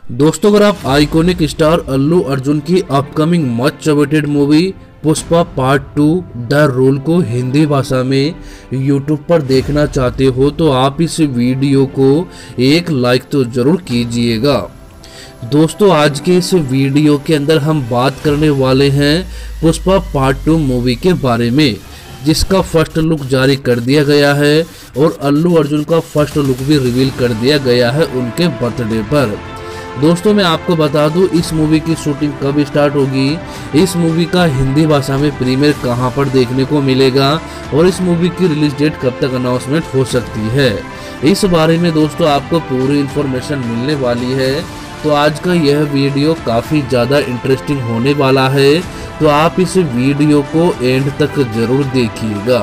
दोस्तों, अगर आप आइकॉनिक स्टार अल्लू अर्जुन की upcoming much awaited movie Pushpa part 2 the rule को हिंदी भाषा में यूट्यूब पर देखना चाहते हो तो आप इस वीडियो को एक लाइक तो जरूर कीजिएगा। दोस्तों, आज के इस वीडियो के अंदर हम बात करने वाले हैं पुष्पा पार्ट 2 मूवी के बारे में, जिसका फर्स्ट लुक जारी कर दिया गया है और अल्लू अर्जुन का फर्स्ट लुक भी रिवील कर दिया गया है उनके बर्थडे पर। दोस्तों, मैं आपको बता दूं इस मूवी की शूटिंग कब स्टार्ट होगी, इस मूवी का हिंदी भाषा में प्रीमियर कहां पर देखने को मिलेगा और इस मूवी की रिलीज डेट कब तक अनाउंसमेंट हो सकती है, इस बारे में दोस्तों आपको पूरी इन्फॉर्मेशन मिलने वाली है। तो आज का यह वीडियो काफ़ी ज़्यादा इंटरेस्टिंग होने वाला है, तो आप इस वीडियो को एंड तक ज़रूर देखिएगा।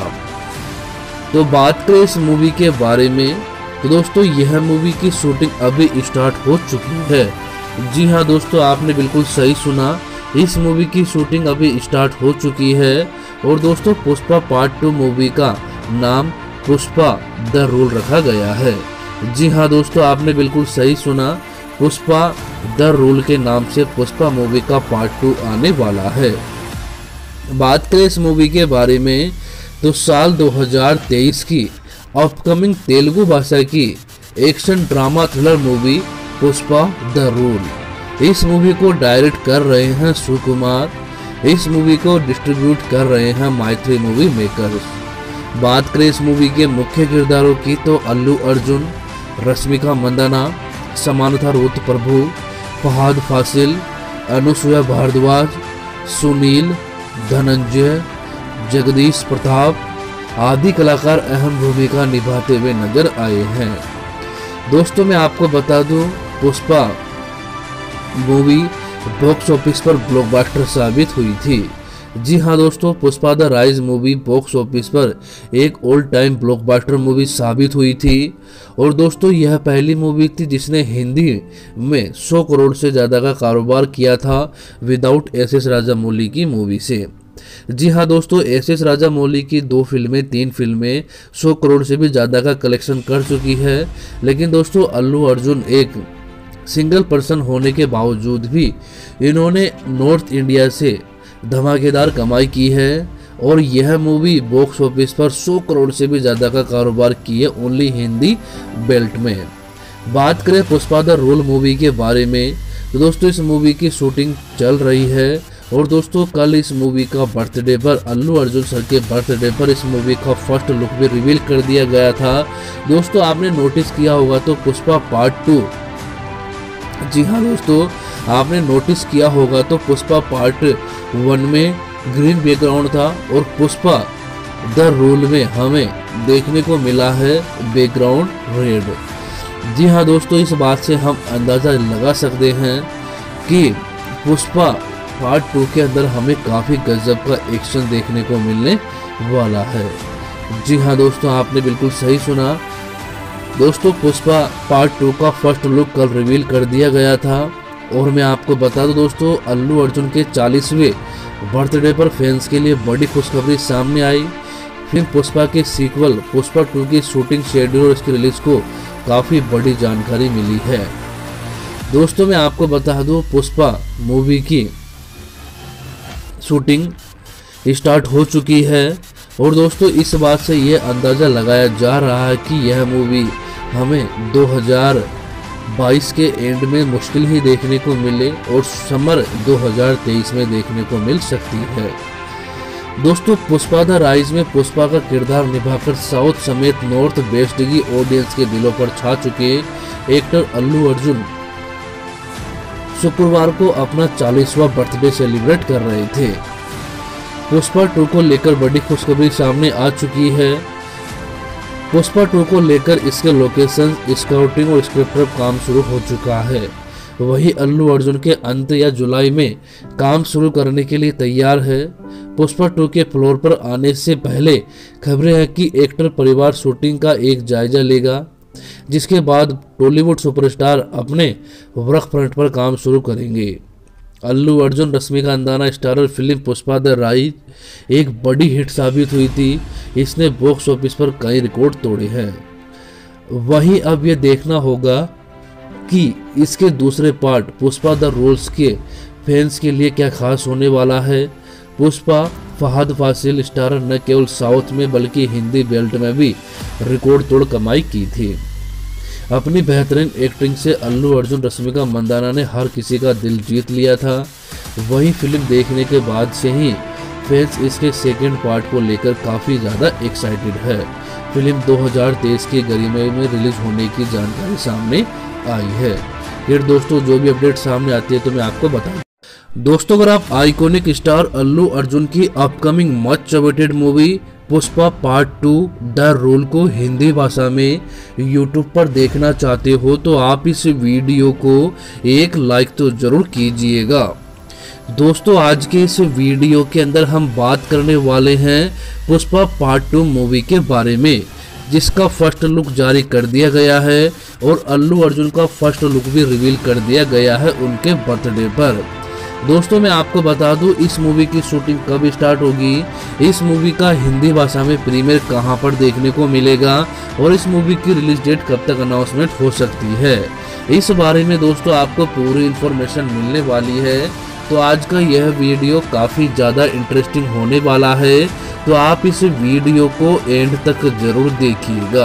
तो बात करें इस मूवी के बारे में, तो दोस्तों यह मूवी की शूटिंग अभी स्टार्ट हो चुकी है। जी हाँ दोस्तों, आपने बिल्कुल सही सुना, इस मूवी की शूटिंग अभी स्टार्ट हो चुकी है। और दोस्तों पुष्पा पार्ट 2 मूवी का नाम पुष्पा द रूल रखा गया है। जी हाँ दोस्तों, आपने बिल्कुल सही सुना, पुष्पा द रूल के नाम से पुष्पा मूवी का पार्ट 2 आने वाला है। बात करें इस मूवी के बारे में, तो साल 2023 की अपकमिंग तेलुगु भाषा की action drama thriller movie Pushpa the rule, इस मूवी को डायरेक्ट कर रहे हैं सुकुमार, इस मूवी को डिस्ट्रीब्यूट कर रहे हैं मैत्री मूवी मेकर्स। बात करें इस मूवी के मुख्य किरदारों की, तो अल्लू अर्जुन, रश्मिका मंदाना, समानता रुत प्रभु, फहाद फासिल, अनुसुया भारद्वाज, सुनील, धनंजय, जगदीश प्रताप आदि कलाकार अहम भूमिका निभाते हुए नजर आए हैं। दोस्तों, मैं आपको बता दूं पुष्पा मूवी बॉक्स ऑफिस पर ब्लॉकबस्टर साबित हुई थी। जी हाँ दोस्तों, Pushpa the rise movie box office पर एक ऑल टाइम ब्लॉकबस्टर मूवी साबित हुई थी। और दोस्तों यह पहली मूवी थी जिसने हिंदी में 100 करोड़ से ज़्यादा का कारोबार किया था विदाउट एस राजामौली की मूवी से। जी हाँ दोस्तों, एस राजामौली की 2 फिल्में 3 फिल्में 100 करोड़ से भी ज़्यादा का कलेक्शन कर चुकी है। लेकिन दोस्तों अल्लू अर्जुन एक सिंगल पर्सन होने के बावजूद भी इन्होंने नॉर्थ इंडिया से धमाकेदार कमाई की है और यह मूवी बॉक्स ऑफिस पर 100 करोड़ से भी ज़्यादा का कारोबार की है ओनली हिंदी बेल्ट में। बात करें पुष्पा द रूल मूवी के बारे में, तो दोस्तों इस मूवी की शूटिंग चल रही है और दोस्तों कल इस मूवी का बर्थडे पर अल्लू अर्जुन सर के बर्थडे पर इस मूवी का फर्स्ट लुक भी रिवील कर दिया गया था। दोस्तों आपने नोटिस किया होगा तो पुष्पा पार्ट 2, जी हाँ दोस्तों आपने नोटिस किया होगा तो पुष्पा पार्ट 1 में ग्रीन बैकग्राउंड था और पुष्पा द रूल में हमें देखने को मिला है बैकग्राउंड रेड। जी हाँ दोस्तों, इस बात से हम अंदाज़ा लगा सकते हैं कि पुष्पा पार्ट 2 के अंदर हमें काफ़ी गजब का एक्शन देखने को मिलने वाला है। जी हाँ दोस्तों, आपने बिल्कुल सही सुना। दोस्तों पुष्पा पार्ट 2 का फर्स्ट लुक कल रिवील कर दिया गया था और मैं आपको बता दूं दोस्तों अल्लू अर्जुन के 40वें बर्थडे पर फैंस के लिए बड़ी खुशखबरी सामने आई। फिल्म पुष्पा के सीक्वल पुष्पा 2 की शूटिंग शेड्यूल और इसकी रिलीज को काफ़ी बड़ी जानकारी मिली है। दोस्तों मैं आपको बता दूं पुष्पा मूवी की शूटिंग स्टार्ट हो चुकी है और दोस्तों इस बात से ये अंदाज़ा लगाया जा रहा है कि यह मूवी हमें 2022 के एंड में मुश्किल ही देखने को मिले और समर 2023 में देखने को मिल सकती है। दोस्तों पुष्पा द राइज में पुष्पा का किरदार निभाकर साउथ समेत नॉर्थ वेस्ट की ऑडियंस के दिलों पर छा चुके एक्टर अल्लू अर्जुन शुक्रवार को अपना 40वां बर्थडे सेलिब्रेट कर रहे थे। पुष्पा 2 को लेकर बड़ी खुशखबरी सामने आ चुकी है। पुष्पा 2 को लेकर इसके लोकेशन, स्काउटिंग और स्क्रिप्ट पर काम शुरू हो चुका है। वही अल्लू अर्जुन के अंत या जुलाई में काम शुरू करने के लिए तैयार है। पुष्पा 2 के फ्लोर पर आने से पहले खबरें हैं कि एक्टर परिवार शूटिंग का एक जायजा लेगा, जिसके बाद टॉलीवुड सुपरस्टार अपने वर्क फ्रंट पर काम शुरू करेंगे। Allu Arjun Rashmika Mandanna starrer film Pushpa the rise एक बड़ी हिट साबित हुई थी। इसने बॉक्स ऑफिस पर कई रिकॉर्ड तोड़े हैं। वहीं अब यह देखना होगा कि इसके दूसरे पार्ट पुष्पा द रूल्स के फैंस के लिए क्या खास होने वाला है। पुष्पा फहद फासिल स्टारर न केवल साउथ में बल्कि हिंदी बेल्ट में भी रिकॉर्ड तोड़ कमाई की थी। अपनी बेहतरीन एक्टिंग से अल्लू अर्जुन रश्मिका मंदाना ने हर किसी का दिल जीत लिया था। वही फिल्म देखने के बाद से ही फैंस इसके सेकेंड पार्ट को लेकर काफ़ी ज़्यादा एक्साइटेड है। फिल्म 2023 की गरिमा में रिलीज होने की जानकारी सामने आई है। फिर दोस्तों जो भी अपडेट सामने आती है तो मैं आपको बता दूं। दोस्तों अगर आप आइकॉनिक स्टार अल्लू अर्जुन की upcoming much awaited movie Pushpa part 2 the rule को हिंदी भाषा में यूट्यूब पर देखना चाहते हो तो आप इस वीडियो को एक लाइक तो जरूर कीजिएगा। दोस्तों आज के इस वीडियो के अंदर हम बात करने वाले हैं पुष्पा पार्ट 2 मूवी के बारे में, जिसका फर्स्ट लुक जारी कर दिया गया है और अल्लू अर्जुन का फर्स्ट लुक भी रिवील कर दिया गया है उनके बर्थडे पर। दोस्तों मैं आपको बता दूं इस मूवी की शूटिंग कब स्टार्ट होगी, इस मूवी का हिंदी भाषा में प्रीमियर कहां पर देखने को मिलेगा और इस मूवी की रिलीज डेट कब तक अनाउंसमेंट हो सकती है, इस बारे में दोस्तों आपको पूरी इन्फॉर्मेशन मिलने वाली है। तो आज का यह वीडियो काफ़ी ज़्यादा इंटरेस्टिंग होने वाला है, तो आप इस वीडियो को एंड तक जरूर देखिएगा।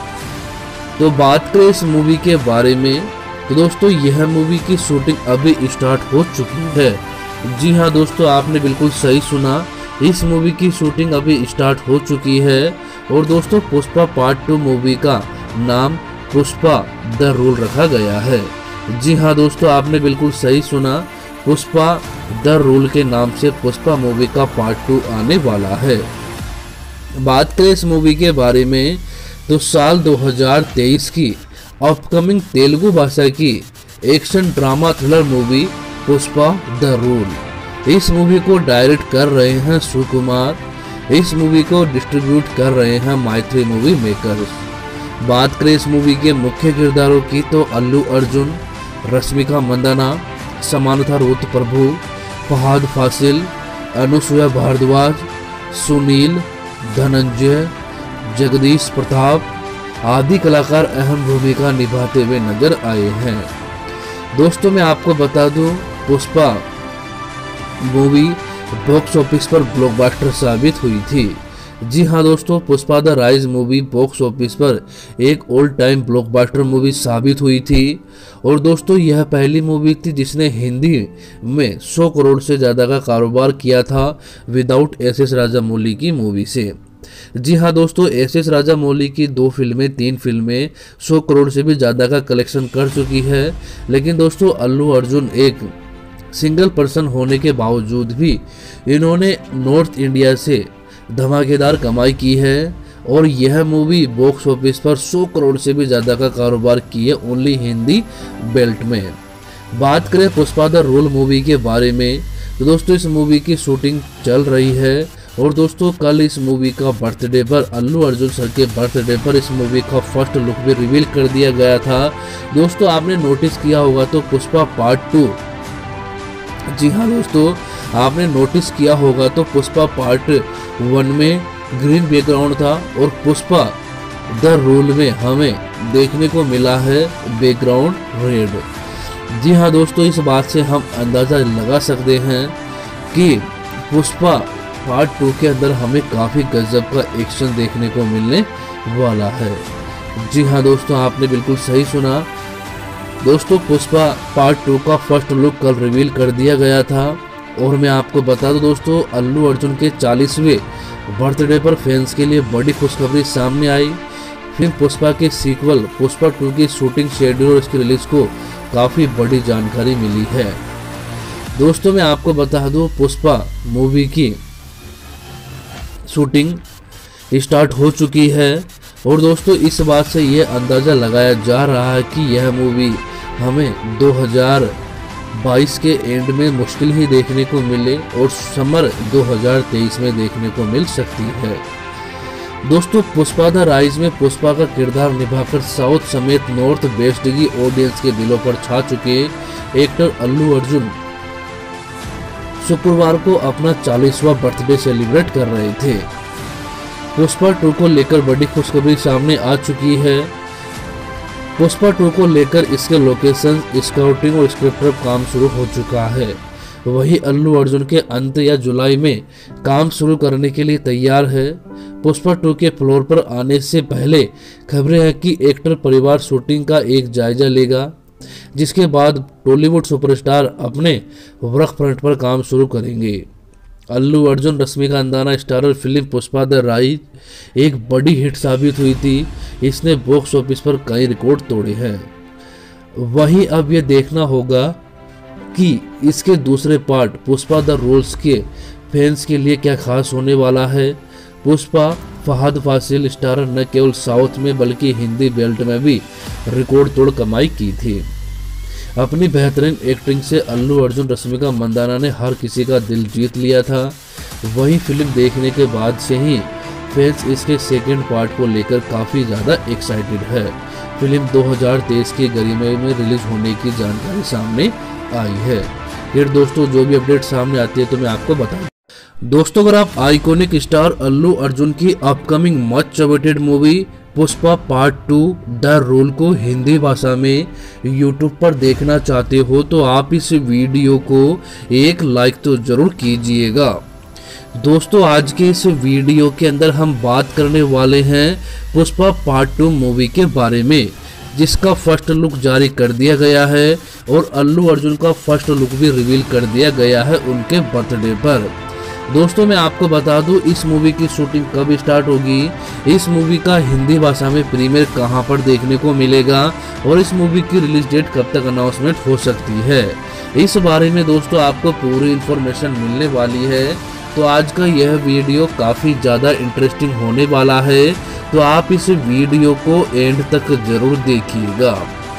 तो बात करें इस मूवी के बारे में तो दोस्तों यह मूवी की शूटिंग अभी स्टार्ट हो चुकी है। जी हाँ दोस्तों आपने बिल्कुल सही सुना, इस मूवी की शूटिंग अभी स्टार्ट हो चुकी है और दोस्तों पुष्पा पार्ट 2 मूवी का नाम पुष्पा द रूल रखा गया है। जी हाँ दोस्तों आपने बिल्कुल सही सुना, पुष्पा द रूल के नाम से पुष्पा मूवी का पार्ट 2 आने वाला है। बात करें इस मूवी के बारे में तो साल 2023 की अपकमिंग तेलुगु भाषा की action drama thriller movie Pushpa the rule, इस मूवी को डायरेक्ट कर रहे हैं सुकुमार, इस मूवी को डिस्ट्रीब्यूट कर रहे हैं मैत्री मूवी मेकर्स। बात करें इस मूवी के मुख्य किरदारों की तो अल्लू अर्जुन, रश्मिका मंदाना, समानता रुत प्रभु, फहद फासिल, अनुसुया भारद्वाज, सुनील, धनंजय, जगदीश प्रताप आदि कलाकार अहम भूमिका निभाते हुए नजर आए हैं। दोस्तों मैं आपको बता दूं पुष्पा मूवी बॉक्स ऑफिस पर ब्लॉकबस्टर साबित हुई थी। जी हाँ दोस्तों Pushpa the rise movie box office पर एक ऑल टाइम ब्लॉकबस्टर मूवी साबित हुई थी और दोस्तों यह पहली मूवी थी जिसने हिंदी में 100 करोड़ से ज़्यादा का कारोबार किया था विदाउट एस राजामौली की मूवी से। जी हाँ दोस्तों एस राजामौली की 2 फिल्में 3 फिल्में 100 करोड़ से भी ज़्यादा का कलेक्शन कर चुकी है, लेकिन दोस्तों अल्लू अर्जुन एक सिंगल पर्सन होने के बावजूद भी इन्होंने नॉर्थ इंडिया से धमाकेदार कमाई की है और यह मूवी बॉक्स ऑफिस पर 100 करोड़ से भी ज़्यादा का कारोबार की है ओनली हिंदी बेल्ट में। बात करें पुष्पा द रूल मूवी के बारे में तो दोस्तों इस मूवी की शूटिंग चल रही है और दोस्तों कल इस मूवी का बर्थडे पर अल्लू अर्जुन सर के बर्थडे पर इस मूवी का फर्स्ट लुक भी रिवील कर दिया गया था। दोस्तों आपने नोटिस किया होगा तो पुष्पा पार्ट 2, जी हाँ दोस्तों आपने नोटिस किया होगा तो पुष्पा पार्ट 1 में ग्रीन बैकग्राउंड था और पुष्पा द रूल में हमें देखने को मिला है बैकग्राउंड रेड। जी हाँ दोस्तों इस बात से हम अंदाज़ा लगा सकते हैं कि पुष्पा पार्ट 2 के अंदर हमें काफ़ी गजब का एक्शन देखने को मिलने वाला है। जी हाँ दोस्तों आपने बिल्कुल सही सुना, दोस्तों पुष्पा पार्ट 2 का फर्स्ट लुक कल रिवील कर दिया गया था और मैं आपको बता दूं दोस्तों अल्लू अर्जुन के 40वें बर्थडे पर फैंस के लिए बड़ी खुशखबरी सामने आई। फिर पुष्पा के सीक्वल पुष्पा 2 की शूटिंग शेड्यूल और इसकी रिलीज को काफ़ी बड़ी जानकारी मिली है। दोस्तों मैं आपको बता दूं पुष्पा मूवी की शूटिंग स्टार्ट हो चुकी है और दोस्तों इस बात से ये अंदाज़ा लगाया जा रहा है कि यह मूवी हमें 2022 के एंड में मुश्किल ही देखने को मिले और समर 2023 में देखने को मिल सकती है। दोस्तों पुष्पा द राइज में पुष्पा का किरदार निभाकर साउथ समेत नॉर्थ वेस्ट की ऑडियंस के दिलों पर छा चुके एक्टर अल्लू अर्जुन शुक्रवार को अपना 40वां बर्थडे सेलिब्रेट कर रहे थे। पुष्पा 2 को लेकर बड़ी खुशखबरी सामने आ चुकी है। पुष्पा 2 को लेकर इसके लोकेशन, स्काउटिंग और स्क्रिप्ट पर काम शुरू हो चुका है। वही अल्लू अर्जुन के अंत या जुलाई में काम शुरू करने के लिए तैयार है। पुष्पा 2 के फ्लोर पर आने से पहले खबरें हैं कि एक्टर परिवार शूटिंग का एक जायजा लेगा, जिसके बाद टॉलीवुड सुपरस्टार अपने वर्क फ्रंट पर काम शुरू करेंगे। Allu Arjun Rashmika Mandanna starrer film Pushpa the rise एक बड़ी हिट साबित हुई थी। इसने बॉक्स ऑफिस पर कई रिकॉर्ड तोड़े हैं। वहीं अब यह देखना होगा कि इसके दूसरे पार्ट पुष्पा द रूल्स के फैंस के लिए क्या खास होने वाला है। पुष्पा फहद फासिल स्टारर न केवल साउथ में बल्कि हिंदी बेल्ट में भी रिकॉर्ड तोड़ कमाई की थी। अपनी बेहतरीन एक्टिंग से अल्लू अर्जुन रश्मिका मंदाना ने हर किसी का दिल जीत लिया था। वही फिल्म देखने के बाद से ही फैंस इसके सेकेंड पार्ट को लेकर काफ़ी ज़्यादा एक्साइटेड है। फिल्म 2023 के गरिमा में रिलीज होने की जानकारी सामने आई है। फिर दोस्तों जो भी अपडेट सामने आती है तो मैं आपको बता दूं। दोस्तों अगर आप आइकॉनिक स्टार अल्लू अर्जुन की upcoming much awaited movie Pushpa part 2 the rule को हिंदी भाषा में यूट्यूब पर देखना चाहते हो तो आप इस वीडियो को एक लाइक तो जरूर कीजिएगा। दोस्तों आज के इस वीडियो के अंदर हम बात करने वाले हैं पुष्पा पार्ट 2 मूवी के बारे में, जिसका फर्स्ट लुक जारी कर दिया गया है और अल्लू अर्जुन का फर्स्ट लुक भी रिवील कर दिया गया है उनके बर्थडे पर। दोस्तों मैं आपको बता दूं इस मूवी की शूटिंग कब स्टार्ट होगी, इस मूवी का हिंदी भाषा में प्रीमियर कहां पर देखने को मिलेगा और इस मूवी की रिलीज डेट कब तक अनाउंसमेंट हो सकती है, इस बारे में दोस्तों आपको पूरी इन्फॉर्मेशन मिलने वाली है। तो आज का यह वीडियो काफ़ी ज़्यादा इंटरेस्टिंग होने वाला है, तो आप इस वीडियो को एंड तक जरूर देखिएगा।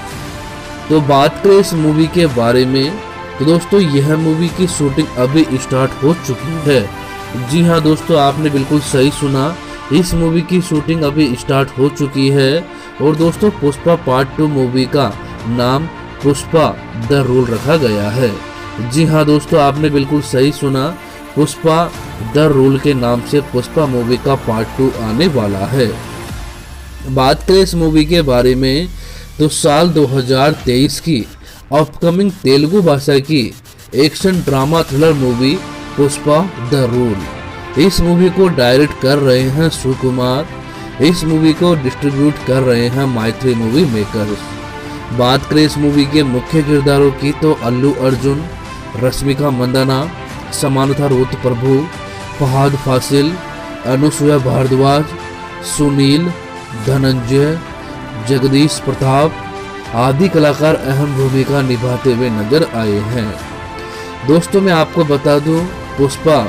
तो बात करें इस मूवी के बारे में तो दोस्तों यह मूवी की शूटिंग अभी स्टार्ट हो चुकी है। जी हाँ दोस्तों आपने बिल्कुल सही सुना, इस मूवी की शूटिंग अभी स्टार्ट हो चुकी है और दोस्तों पुष्पा पार्ट 2 मूवी का नाम पुष्पा द रूल रखा गया है। जी हाँ दोस्तों आपने बिल्कुल सही सुना, पुष्पा द रूल के नाम से पुष्पा मूवी का पार्ट 2 आने वाला है। बात करें इस मूवी के बारे में तो साल 2023 की अपकमिंग तेलुगु भाषा की action drama thriller movie Pushpa the rule, इस मूवी को डायरेक्ट कर रहे हैं सुकुमार, इस मूवी को डिस्ट्रीब्यूट कर रहे हैं मैत्री मूवी मेकर्स। बात करें इस मूवी के मुख्य किरदारों की तो अल्लू अर्जुन, रश्मिका मंदाना, समानता रुत प्रभु, फहद फासिल, अनुसुया भारद्वाज, सुनील, धनंजय, जगदीश प्रताप आदि कलाकार अहम भूमिका निभाते हुए नजर आए हैं। दोस्तों मैं आपको बता दूं पुष्पा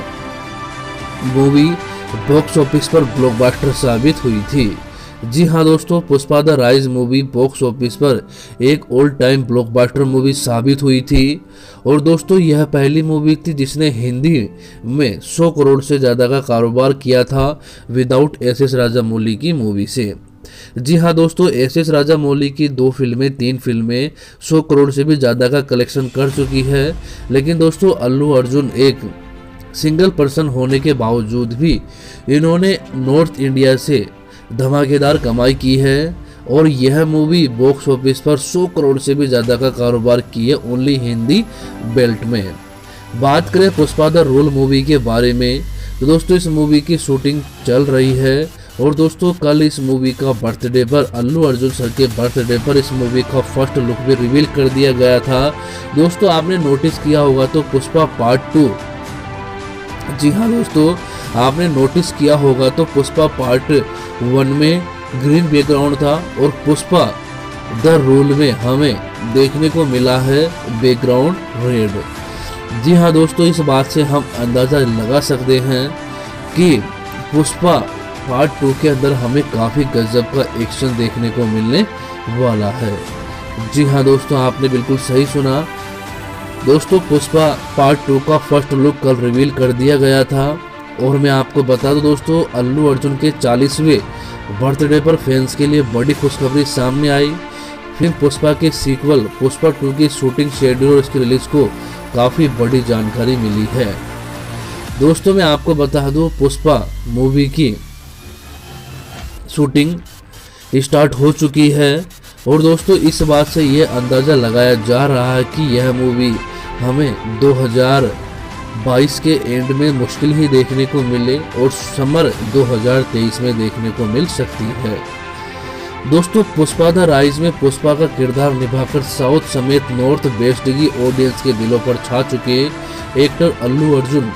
मूवी बॉक्स ऑफिस पर ब्लॉकबस्टर साबित हुई थी। जी हाँ दोस्तों Pushpa the rise movie box office पर एक ऑल टाइम ब्लॉकबस्टर मूवी साबित हुई थी और दोस्तों यह पहली मूवी थी जिसने हिंदी में 100 करोड़ से ज़्यादा का कारोबार किया था विदाउट एस राजामौली की मूवी से। जी हाँ दोस्तों एस राजामौली की 2 फिल्में 3 फिल्में 100 करोड़ से भी ज़्यादा का कलेक्शन कर चुकी है, लेकिन दोस्तों अल्लू अर्जुन एक सिंगल पर्सन होने के बावजूद भी इन्होंने नॉर्थ इंडिया से धमाकेदार कमाई की है और यह मूवी बॉक्स ऑफिस पर 100 करोड़ से भी ज़्यादा का कारोबार की है ओनली हिंदी बेल्ट में। बात करें पुष्पा द रूल मूवी के बारे में तो दोस्तों इस मूवी की शूटिंग चल रही है और दोस्तों कल इस मूवी का बर्थडे पर अल्लू अर्जुन सर के बर्थडे पर इस मूवी का फर्स्ट लुक भी रिवील कर दिया गया था। दोस्तों आपने नोटिस किया होगा तो पुष्पा पार्ट 2, जी हाँ दोस्तों आपने नोटिस किया होगा तो पुष्पा पार्ट 1 में ग्रीन बैकग्राउंड था और पुष्पा द रूल में हमें देखने को मिला है बैकग्राउंड रेड। जी हाँ दोस्तों इस बात से हम अंदाज़ा लगा सकते हैं कि पुष्पा पार्ट 2 के अंदर हमें काफ़ी गजब का एक्शन देखने को मिलने वाला है। जी हाँ दोस्तों आपने बिल्कुल सही सुना, दोस्तों पुष्पा पार्ट 2 का फर्स्ट लुक कल रिवील कर दिया गया था और मैं आपको बता दूं दोस्तों अल्लू अर्जुन के 40वें बर्थडे पर फैंस के लिए बड़ी खुशखबरी सामने आई। फिल्म पुष्पा के सीक्वल पुष्पा 2 की शूटिंग शेड्यूल और इसकी रिलीज को काफ़ी बड़ी जानकारी मिली है। दोस्तों मैं आपको बता दूं पुष्पा मूवी की शूटिंग स्टार्ट हो चुकी है और दोस्तों इस बात से ये अंदाज़ा लगाया जा रहा है कि यह मूवी हमें 2022 के एंड में मुश्किल ही देखने को मिले और समर 2023 में देखने को मिल सकती है। दोस्तों पुष्पा द राइज में पुष्पा का किरदार निभाकर साउथ समेत नॉर्थ वेस्ट की ऑडियंस के दिलों पर छा चुके एक्टर अल्लू अर्जुन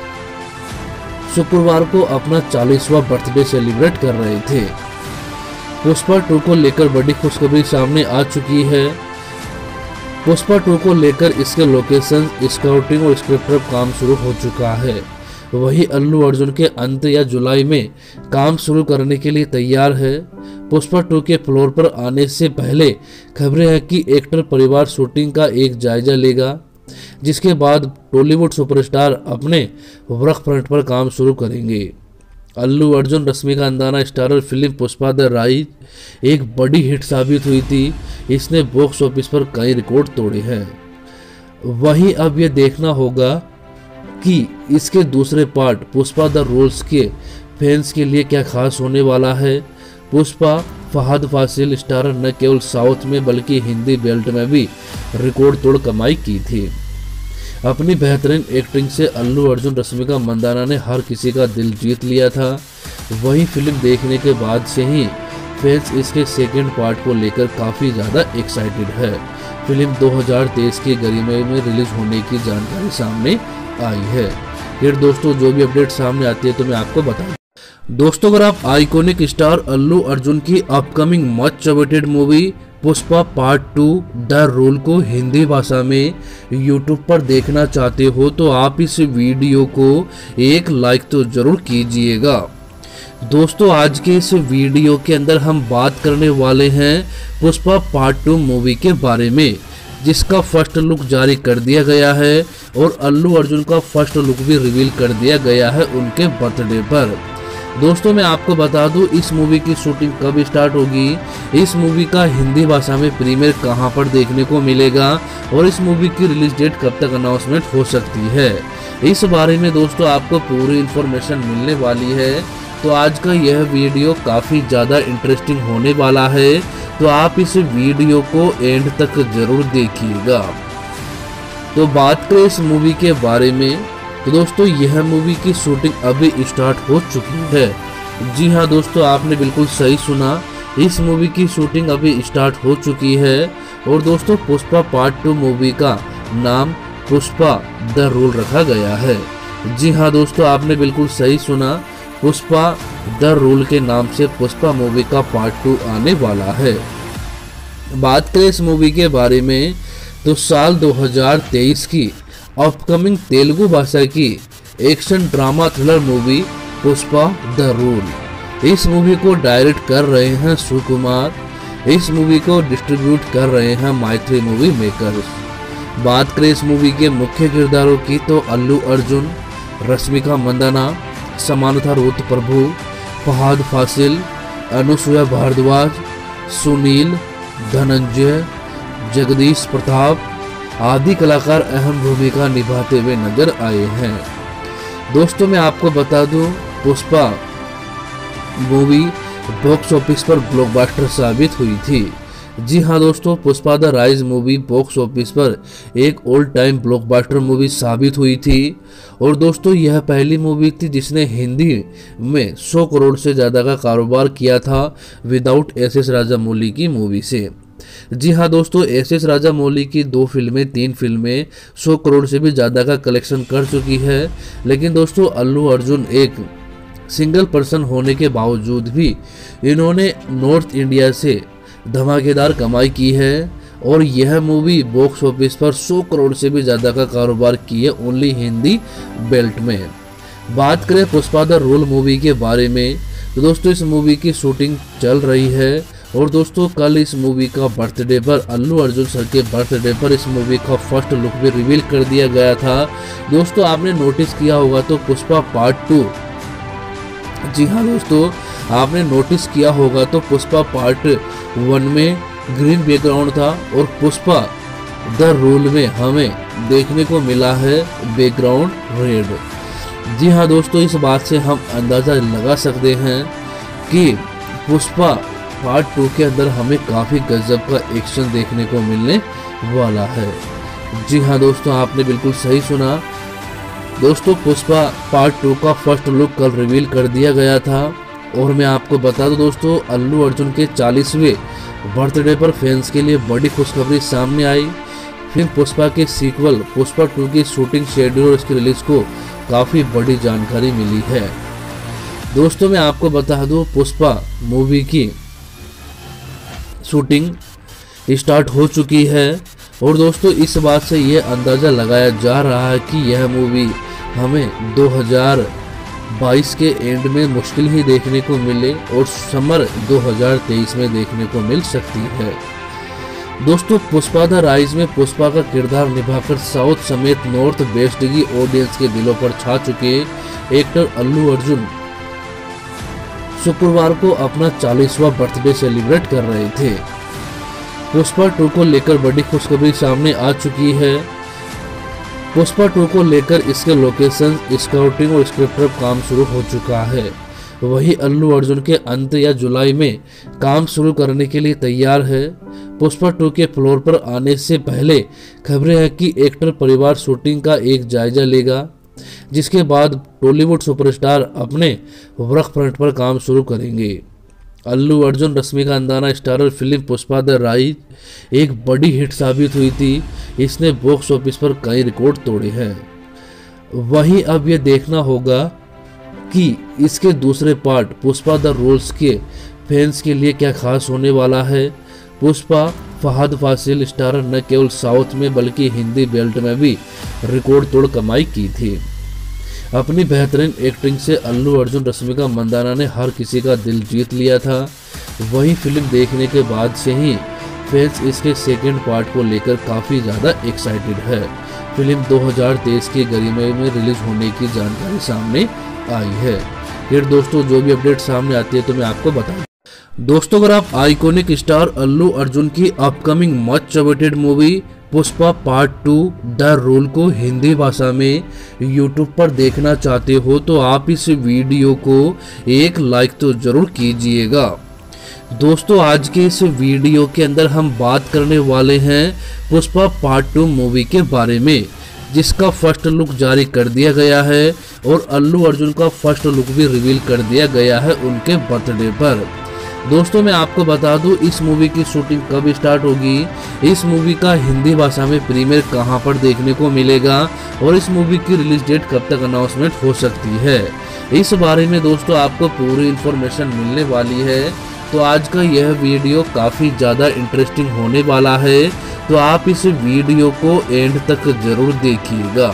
शुक्रवार को अपना 40वां बर्थडे सेलिब्रेट कर रहे थे। पुष्पा 2 को लेकर बड़ी खुशखबरी सामने आ चुकी है। पुष्पा 2 को लेकर इसके लोकेशन, स्काउटिंग और स्क्रिप्ट पर काम शुरू हो चुका है। वही अल्लू अर्जुन के अंत या जुलाई में काम शुरू करने के लिए तैयार है। पुष्पा 2 के फ्लोर पर आने से पहले खबरें हैं कि एक्टर परिवार शूटिंग का एक जायजा लेगा, जिसके बाद टॉलीवुड सुपरस्टार अपने वर्क फ्रंट पर काम शुरू करेंगे। Allu Arjun Rashmika Mandanna starrer film Pushpa the rise एक बड़ी हिट साबित हुई थी। इसने बॉक्स ऑफिस पर कई रिकॉर्ड तोड़े हैं। वहीं अब यह देखना होगा कि इसके दूसरे पार्ट पुष्पा द रूल्स के फैंस के लिए क्या खास होने वाला है। पुष्पा फहद फासिल स्टारर न केवल साउथ में बल्कि हिंदी बेल्ट में भी रिकॉर्ड तोड़ कमाई की थी। अपनी बेहतरीन एक्टिंग से अल्लू अर्जुन रश्मिका मंदाना ने हर किसी का दिल जीत लिया था। वही फिल्म देखने के बाद से ही फैंस इसके सेकेंड पार्ट को लेकर काफ़ी ज़्यादा एक्साइटेड है। फिल्म 2023 के गरिमा में रिलीज होने की जानकारी सामने आई है। फिर दोस्तों जो भी अपडेट सामने आती है तो मैं आपको बता दूं। दोस्तों अगर आप आइकॉनिक स्टार अल्लू अर्जुन की upcoming much awaited movie Pushpa part 2 the rule को हिंदी भाषा में यूट्यूब पर देखना चाहते हो तो आप इस वीडियो को एक लाइक तो जरूर कीजिएगा। दोस्तों आज के इस वीडियो के अंदर हम बात करने वाले हैं पुष्पा पार्ट 2 मूवी के बारे में, जिसका फर्स्ट लुक जारी कर दिया गया है और अल्लू अर्जुन का फर्स्ट लुक भी रिवील कर दिया गया है उनके बर्थडे पर। दोस्तों मैं आपको बता दूं इस मूवी की शूटिंग कब स्टार्ट होगी, इस मूवी का हिंदी भाषा में प्रीमियर कहां पर देखने को मिलेगा और इस मूवी की रिलीज डेट कब तक अनाउंसमेंट हो सकती है, इस बारे में दोस्तों आपको पूरी इन्फॉर्मेशन मिलने वाली है। तो आज का यह वीडियो काफ़ी ज़्यादा इंटरेस्टिंग होने वाला है, तो आप इस वीडियो को एंड तक जरूर देखिएगा। तो बात करें इस मूवी के बारे में तो दोस्तों यह मूवी की शूटिंग अभी स्टार्ट हो चुकी है। जी हाँ दोस्तों आपने बिल्कुल सही सुना, इस मूवी की शूटिंग अभी स्टार्ट हो चुकी है और दोस्तों पुष्पा पार्ट 2 मूवी का नाम पुष्पा द रूल रखा गया है। जी हाँ दोस्तों आपने बिल्कुल सही सुना, पुष्पा द रूल के नाम से पुष्पा मूवी का पार्ट 2 आने वाला है। बात करें इस मूवी के बारे में तो साल 2023 की अपकमिंग तेलुगु भाषा की action drama thriller movie Pushpa the rule, इस मूवी को डायरेक्ट कर रहे हैं सुकुमार। इस मूवी को डिस्ट्रीब्यूट कर रहे हैं मैत्री मूवी मेकर्स। बात करें इस मूवी के मुख्य किरदारों की तो अल्लू अर्जुन, रश्मिका मंदाना, समानता रूथ प्रभु, फहद फासिल, अनुसुया भारद्वाज, सुनील, धनंजय, जगदीश प्रताप आदि कलाकार अहम भूमिका निभाते हुए नजर आए हैं। दोस्तों मैं आपको बता दूं पुष्पा मूवी बॉक्स ऑफिस पर ब्लॉकबस्टर साबित हुई थी। जी हाँ दोस्तों Pushpa the rise movie box office पर एक ऑल टाइम ब्लॉकबस्टर मूवी साबित हुई थी और दोस्तों यह पहली मूवी थी जिसने हिंदी में 100 करोड़ से ज़्यादा का कारोबार किया था विदाउट एस राजामौली की मूवी से। जी हाँ दोस्तों एस राजामौली की 2 फिल्में 3 फिल्में 100 करोड़ से भी ज़्यादा का कलेक्शन कर चुकी है, लेकिन दोस्तों अल्लू अर्जुन एक सिंगल पर्सन होने के बावजूद भी इन्होंने नॉर्थ इंडिया से धमाकेदार कमाई की है और यह मूवी बॉक्स ऑफिस पर 100 करोड़ से भी ज़्यादा का कारोबार की है ओनली हिंदी बेल्ट में। बात करें पुष्पा द रूल मूवी के बारे में तो दोस्तों इस मूवी की शूटिंग चल रही है और दोस्तों कल इस मूवी का बर्थडे पर अल्लू अर्जुन सर के बर्थडे पर इस मूवी का फर्स्ट लुक भी रिवील कर दिया गया था। दोस्तों आपने नोटिस किया होगा तो पुष्पा पार्ट 2, जी हाँ दोस्तों आपने नोटिस किया होगा तो पुष्पा पार्ट 1 में ग्रीन बैकग्राउंड था और पुष्पा द रूल में हमें देखने को मिला है बैकग्राउंड रेड। जी हाँ दोस्तों इस बात से हम अंदाज़ा लगा सकते हैं कि पुष्पा पार्ट 2 के अंदर हमें काफ़ी गजब का एक्शन देखने को मिलने वाला है। जी हाँ दोस्तों, आपने बिल्कुल सही सुना। दोस्तों, पुष्पा पार्ट 2 का फर्स्ट लुक कल रिवील कर दिया गया था और मैं आपको बता दूं दोस्तों, अल्लू अर्जुन के 40वें बर्थडे पर फैंस के लिए बड़ी खुशखबरी सामने आई। फिर पुष्पा के सीक्वल पुष्पा 2 की शूटिंग शेड्यूल और इसकी रिलीज को काफ़ी बड़ी जानकारी मिली है। दोस्तों, मैं आपको बता दूं, पुष्पा मूवी की शूटिंग स्टार्ट हो चुकी है और दोस्तों इस बात से यह अंदाज़ा लगाया जा रहा है कि यह मूवी हमें 2022 के एंड में मुश्किल ही देखने को मिले और समर 2023 में देखने को मिल सकती है। दोस्तों, पुष्पा द राइज में पुष्पा का किरदार निभाकर साउथ समेत नॉर्थ वेस्ट की ऑडियंस के दिलों पर छा चुके एक्टर अल्लू अर्जुन शुक्रवार को अपना 40वां बर्थडे सेलिब्रेट कर रहे थे। पुष्पा 2 को लेकर बड़ी खुशखबरी सामने आ चुकी है। पुष्पा 2 को लेकर इसके लोकेशन, स्काउटिंग और स्क्रिप्ट पर काम शुरू हो चुका है। वही अल्लू अर्जुन के अंत या जुलाई में काम शुरू करने के लिए तैयार है। पुष्पा 2 के फ्लोर पर आने से पहले खबरें हैं कि एक्टर परिवार शूटिंग का एक जायजा लेगा, जिसके बाद टॉलीवुड सुपरस्टार अपने वर्क फ्रंट पर काम शुरू करेंगे। Allu Arjun Rashmika Mandanna starrer film Pushpa the rise एक बड़ी हिट साबित हुई थी। इसने बॉक्स ऑफिस पर कई रिकॉर्ड तोड़े हैं। वहीं अब यह देखना होगा कि इसके दूसरे पार्ट पुष्पा द रूल्स के फैंस के लिए क्या खास होने वाला है। पुष्पा फहद फासिल स्टारर न केवल साउथ में बल्कि हिंदी बेल्ट में भी रिकॉर्ड तोड़ कमाई की थी। अपनी बेहतरीन एक्टिंग से अल्लू अर्जुन रश्मिका मंदाना ने हर किसी का दिल जीत लिया था। वही फिल्म देखने के बाद से ही फैंस इसके सेकंड पार्ट को लेकर काफ़ी ज़्यादा एक्साइटेड है। फिल्म 2023 की गरिमा में रिलीज होने की जानकारी सामने आई है। फिर दोस्तों, जो भी अपडेट सामने आती है तो मैं आपको बता दूं। दोस्तों, अगर आप आइकॉनिक स्टार अल्लू अर्जुन की upcoming much awaited movie Pushpa part 2 the rule को हिंदी भाषा में यूट्यूब पर देखना चाहते हो तो आप इस वीडियो को एक लाइक तो जरूर कीजिएगा। दोस्तों, आज के इस वीडियो के अंदर हम बात करने वाले हैं पुष्पा पार्ट 2 मूवी के बारे में, जिसका फर्स्ट लुक जारी कर दिया गया है और अल्लू अर्जुन का फर्स्ट लुक भी रिवील कर दिया गया है उनके बर्थडे पर। दोस्तों, मैं आपको बता दूं, इस मूवी की शूटिंग कब स्टार्ट होगी, इस मूवी का हिंदी भाषा में प्रीमियर कहां पर देखने को मिलेगा और इस मूवी की रिलीज डेट कब तक अनाउंसमेंट हो सकती है, इस बारे में दोस्तों आपको पूरी इन्फॉर्मेशन मिलने वाली है। तो आज का यह वीडियो काफ़ी ज़्यादा इंटरेस्टिंग होने वाला है, तो आप इस वीडियो को एंड तक जरूर देखिएगा।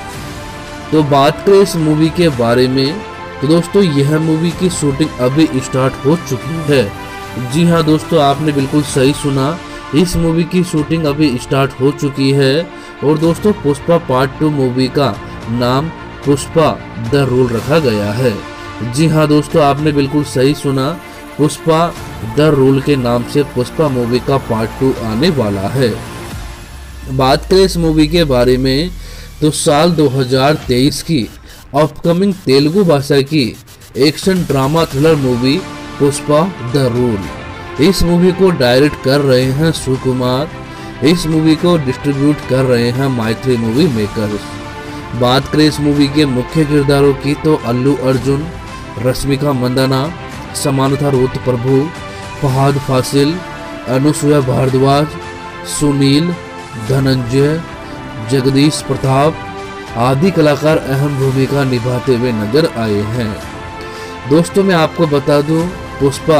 तो बात करें इस मूवी के बारे में, तो दोस्तों यह मूवी की शूटिंग अभी स्टार्ट हो चुकी है। जी हाँ दोस्तों, आपने बिल्कुल सही सुना, इस मूवी की शूटिंग अभी स्टार्ट हो चुकी है और दोस्तों पुष्पा पार्ट 2 मूवी का नाम पुष्पा द रूल रखा गया है। जी हाँ दोस्तों, आपने बिल्कुल सही सुना, पुष्पा द रूल के नाम से पुष्पा मूवी का पार्ट 2 आने वाला है। बात करें इस मूवी के बारे में, तो साल 2023 की अपकमिंग तेलुगु भाषा की action drama thriller movie Pushpa the rule, इस मूवी को डायरेक्ट कर रहे हैं सुकुमार। इस मूवी को डिस्ट्रीब्यूट कर रहे हैं मैत्री मूवी मेकर्स। बात करें इस मूवी के मुख्य किरदारों की, तो अल्लू अर्जुन, रश्मिका मंदाना, समानता रोत प्रभु, फहद फासिल, अनुसुया भारद्वाज, सुनील, धनंजय, जगदीश प्रताप आदि कलाकार अहम भूमिका निभाते हुए नजर आए हैं। दोस्तों, मैं आपको बता दूं, पुष्पा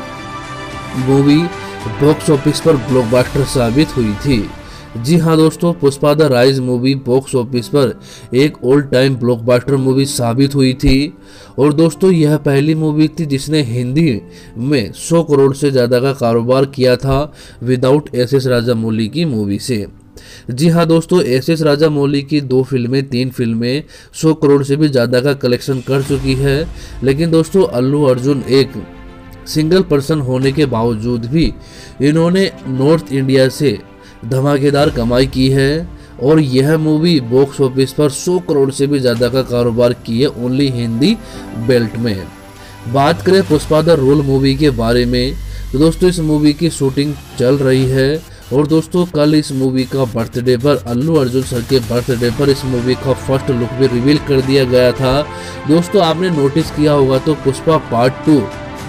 मूवी बॉक्स ऑफिस पर ब्लॉकबस्टर साबित हुई थी। जी हाँ दोस्तों, Pushpa the rise movie box office पर एक ऑल टाइम ब्लॉकबस्टर मूवी साबित हुई थी और दोस्तों यह पहली मूवी थी जिसने हिंदी में 100 करोड़ से ज़्यादा का कारोबार किया था विदाउट एस.एस. राजामौली की मूवी से। जी हाँ दोस्तों, एस.एस. राजामौली की 2 फिल्में 3 फिल्में 100 करोड़ से भी ज़्यादा का कलेक्शन कर चुकी है, लेकिन दोस्तों अल्लू अर्जुन एक सिंगल पर्सन होने के बावजूद भी इन्होंने नॉर्थ इंडिया से धमाकेदार कमाई की है और यह मूवी बॉक्स ऑफिस पर 100 करोड़ से भी ज़्यादा का कारोबार की है ओनली हिंदी बेल्ट में। बात करें पुष्पा द रूल मूवी के बारे में, तो दोस्तों इस मूवी की शूटिंग चल रही है और दोस्तों कल इस मूवी का बर्थडे पर अल्लू अर्जुन सर के बर्थडे पर इस मूवी का फर्स्ट लुक भी रिवील कर दिया गया था। दोस्तों आपने नोटिस किया होगा तो पुष्पा पार्ट 2,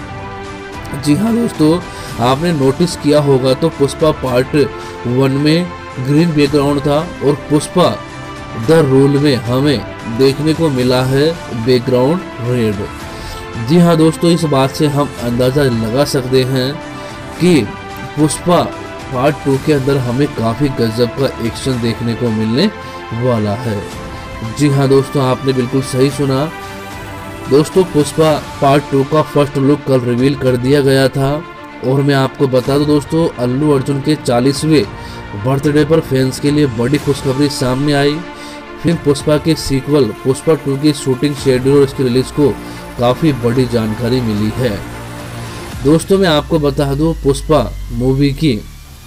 जी हाँ दोस्तों आपने नोटिस किया होगा तो पुष्पा पार्ट 1 में ग्रीन बैकग्राउंड था और पुष्पा द रूल में हमें देखने को मिला है बैकग्राउंड रेड। जी हाँ दोस्तों इस बात से हम अंदाज़ा लगा सकते हैं कि पुष्पा पार्ट 2 के अंदर हमें काफ़ी गजब का एक्शन देखने को मिलने वाला है। जी हाँ दोस्तों आपने बिल्कुल सही सुना। दोस्तों पुष्पा पार्ट 2 का फर्स्ट लुक कल रिवील कर दिया गया था और मैं आपको बता दूं दोस्तों अल्लू अर्जुन के 40वें बर्थडे पर फैंस के लिए बड़ी खुशखबरी सामने आई। फिर पुष्पा के सीक्वल पुष्पा 2 की शूटिंग शेड्यूल और इसकी रिलीज को काफ़ी बड़ी जानकारी मिली है। दोस्तों मैं आपको बता दूं पुष्पा मूवी की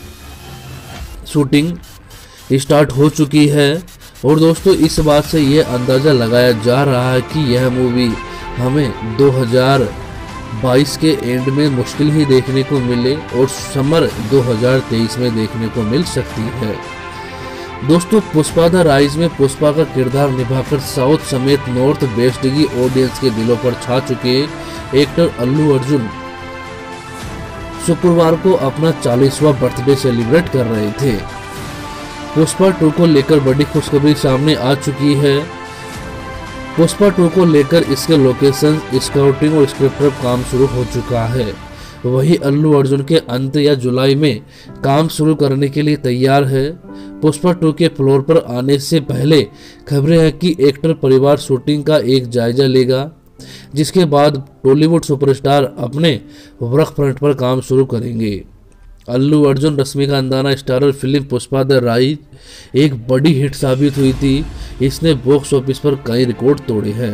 शूटिंग स्टार्ट हो चुकी है और दोस्तों इस बात से यह अंदाज़ा लगाया जा रहा है कि यह मूवी हमें 2022 के एंड में मुश्किल ही देखने को मिले और समर 2023 में देखने को मिल सकती है। दोस्तों पुष्पा द राइज में पुष्पा का किरदार निभाकर साउथ समेत नॉर्थ वेस्ट की ऑडियंस के दिलों पर छा चुके एक्टर अल्लू अर्जुन शुक्रवार को अपना 40वां बर्थडे सेलिब्रेट कर रहे थे। पुष्पा 2 को लेकर बड़ी खुशखबरी सामने आ चुकी है। पुष्पा 2 को लेकर इसके लोकेशन, स्काउटिंग और स्क्रिप्ट पर काम शुरू हो चुका है। वही अल्लू अर्जुन के अंत या जुलाई में काम शुरू करने के लिए तैयार है। पुष्पा 2 के फ्लोर पर आने से पहले खबरें हैं कि एक्टर परिवार शूटिंग का एक जायजा लेगा, जिसके बाद टॉलीवुड सुपरस्टार अपने वर्क फ्रंट पर काम शुरू करेंगे। Allu Arjun Rashmika Mandanna starrer film Pushpa the rise एक बड़ी हिट साबित हुई थी। इसने बॉक्स ऑफिस पर कई रिकॉर्ड तोड़े हैं।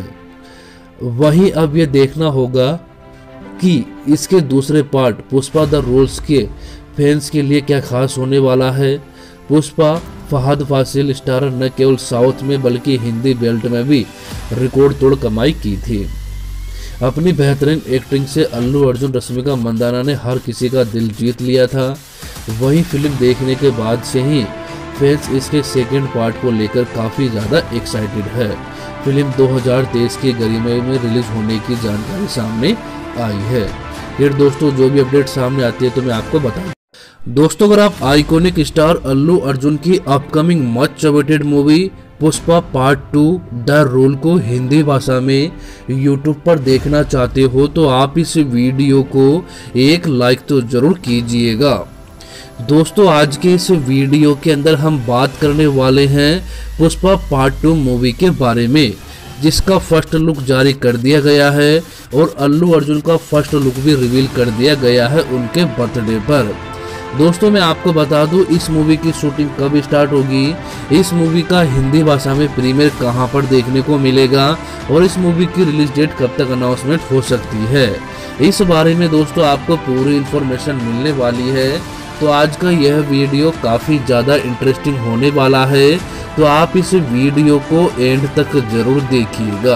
वहीं अब यह देखना होगा कि इसके दूसरे पार्ट पुष्पा द रूल्स के फैंस के लिए क्या खास होने वाला है। पुष्पा फहद फासिल स्टारर न केवल साउथ में बल्कि हिंदी बेल्ट में भी रिकॉर्ड तोड़ कमाई की थी। अपनी बेहतरीन एक्टिंग से अल्लू अर्जुन रश्मिका मंदाना ने हर किसी का दिल जीत लिया था। वहीं फिल्म देखने के बाद से ही फैंस इसके सेकंड पार्ट को लेकर काफ़ी ज़्यादा एक्साइटेड है। फिल्म 2023 की गरिमा में रिलीज होने की जानकारी सामने आई है। फिर दोस्तों जो भी अपडेट सामने आती है तो मैं आपको बता दूं। दोस्तों अगर आप आइकॉनिक स्टार अल्लू अर्जुन की upcoming much awaited movie Pushpa part 2 the rule को हिंदी भाषा में यूट्यूब पर देखना चाहते हो तो आप इस वीडियो को एक लाइक तो जरूर कीजिएगा। दोस्तों आज के इस वीडियो के अंदर हम बात करने वाले हैं पुष्पा पार्ट 2 मूवी के बारे में, जिसका फर्स्ट लुक जारी कर दिया गया है और अल्लू अर्जुन का फर्स्ट लुक भी रिवील कर दिया गया है उनके बर्थडे पर। दोस्तों मैं आपको बता दूं इस मूवी की शूटिंग कब स्टार्ट होगी, इस मूवी का हिंदी भाषा में प्रीमियर कहां पर देखने को मिलेगा और इस मूवी की रिलीज डेट कब तक अनाउंसमेंट हो सकती है, इस बारे में दोस्तों आपको पूरी इन्फॉर्मेशन मिलने वाली है। तो आज का यह वीडियो काफ़ी ज़्यादा इंटरेस्टिंग होने वाला है, तो आप इस वीडियो को एंड तक जरूर देखिएगा।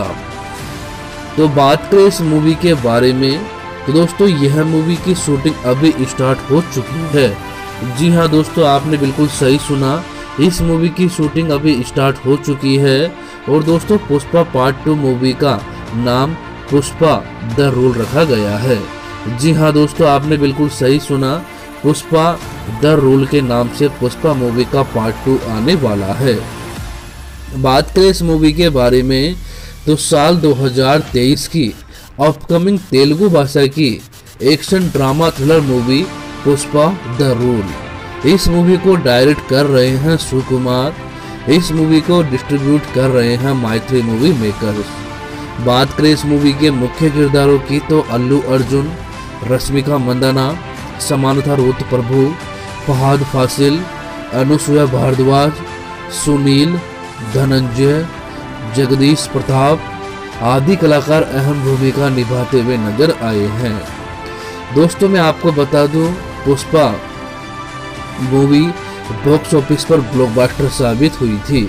तो बात करें इस मूवी के बारे में तो दोस्तों यह मूवी की शूटिंग अभी स्टार्ट हो चुकी है। जी हाँ दोस्तों आपने बिल्कुल सही सुना, इस मूवी की शूटिंग अभी स्टार्ट हो चुकी है और दोस्तों पुष्पा पार्ट 2 मूवी का नाम पुष्पा द रूल रखा गया है। जी हाँ दोस्तों आपने बिल्कुल सही सुना, पुष्पा द रूल के नाम से पुष्पा मूवी का पार्ट 2 आने वाला है। बात करें इस मूवी के बारे में तो साल 2023 की अपकमिंग तेलुगु भाषा की action drama thriller movie Pushpa the rule, इस मूवी को डायरेक्ट कर रहे हैं सुकुमार। इस मूवी को डिस्ट्रीब्यूट कर रहे हैं मैत्री मूवी मेकर्स। बात करें इस मूवी के मुख्य किरदारों की तो अल्लू अर्जुन, रश्मिका मंदाना, समानता रुत प्रभु, फहद फासिल, अनुसुया भारद्वाज, सुनील, धनंजय, जगदीश प्रताप आदि कलाकार अहम भूमिका निभाते हुए नजर आए हैं। दोस्तों मैं आपको बता दूं पुष्पा मूवी बॉक्स ऑफिस पर ब्लॉकबस्टर साबित हुई थी।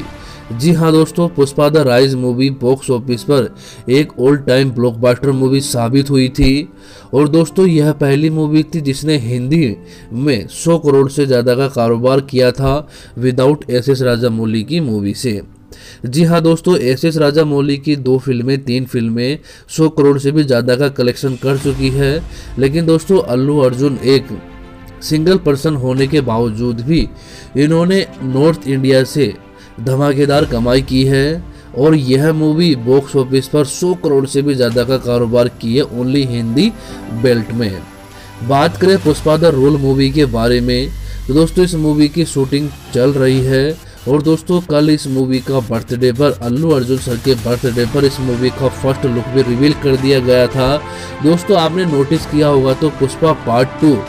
जी हाँ दोस्तों, Pushpa the rise movie box office पर एक ऑल टाइम ब्लॉकबस्टर मूवी साबित हुई थी। और दोस्तों यह पहली मूवी थी जिसने हिंदी में 100 करोड़ से ज़्यादा का कारोबार किया था विदाउट एस राजामौली की मूवी से। जी हाँ दोस्तों, एस राजामौली की 2 फिल्में 3 फिल्में 100 करोड़ से भी ज़्यादा का कलेक्शन कर चुकी है। लेकिन दोस्तों अल्लू अर्जुन एक सिंगल पर्सन होने के बावजूद भी इन्होंने नॉर्थ इंडिया से धमाकेदार कमाई की है और यह मूवी बॉक्स ऑफिस पर 100 करोड़ से भी ज़्यादा का कारोबार की है ओनली हिंदी बेल्ट में। बात करें पुष्पा द रूल मूवी के बारे में तो दोस्तों इस मूवी की शूटिंग चल रही है और दोस्तों कल इस मूवी का बर्थडे पर अल्लू अर्जुन सर के बर्थडे पर इस मूवी का फर्स्ट लुक भी रिवील कर दिया गया था। दोस्तों आपने नोटिस किया होगा तो पुष्पा पार्ट 2,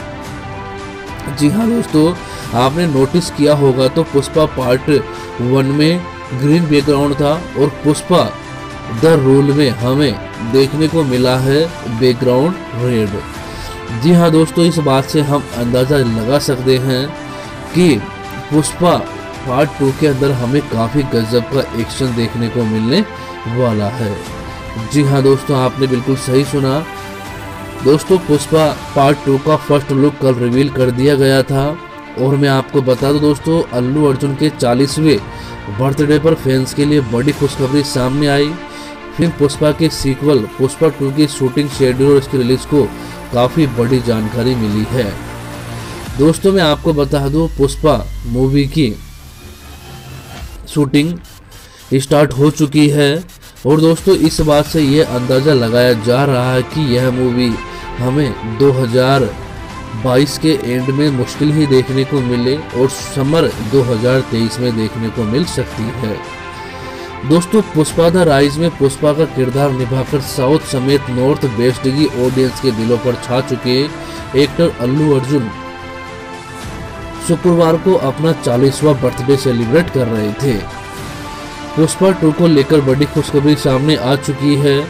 जी हाँ दोस्तों आपने नोटिस किया होगा तो पुष्पा पार्ट 1 में ग्रीन बैकग्राउंड था और पुष्पा द रूल में हमें देखने को मिला है बैकग्राउंड रेड। जी हाँ दोस्तों, इस बात से हम अंदाज़ा लगा सकते हैं कि पुष्पा पार्ट 2 के अंदर हमें काफ़ी गजब का एक्शन देखने को मिलने वाला है। जी हाँ दोस्तों, आपने बिल्कुल सही सुना। दोस्तों पुष्पा पार्ट 2 का फर्स्ट लुक कल रिवील कर दिया गया था और मैं आपको बता दूं दोस्तों अल्लू अर्जुन के 40वें बर्थडे पर फैंस के लिए बड़ी खुशखबरी सामने आई। फिर पुष्पा के सीक्वल पुष्पा 2 की शूटिंग शेड्यूल और इसकी रिलीज को काफ़ी बड़ी जानकारी मिली है। दोस्तों मैं आपको बता दूं पुष्पा मूवी की शूटिंग स्टार्ट हो चुकी है और दोस्तों इस बात से यह अंदाज़ा लगाया जा रहा है कि यह मूवी हमें 2022 के एंड में मुश्किल ही देखने को मिले और समर 2023 में देखने को मिल सकती है। दोस्तों पुष्पा द राइज में पुष्पा का किरदार निभाकर साउथ समेत नॉर्थ वेस्ट की ऑडियंस के दिलों पर छा चुके एक्टर अल्लू अर्जुन शुक्रवार को अपना 40वां बर्थडे सेलिब्रेट कर रहे थे। पुष्पा 2 को लेकर बड़ी खुशखबरी सामने आ चुकी है।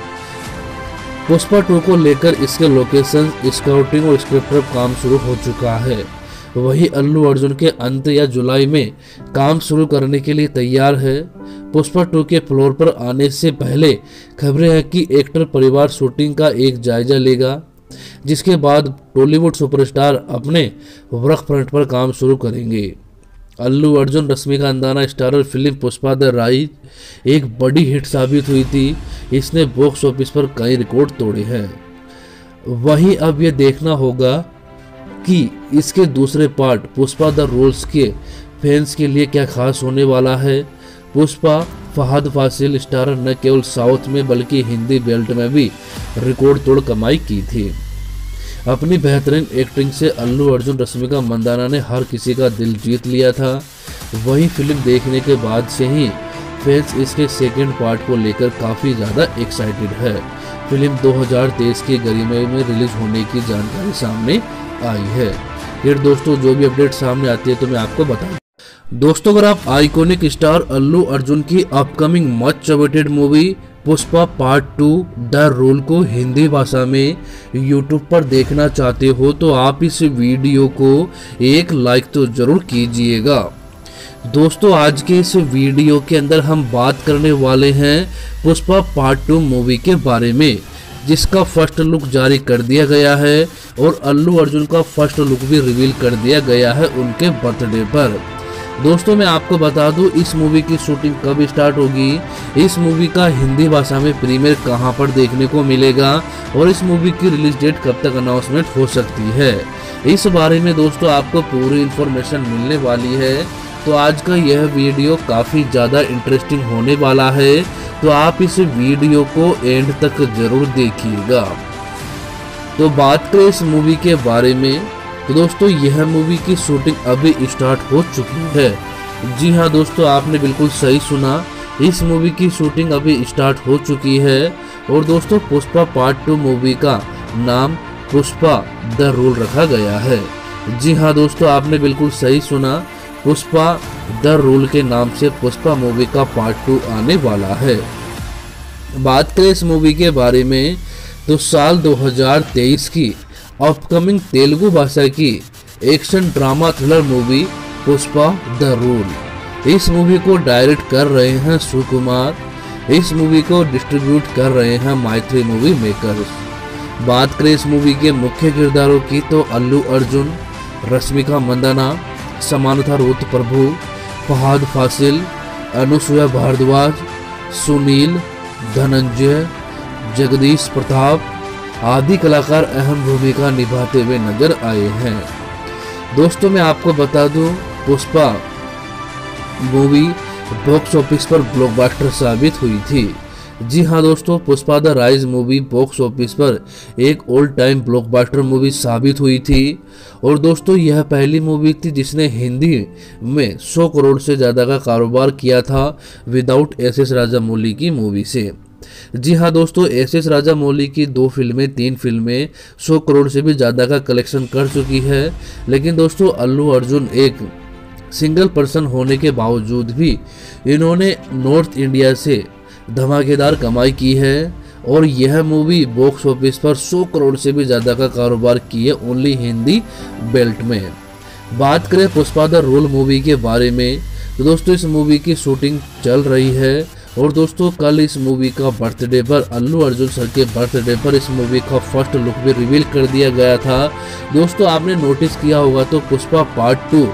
पुष्पा 2 को लेकर इसके लोकेशन, स्काउटिंग और स्क्रिप्ट पर काम शुरू हो चुका है। वही अल्लू अर्जुन के अंत या जुलाई में काम शुरू करने के लिए तैयार है। पुष्पा 2 के फ्लोर पर आने से पहले खबरें हैं कि एक्टर परिवार शूटिंग का एक जायजा लेगा, जिसके बाद टॉलीवुड सुपरस्टार अपने वर्क फ्रंट पर काम शुरू करेंगे। Allu Arjun Rashmika Mandanna starrer film Pushpa the rise एक बड़ी हिट साबित हुई थी। इसने बॉक्स ऑफिस पर कई रिकॉर्ड तोड़े हैं। वहीं अब यह देखना होगा कि इसके दूसरे पार्ट पुष्पा द रूल्स के फैंस के लिए क्या खास होने वाला है। पुष्पा फहद फासिल स्टारर न केवल साउथ में बल्कि हिंदी बेल्ट में भी रिकॉर्ड तोड़ कमाई की थी। अपनी बेहतरीन एक्टिंग से अल्लू अर्जुन रश्मिका मंदाना ने हर किसी का दिल जीत लिया था। वहीं फिल्म देखने के बाद से ही फैंस इसके सेकंड पार्ट को लेकर काफ़ी ज़्यादा एक्साइटेड है। फिल्म 2023 की गरिमा में रिलीज होने की जानकारी सामने आई है। फिर दोस्तों जो भी अपडेट सामने आती है तो मैं आपको बता दूं। दोस्तों अगर आप आइकॉनिक स्टार अल्लू अर्जुन की upcoming much awaited movie Pushpa part 2 the rule को हिंदी भाषा में यूट्यूब पर देखना चाहते हो तो आप इस वीडियो को एक लाइक तो जरूर कीजिएगा। दोस्तों आज के इस वीडियो के अंदर हम बात करने वाले हैं पुष्पा पार्ट 2 मूवी के बारे में, जिसका फर्स्ट लुक जारी कर दिया गया है और अल्लू अर्जुन का फर्स्ट लुक भी रिवील कर दिया गया है उनके बर्थडे पर। दोस्तों मैं आपको बता दूं इस मूवी की शूटिंग कब स्टार्ट होगी, इस मूवी का हिंदी भाषा में प्रीमियर कहां पर देखने को मिलेगा और इस मूवी की रिलीज डेट कब तक अनाउंसमेंट हो सकती है, इस बारे में दोस्तों आपको पूरी इन्फॉर्मेशन मिलने वाली है। तो आज का यह वीडियो काफ़ी ज़्यादा इंटरेस्टिंग होने वाला है, तो आप इस वीडियो को एंड तक जरूर देखिएगा। तो बात करें इस मूवी के बारे में तो दोस्तों यह मूवी की शूटिंग अभी स्टार्ट हो चुकी है। जी हाँ दोस्तों आपने बिल्कुल सही सुना, इस मूवी की शूटिंग अभी स्टार्ट हो चुकी है और दोस्तों पुष्पा पार्ट 2 मूवी का नाम पुष्पा द रूल रखा गया है। जी हाँ दोस्तों आपने बिल्कुल सही सुना, पुष्पा द रूल के नाम से पुष्पा मूवी का पार्ट 2 आने वाला है। बात करें इस मूवी के बारे में तो साल 2023 की अपकमिंग तेलुगु भाषा की action drama thriller movie Pushpa the rule इस मूवी को डायरेक्ट कर रहे हैं सुकुमार। इस मूवी को डिस्ट्रीब्यूट कर रहे हैं मैत्री मूवी मेकर्स। बात करें इस मूवी के मुख्य किरदारों की तो अल्लू अर्जुन, रश्मिका मंदाना, समांथा रोत प्रभु, फहद फासिल, अनुसुया भारद्वाज, सुनील, धनंजय, जगदीश प्रताप आदि कलाकार अहम भूमिका निभाते हुए नजर आए हैं। दोस्तों मैं आपको बता दूं, पुष्पा मूवी बॉक्स ऑफिस पर ब्लॉकबस्टर साबित हुई थी। जी हाँ दोस्तों, Pushpa the rise movie box office पर एक ऑल टाइम ब्लॉकबस्टर मूवी साबित हुई थी। और दोस्तों यह पहली मूवी थी जिसने हिंदी में 100 करोड़ से ज़्यादा का कारोबार किया था विदाउट एस.एस. राजामौली की मूवी से। जी हाँ दोस्तों, एस.एस. राजामौली की 2 फिल्में 3 फिल्में 100 करोड़ से भी ज़्यादा का कलेक्शन कर चुकी है। लेकिन दोस्तों अल्लू अर्जुन एक सिंगल पर्सन होने के बावजूद भी इन्होंने नॉर्थ इंडिया से धमाकेदार कमाई की है और यह मूवी बॉक्स ऑफिस पर 100 करोड़ से भी ज़्यादा का कारोबार की है ओनली हिंदी बेल्ट में। बात करें पुष्पा द रूल मूवी के बारे में तो दोस्तों इस मूवी की शूटिंग चल रही है और दोस्तों कल इस मूवी का बर्थडे पर अल्लू अर्जुन सर के बर्थडे पर इस मूवी का फर्स्ट लुक भी रिवील कर दिया गया था। दोस्तों आपने नोटिस किया होगा तो पुष्पा पार्ट 2,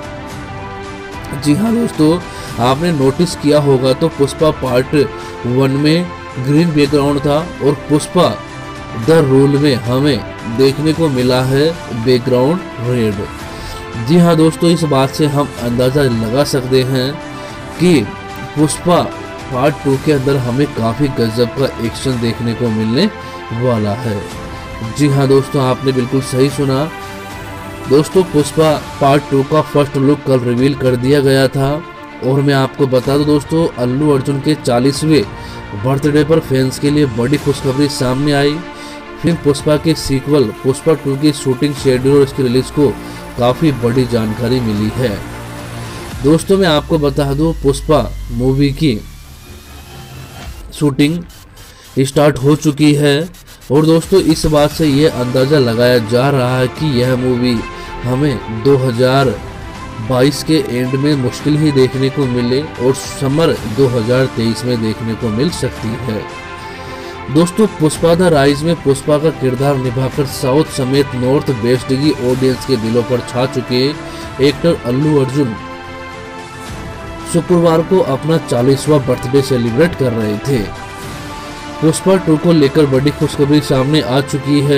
जी हाँ दोस्तों आपने नोटिस किया होगा तो पुष्पा पार्ट 1 में ग्रीन बैकग्राउंड था और पुष्पा द रूल में हमें देखने को मिला है बैकग्राउंड रेड। जी हाँ दोस्तों, इस बात से हम अंदाज़ा लगा सकते हैं कि पुष्पा पार्ट 2 के अंदर हमें काफ़ी गजब का एक्शन देखने को मिलने वाला है। जी हाँ दोस्तों, आपने बिल्कुल सही सुना। दोस्तों पुष्पा पार्ट 2 का फर्स्ट लुक कल रिवील कर दिया गया था और मैं आपको बता दूं दोस्तों अल्लू अर्जुन के 40वें बर्थडे पर फैंस के लिए बड़ी खुशखबरी सामने आई। फिल्म पुष्पा के सीक्वल पुष्पा 2 की शूटिंग शेड्यूल और इसकी रिलीज को काफ़ी बड़ी जानकारी मिली है। दोस्तों मैं आपको बता दूं पुष्पा मूवी की शूटिंग स्टार्ट हो चुकी है और दोस्तों इस बात से यह अंदाज़ा लगाया जा रहा है कि यह मूवी हमें 2022 के एंड में मुश्किल ही देखने को मिले और समर 2023 में देखने को मिल सकती है। दोस्तों पुष्पा द राइज में पुष्पा का किरदार निभाकर साउथ समेत नॉर्थ वेस्ट की ऑडियंस के दिलों पर छा चुके एक्टर अल्लू अर्जुन शुक्रवार को अपना 40वां बर्थडे सेलिब्रेट कर रहे थे। पुष्पा 2 को लेकर बड़ी खुशखबरी सामने आ चुकी है।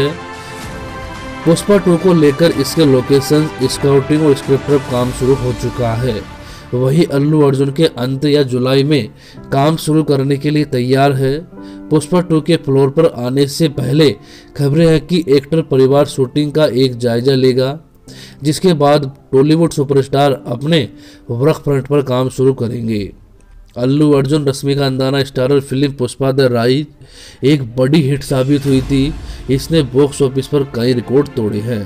पुष्पा 2 को लेकर इसके लोकेशन, स्काउटिंग और स्क्रिप्ट पर काम शुरू हो चुका है। वही अल्लू अर्जुन के अंत या जुलाई में काम शुरू करने के लिए तैयार है। पुष्पा 2 के फ्लोर पर आने से पहले खबरें हैं कि एक्टर परिवार शूटिंग का एक जायजा लेगा, जिसके बाद टॉलीवुड सुपरस्टार अपने वर्क फ्रंट पर काम शुरू करेंगे। Allu Arjun Rashmika Mandanna starrer film Pushpa the rise एक बड़ी हिट साबित हुई थी। इसने बॉक्स ऑफिस पर कई रिकॉर्ड तोड़े हैं।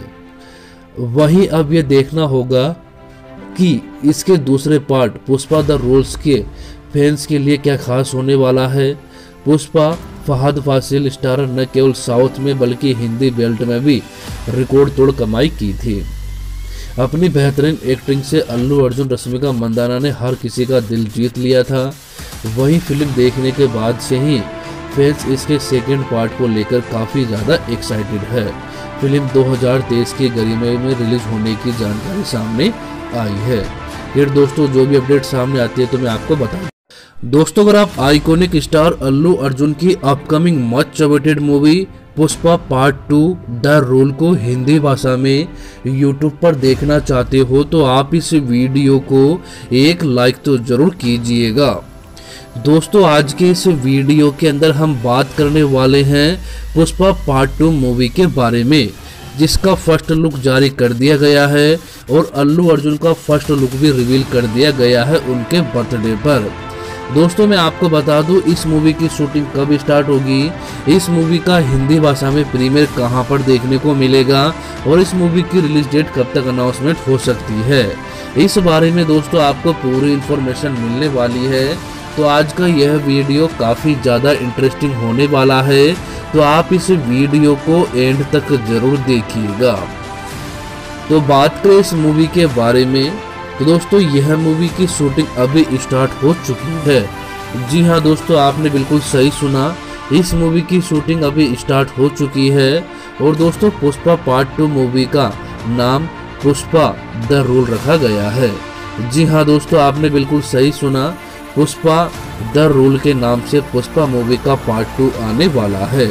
वहीं अब यह देखना होगा कि इसके दूसरे पार्ट पुष्पा द रूल्स के फैंस के लिए क्या खास होने वाला है। पुष्पा फहद फासिल स्टारर न केवल साउथ में बल्कि हिंदी बेल्ट में भी रिकॉर्ड तोड़ कमाई की थी। अपनी बेहतरीन एक्टिंग से अल्लू अर्जुन रश्मिका मंदाना ने हर किसी का दिल जीत लिया था। वहीं फिल्म देखने के बाद से ही फैंस इसके सेकंड पार्ट को लेकर काफ़ी ज़्यादा एक्साइटेड है। फिल्म 2023 की गरिमा में रिलीज होने की जानकारी सामने आई है। फिर दोस्तों जो भी अपडेट सामने आती है तो मैं आपको बता दोस्तों, अगर आप आइकॉनिक स्टार अल्लू अर्जुन की upcoming much awaited movie Pushpa part 2 the rule को हिंदी भाषा में यूट्यूब पर देखना चाहते हो तो आप इस वीडियो को एक लाइक तो जरूर कीजिएगा। दोस्तों आज के इस वीडियो के अंदर हम बात करने वाले हैं पुष्पा पार्ट 2 मूवी के बारे में, जिसका फर्स्ट लुक जारी कर दिया गया है और अल्लू अर्जुन का फर्स्ट लुक भी रिवील कर दिया गया है उनके बर्थडे पर। दोस्तों मैं आपको बता दूं इस मूवी की शूटिंग कब स्टार्ट होगी, इस मूवी का हिंदी भाषा में प्रीमियर कहां पर देखने को मिलेगा और इस मूवी की रिलीज डेट कब तक अनाउंसमेंट हो सकती है, इस बारे में दोस्तों आपको पूरी इन्फॉर्मेशन मिलने वाली है। तो आज का यह वीडियो काफ़ी ज़्यादा इंटरेस्टिंग होने वाला है, तो आप इस वीडियो को एंड तक जरूर देखिएगा। तो बात करें इस मूवी के बारे में तो दोस्तों यह मूवी की शूटिंग अभी स्टार्ट हो चुकी है। जी हाँ दोस्तों, आपने बिल्कुल सही सुना, इस मूवी की शूटिंग अभी स्टार्ट हो चुकी है। और दोस्तों पुष्पा पार्ट 2 मूवी का नाम पुष्पा द रूल रखा गया है। जी हाँ दोस्तों, आपने बिल्कुल सही सुना, पुष्पा द रूल के नाम से पुष्पा मूवी का पार्ट 2 आने वाला है।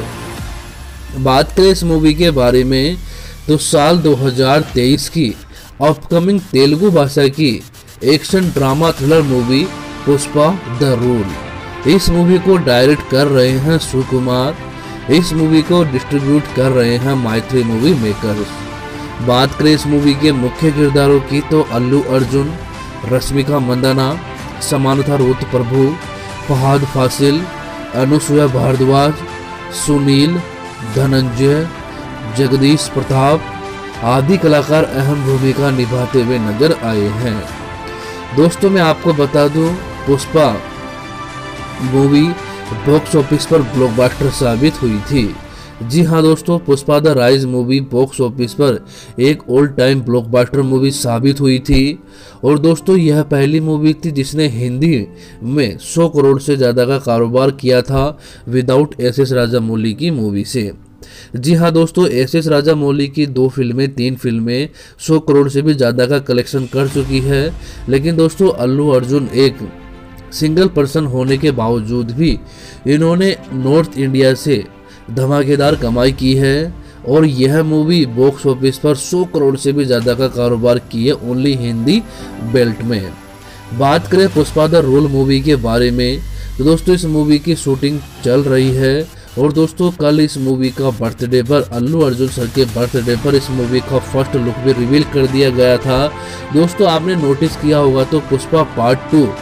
बात करें इस मूवी के बारे में तो साल 2023 की अपकमिंग तेलुगु भाषा की action drama thriller movie Pushpa the rule, इस मूवी को डायरेक्ट कर रहे हैं सुकुमार। इस मूवी को डिस्ट्रीब्यूट कर रहे हैं मैत्री मूवी मेकर्स। बात करें इस मूवी के मुख्य किरदारों की तो अल्लू अर्जुन, रश्मिका मंदाना, समानता रोत प्रभु, फहाद फासिल, अनुसुया भारद्वाज, सुनील, धनंजय, जगदीश प्रताप आदि कलाकार अहम भूमिका निभाते हुए नजर आए हैं। दोस्तों मैं आपको बता दूं, पुष्पा मूवी बॉक्स ऑफिस पर ब्लॉकबस्टर साबित हुई थी। जी हाँ दोस्तों, Pushpa the rise movie box office पर एक ऑल टाइम ब्लॉकबस्टर मूवी साबित हुई थी। और दोस्तों यह पहली मूवी थी जिसने हिंदी में 100 करोड़ से ज़्यादा का कारोबार किया था विदाउट एस राजामौली की मूवी से। जी हाँ दोस्तों, एस राजामौली की 2 फिल्में 3 फिल्में 100 करोड़ से भी ज़्यादा का कलेक्शन कर चुकी है। लेकिन दोस्तों अल्लू अर्जुन एक सिंगल पर्सन होने के बावजूद भी इन्होंने नॉर्थ इंडिया से धमाकेदार कमाई की है। और यह मूवी बॉक्स ऑफिस पर 100 करोड़ से भी ज़्यादा का कारोबार की है ओनली हिंदी बेल्ट में। बात करें पुष्पा द रूल मूवी के बारे में तो दोस्तों इस मूवी की शूटिंग चल रही है। और दोस्तों कल इस मूवी का बर्थडे पर, अल्लू अर्जुन सर के बर्थडे पर इस मूवी का फर्स्ट लुक भी रिवील कर दिया गया था। दोस्तों आपने नोटिस किया होगा तो पुष्पा पार्ट 2,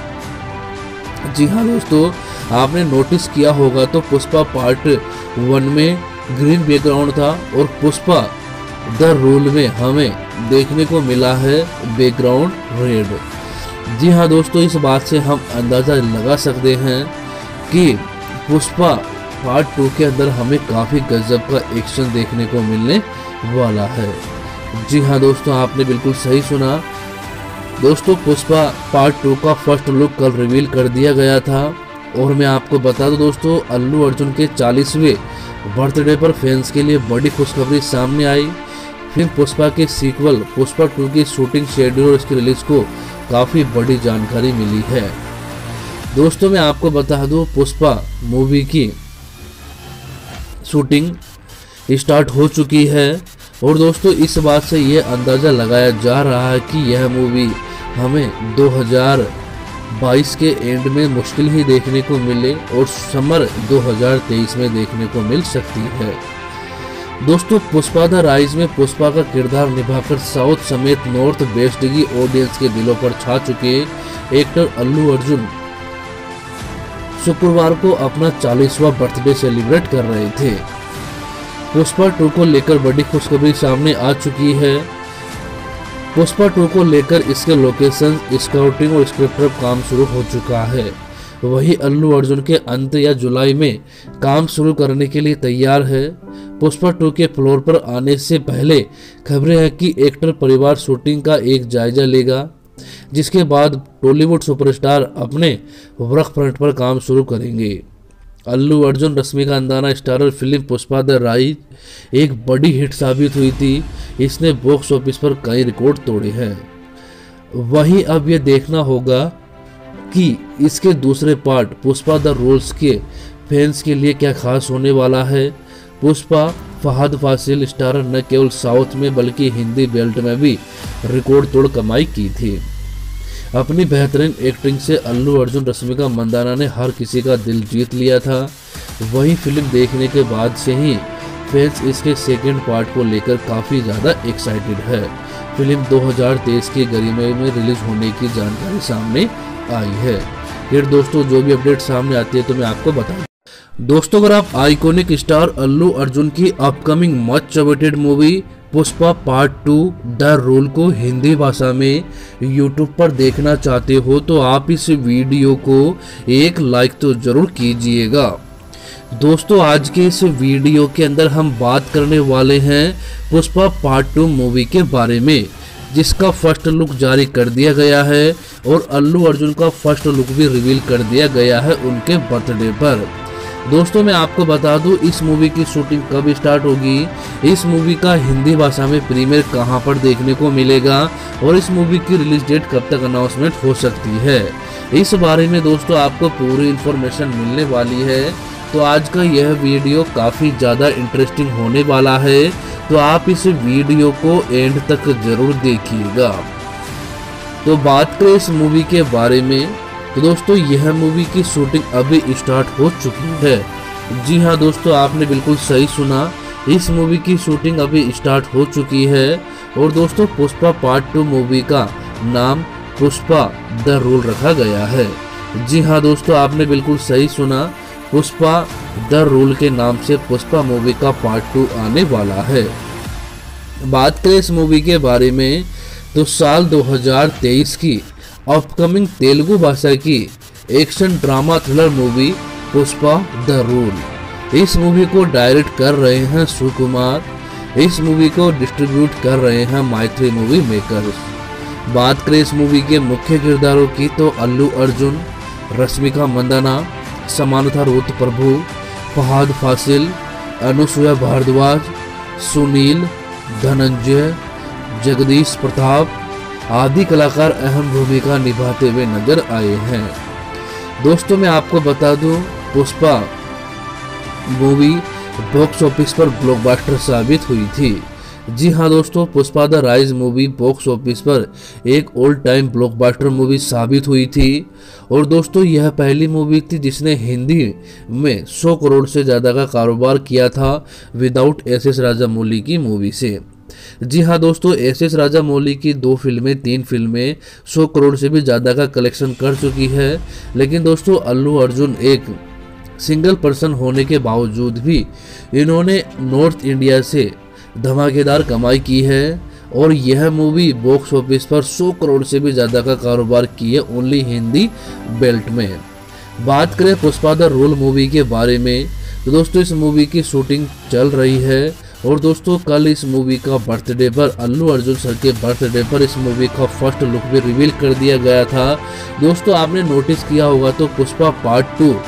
जी हाँ दोस्तों आपने नोटिस किया होगा तो पुष्पा पार्ट 1 में ग्रीन बैकग्राउंड था और पुष्पा द रूल में हमें देखने को मिला है बैकग्राउंड रेड। जी हाँ दोस्तों, इस बात से हम अंदाज़ा लगा सकते हैं कि पुष्पा पार्ट 2 के अंदर हमें काफ़ी गजब का एक्शन देखने को मिलने वाला है। जी हाँ दोस्तों, आपने बिल्कुल सही सुना। दोस्तों पुष्पा पार्ट 2 का फर्स्ट लुक कल रिवील कर दिया गया था। और मैं आपको बता दूं दोस्तों, अल्लू अर्जुन के 40वें बर्थडे पर फैंस के लिए बड़ी खुशखबरी सामने आई। फिल्म पुष्पा के सीक्वल पुष्पा 2 की शूटिंग शेड्यूल और इसकी रिलीज को काफ़ी बड़ी जानकारी मिली है। दोस्तों मैं आपको बता दूं, पुष्पा मूवी की शूटिंग स्टार्ट हो चुकी है। और दोस्तों इस बात से ये अंदाज़ा लगाया जा रहा है कि यह मूवी हमें 2022 के एंड में मुश्किल ही देखने को मिले और समर 2023 में देखने को मिल सकती है। दोस्तों पुष्पा द राइज में पुष्पा का किरदार निभाकर साउथ समेत नॉर्थ वेस्ट की ऑडियंस के दिलों पर छा चुके एक्टर अल्लू अर्जुन शुक्रवार को अपना 40वां बर्थडे सेलिब्रेट कर रहे थे। पुष्पा 2 को लेकर बड़ी खुशखबरी सामने आ चुकी है। पुष्पा 2 को लेकर इसके लोकेशन, स्काउटिंग और स्क्रिप्ट पर काम शुरू हो चुका है। वही अल्लू अर्जुन के अंत या जुलाई में काम शुरू करने के लिए तैयार है। पुष्पा 2 के फ्लोर पर आने से पहले खबरें हैं कि एक्टर परिवार शूटिंग का एक जायजा लेगा, जिसके बाद टॉलीवुड सुपरस्टार अपने वर्क फ्रंट पर काम शुरू करेंगे। Allu Arjun Rashmika Mandanna starrer film Pushpa the rise एक बड़ी हिट साबित हुई थी। इसने बॉक्स ऑफिस पर कई रिकॉर्ड तोड़े हैं। वहीं अब यह देखना होगा कि इसके दूसरे पार्ट पुष्पा द रूल्स के फैंस के लिए क्या खास होने वाला है। पुष्पा फहाद फासिल स्टारर न केवल साउथ में बल्कि हिंदी बेल्ट में भी रिकॉर्ड तोड़ कमाई की थी। अपनी बेहतरीन एक्टिंग से अल्लू अर्जुन रश्मिका मंदाना ने हर किसी का दिल जीत लिया था। वहीं फिल्म देखने के बाद से ही फैंस इसके सेकेंड पार्ट को लेकर काफ़ी ज़्यादा एक्साइटेड है। फिल्म 2023 की गरिमा में रिलीज होने की जानकारी सामने आई है। फिर दोस्तों जो भी अपडेट सामने आती है तो मैं आपको बताऊँ। दोस्तों अगर आप आइकॉनिक स्टार अल्लू अर्जुन की upcoming much awaited movie Pushpa part 2 the rule को हिंदी भाषा में यूट्यूब पर देखना चाहते हो तो आप इस वीडियो को एक लाइक तो जरूर कीजिएगा। दोस्तों आज के इस वीडियो के अंदर हम बात करने वाले हैं पुष्पा पार्ट 2 मूवी के बारे में। जिसका फर्स्ट लुक जारी कर दिया गया है और अल्लू अर्जुन का फर्स्ट लुक भी रिवील कर दिया गया है उनके बर्थडे पर। दोस्तों मैं आपको बता दूं इस मूवी की शूटिंग कब स्टार्ट होगी, इस मूवी का हिंदी भाषा में प्रीमियर कहां पर देखने को मिलेगा और इस मूवी की रिलीज डेट कब तक अनाउंसमेंट हो सकती है, इस बारे में दोस्तों आपको पूरी इन्फॉर्मेशन मिलने वाली है। तो आज का यह वीडियो काफ़ी ज़्यादा इंटरेस्टिंग होने वाला है, तो आप इस वीडियो को एंड तक जरूर देखिएगा। तो बात करें इस मूवी के बारे में, तो दोस्तों यह मूवी की शूटिंग अभी स्टार्ट हो चुकी है। जी हाँ दोस्तों, आपने बिल्कुल सही सुना, इस मूवी की शूटिंग अभी स्टार्ट हो चुकी है। और दोस्तों पुष्पा पार्ट 2 मूवी का नाम पुष्पा द रूल रखा गया है। जी हाँ दोस्तों, आपने बिल्कुल सही सुना, पुष्पा द रूल के नाम से पुष्पा मूवी का पार्ट 2 आने वाला है। बात करें इस मूवी के बारे में, तो साल 2023 की अपकमिंग तेलुगु भाषा की action drama thriller movie Pushpa the rule, इस मूवी को डायरेक्ट कर रहे हैं सुकुमार, इस मूवी को डिस्ट्रीब्यूट कर रहे हैं मैत्री मूवी मेकर्स। बात करें इस मूवी के मुख्य किरदारों की, तो अल्लू अर्जुन, रश्मिका मंदाना, समानता रोत प्रभु, फहाद फासिल, अनुसुया भारद्वाज, सुनील, धनंजय, जगदीश प्रताप आदि कलाकार अहम भूमिका निभाते हुए नजर आए हैं। दोस्तों मैं आपको बता दूं पुष्पा मूवी बॉक्स ऑफिस पर ब्लॉकबस्टर साबित हुई थी। जी हाँ दोस्तों, Pushpa the rise movie box office पर एक ऑल टाइम ब्लॉकबस्टर मूवी साबित हुई थी। और दोस्तों यह पहली मूवी थी जिसने हिंदी में 100 करोड़ से ज़्यादा का कारोबार किया था विदाउट एस राजामौली की मूवी से। जी हाँ दोस्तों, एस राजामौली की 2 फिल्में 3 फिल्में 100 करोड़ से भी ज़्यादा का कलेक्शन कर चुकी है। लेकिन दोस्तों अल्लू अर्जुन एक सिंगल पर्सन होने के बावजूद भी इन्होंने नॉर्थ इंडिया से धमाकेदार कमाई की है और यह मूवी बॉक्स ऑफिस पर 100 करोड़ से भी ज़्यादा का कारोबार की है ओनली हिंदी बेल्ट में। बात करें पुष्पा द रूल मूवी के बारे में, तो दोस्तों इस मूवी की शूटिंग चल रही है और दोस्तों कल इस मूवी का बर्थडे पर, अल्लू अर्जुन सर के बर्थडे पर इस मूवी का फर्स्ट लुक भी रिवील कर दिया गया था। दोस्तों आपने नोटिस किया होगा तो पुष्पा पार्ट 2,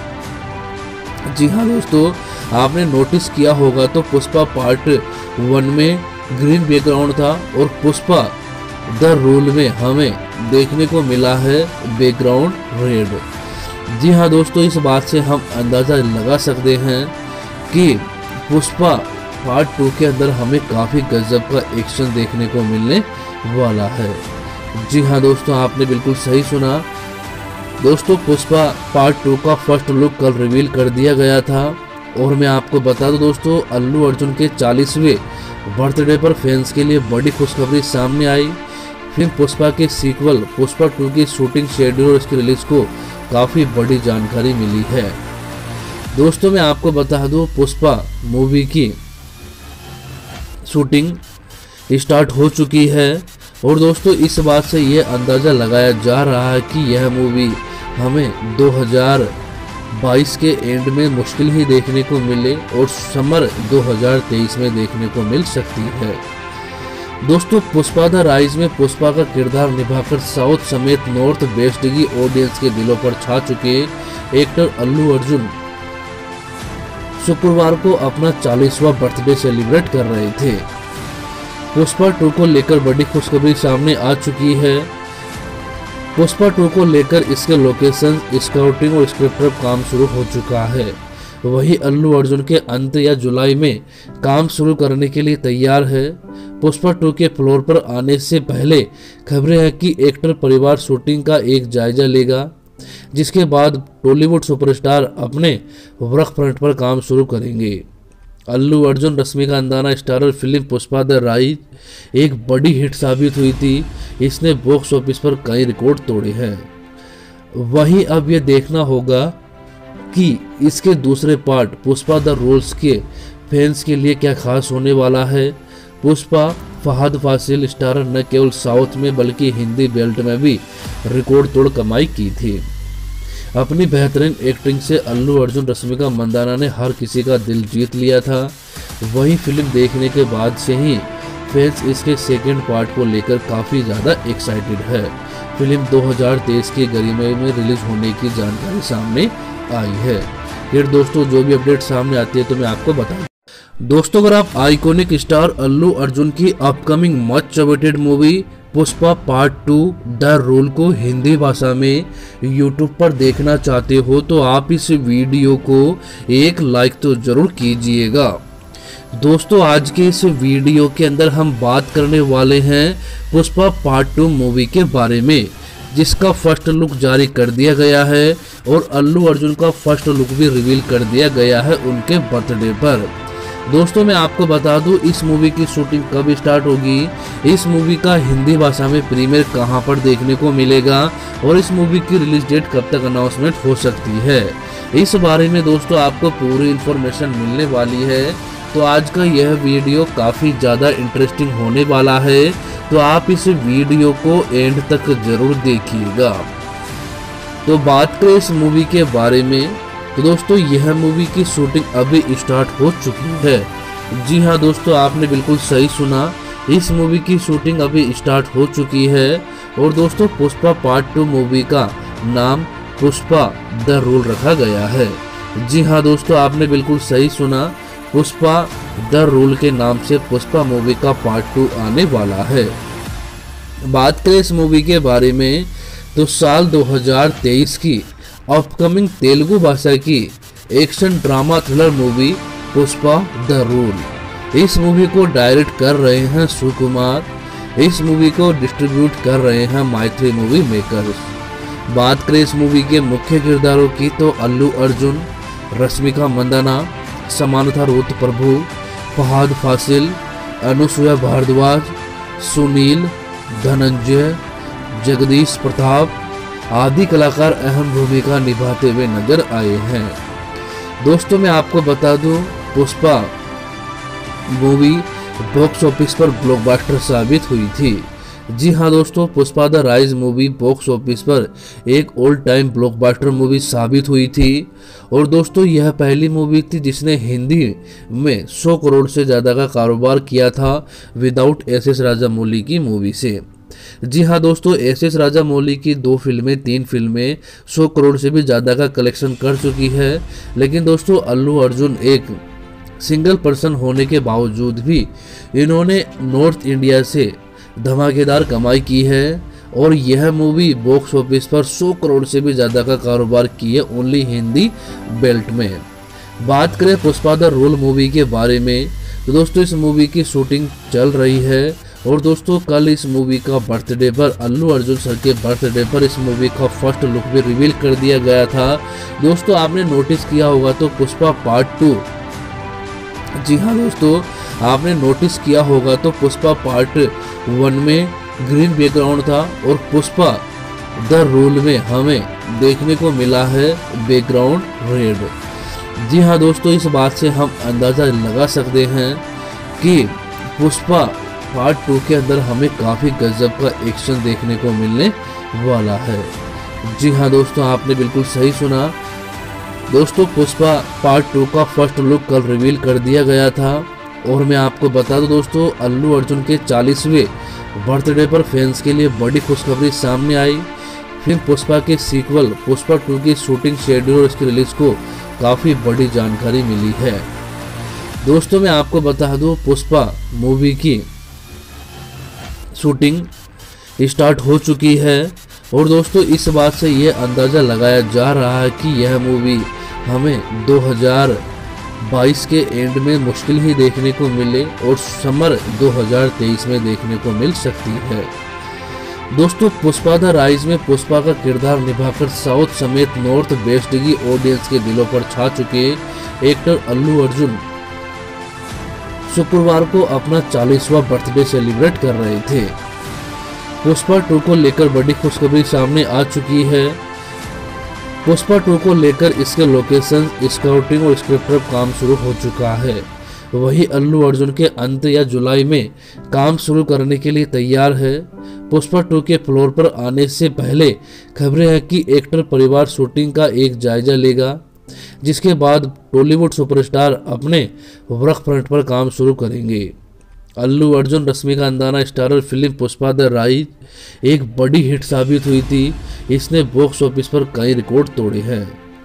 जी हाँ दोस्तों आपने नोटिस किया होगा तो पुष्पा पार्ट 1 में ग्रीन बैकग्राउंड था और पुष्पा द रूल में हमें देखने को मिला है बैकग्राउंड रेड। जी हाँ दोस्तों, इस बात से हम अंदाज़ा लगा सकते हैं कि पुष्पा पार्ट 2 के अंदर हमें काफ़ी गजब का एक्शन देखने को मिलने वाला है। जी हाँ दोस्तों, आपने बिल्कुल सही सुना। दोस्तों पुष्पा पार्ट 2 का फर्स्ट लुक कल रिवील कर दिया गया था और मैं आपको बता दूं दोस्तों अल्लू अर्जुन के 40वें बर्थडे पर फैंस के लिए बड़ी खुशखबरी सामने आई। फिर पुष्पा के सीक्वल पुष्पा 2 की शूटिंग शेड्यूल और इसकी रिलीज को काफ़ी बड़ी जानकारी मिली है। दोस्तों मैं आपको बता दूं पुष्पा मूवी की शूटिंग स्टार्ट हो चुकी है और दोस्तों इस बात से ये अंदाज़ा लगाया जा रहा है कि यह मूवी हमें 2022 के एंड में मुश्किल ही देखने को मिले और समर 2023 में देखने को मिल सकती है। दोस्तों पुष्पा द राइज में पुष्पा का किरदार निभाकर साउथ समेत नॉर्थ वेस्ट की ऑडियंस के दिलों पर छा चुके एक्टर अल्लू अर्जुन शुक्रवार को अपना 40वां बर्थडे सेलिब्रेट कर रहे थे। पुष्पा 2 को लेकर बड़ी खुशखबरी सामने आ चुकी है। पुष्पा 2 को लेकर इसके लोकेशन, स्काउटिंग और स्क्रिप्ट पर काम शुरू हो चुका है। वही अल्लू अर्जुन के अंत या जुलाई में काम शुरू करने के लिए तैयार है। पुष्पा 2 के फ्लोर पर आने से पहले खबरें हैं कि एक्टर परिवार शूटिंग का एक जायजा लेगा, जिसके बाद टॉलीवुड सुपरस्टार अपने वर्क फ्रंट पर काम शुरू करेंगे। Allu Arjun Rashmika Mandanna starrer film Pushpa the rise एक बड़ी हिट साबित हुई थी। इसने बॉक्स ऑफिस पर कई रिकॉर्ड तोड़े हैं। वहीं अब यह देखना होगा कि इसके दूसरे पार्ट पुष्पा द रूल्स के फैंस के लिए क्या खास होने वाला है। पुष्पा फहाद फासिल स्टारर न केवल साउथ में बल्कि हिंदी बेल्ट में भी रिकॉर्ड तोड़ कमाई की थी। अपनी बेहतरीन एक्टिंग से अल्लू अर्जुन रश्मिका मंदाना ने हर किसी का दिल जीत लिया था। वही फिल्म देखने के बाद से ही फैंस इसके सेकेंड पार्ट को लेकर काफ़ी ज़्यादा एक्साइटेड है। फिल्म 2023 के गरिमा में रिलीज होने की जानकारी सामने आई है। फिर दोस्तों जो भी अपडेट सामने आती है तो मैं आपको बता दूं। दोस्तों अगर आप आइकॉनिक स्टार अल्लू अर्जुन की upcoming much awaited movie Pushpa part 2 the rule को हिंदी भाषा में यूट्यूब पर देखना चाहते हो तो आप इस वीडियो को एक लाइक तो जरूर कीजिएगा। दोस्तों आज के इस वीडियो के अंदर हम बात करने वाले हैं पुष्पा पार्ट 2 मूवी के बारे में, जिसका फर्स्ट लुक जारी कर दिया गया है और अल्लू अर्जुन का फर्स्ट लुक भी रिवील कर दिया गया है उनके बर्थडे पर। दोस्तों मैं आपको बता दूं इस मूवी की शूटिंग कब स्टार्ट होगी, इस मूवी का हिंदी भाषा में प्रीमियर कहां पर देखने को मिलेगा और इस मूवी की रिलीज डेट कब तक अनाउंसमेंट हो सकती है, इस बारे में दोस्तों आपको पूरी इन्फॉर्मेशन मिलने वाली है। तो आज का यह वीडियो काफ़ी ज़्यादा इंटरेस्टिंग होने वाला है, तो आप इस वीडियो को एंड तक जरूर देखिएगा। तो बात करें इस मूवी के बारे में तो दोस्तों यह मूवी की शूटिंग अभी स्टार्ट हो चुकी है। जी हाँ दोस्तों आपने बिल्कुल सही सुना, इस मूवी की शूटिंग अभी स्टार्ट हो चुकी है और दोस्तों पुष्पा पार्ट 2 मूवी का नाम पुष्पा द रोल रखा गया है। जी हाँ दोस्तों आपने बिल्कुल सही सुना, पुष्पा द रोल के नाम से पुष्पा मूवी का पार्ट 2 आने वाला है। बात करें इस मूवी के बारे में तो साल 2023 की अपकमिंग तेलुगु भाषा की action drama thriller movie Pushpa the rule, इस मूवी को डायरेक्ट कर रहे हैं सुकुमार, इस मूवी को डिस्ट्रीब्यूट कर रहे हैं मैत्री मूवी मेकर्स। बात करें इस मूवी के मुख्य किरदारों की तो अल्लू अर्जुन, रश्मिका मंदाना, समानता रोत प्रभु, फहाद फासिल, अनुसुया भारद्वाज, सुनील, धनंजय, जगदीश प्रताप आदि कलाकार अहम भूमिका निभाते हुए नजर आए हैं। दोस्तों मैं आपको बता दूं पुष्पा मूवी बॉक्स ऑफिस पर ब्लॉकबस्टर साबित हुई थी। जी हाँ दोस्तों Pushpa the rise movie box office पर एक ऑल टाइम ब्लॉकबस्टर मूवी साबित हुई थी और दोस्तों यह पहली मूवी थी जिसने हिंदी में 100 करोड़ से ज़्यादा का कारोबार किया था विदाउट एस.एस. राजामौली की मूवी से। जी हाँ दोस्तों एस.एस. राजामौली की 2 फिल्में 3 फिल्में 100 करोड़ से भी ज़्यादा का कलेक्शन कर चुकी है, लेकिन दोस्तों अल्लू अर्जुन एक सिंगल पर्सन होने के बावजूद भी इन्होंने नॉर्थ इंडिया से धमाकेदार कमाई की है और यह मूवी बॉक्स ऑफिस पर 100 करोड़ से भी ज़्यादा का कारोबार की है ओनली हिंदी बेल्ट में। बात करें पुष्पा द रोल मूवी के बारे में तो दोस्तों इस मूवी की शूटिंग चल रही है और दोस्तों कल इस मूवी का बर्थडे पर अल्लू अर्जुन सर के बर्थडे पर इस मूवी का फर्स्ट लुक भी रिवील कर दिया गया था। दोस्तों आपने नोटिस किया होगा तो पुष्पा पार्ट 2, जी हाँ दोस्तों आपने नोटिस किया होगा तो पुष्पा पार्ट 1 में ग्रीन बैकग्राउंड था और पुष्पा द रोल में हमें देखने को मिला है बैकग्राउंड रेड। जी हाँ दोस्तों इस बात से हम अंदाज़ा लगा सकते हैं कि पुष्पा पार्ट 2 के अंदर हमें काफ़ी गजब का एक्शन देखने को मिलने वाला है। जी हाँ दोस्तों आपने बिल्कुल सही सुना, दोस्तों पुष्पा पार्ट 2 का फर्स्ट लुक कल रिवील कर दिया गया था और मैं आपको बता दूं दोस्तों अल्लू अर्जुन के 40वें बर्थडे पर फैंस के लिए बड़ी खुशखबरी सामने आई। फिल्म पुष्पा के सीक्वल पुष्पा 2 की शूटिंग शेड्यूल और इसकी रिलीज को काफ़ी बड़ी जानकारी मिली है। दोस्तों मैं आपको बता दूं पुष्पा मूवी की शूटिंग स्टार्ट हो चुकी है और दोस्तों इस बात से ये अंदाज़ा लगाया जा रहा है कि यह मूवी हमें 2022 के एंड में मुश्किल ही देखने को मिले और समर 2023 में देखने को मिल सकती है। दोस्तों पुष्पा द राइज में पुष्पा का किरदार निभाकर साउथ समेत नॉर्थ वेस्ट की ऑडियंस के दिलों पर छा चुके एक्टर अल्लू अर्जुन शुक्रवार को अपना 40वां बर्थडे सेलिब्रेट कर रहे थे। पुष्पा 2 को लेकर बड़ी खुशखबरी सामने आ चुकी है। पुष्पा 2 को लेकर इसके लोकेशन, स्काउटिंग और स्क्रिप्ट पर काम शुरू हो चुका है। वही अल्लू अर्जुन के अंत या जुलाई में काम शुरू करने के लिए तैयार है। पुष्पा 2 के फ्लोर पर आने से पहले खबरें हैं कि एक्टर परिवार शूटिंग का एक जायजा लेगा, जिसके बाद टॉलीवुड सुपरस्टार अपने वर्क फ्रंट पर काम शुरू करेंगे। Allu Arjun Rashmika Mandanna starrer film Pushpa the rise एक बड़ी हिट साबित हुई थी। इसने बॉक्स ऑफिस पर कई रिकॉर्ड तोड़े हैं।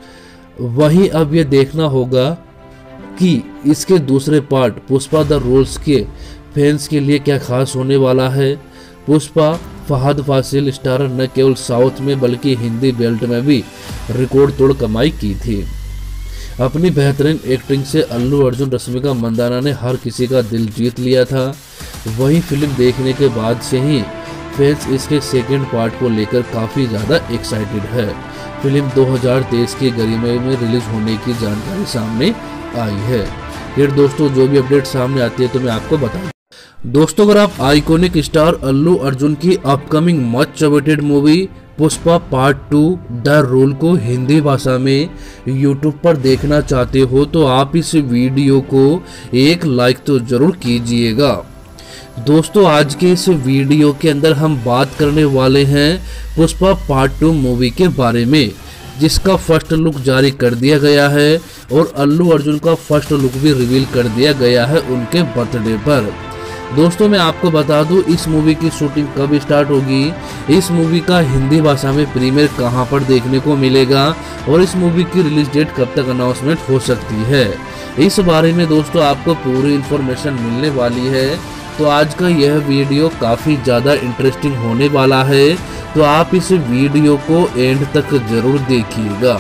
वहीं अब यह देखना होगा कि इसके दूसरे पार्ट पुष्पा द रोल्स के फैंस के लिए क्या खास होने वाला है। पुष्पा फहद फासिल स्टारर न केवल साउथ में बल्कि हिंदी बेल्ट में भी रिकॉर्ड तोड़ कमाई की थी। अपनी बेहतरीन एक्टिंग से अल्लू अर्जुन रश्मिका मंदाना ने हर किसी का दिल जीत लिया था। वहीं फिल्म देखने के बाद से ही फैंस इसके सेकंड पार्ट को लेकर काफ़ी ज़्यादा एक्साइटेड है। फिल्म 2023 की गरिमा में रिलीज होने की जानकारी सामने आई है। फिर दोस्तों जो भी अपडेट सामने आती है तो मैं आपको बताऊँ। दोस्तों अगर आप आइकॉनिक स्टार अल्लू अर्जुन की upcoming much awaited movie Pushpa part 2 the rule को हिंदी भाषा में यूट्यूब पर देखना चाहते हो तो आप इस वीडियो को एक लाइक तो जरूर कीजिएगा। दोस्तों आज के इस वीडियो के अंदर हम बात करने वाले हैं पुष्पा पार्ट 2 मूवी के बारे में, जिसका फर्स्ट लुक जारी कर दिया गया है और अल्लू अर्जुन का फर्स्ट लुक भी रिवील कर दिया गया है उनके बर्थडे पर। दोस्तों मैं आपको बता दूं इस मूवी की शूटिंग कब स्टार्ट होगी, इस मूवी का हिंदी भाषा में प्रीमियर कहां पर देखने को मिलेगा और इस मूवी की रिलीज डेट कब तक अनाउंसमेंट हो सकती है, इस बारे में दोस्तों आपको पूरी इन्फॉर्मेशन मिलने वाली है। तो आज का यह वीडियो काफ़ी ज़्यादा इंटरेस्टिंग होने वाला है, तो आप इस वीडियो को एंड तक जरूर देखिएगा।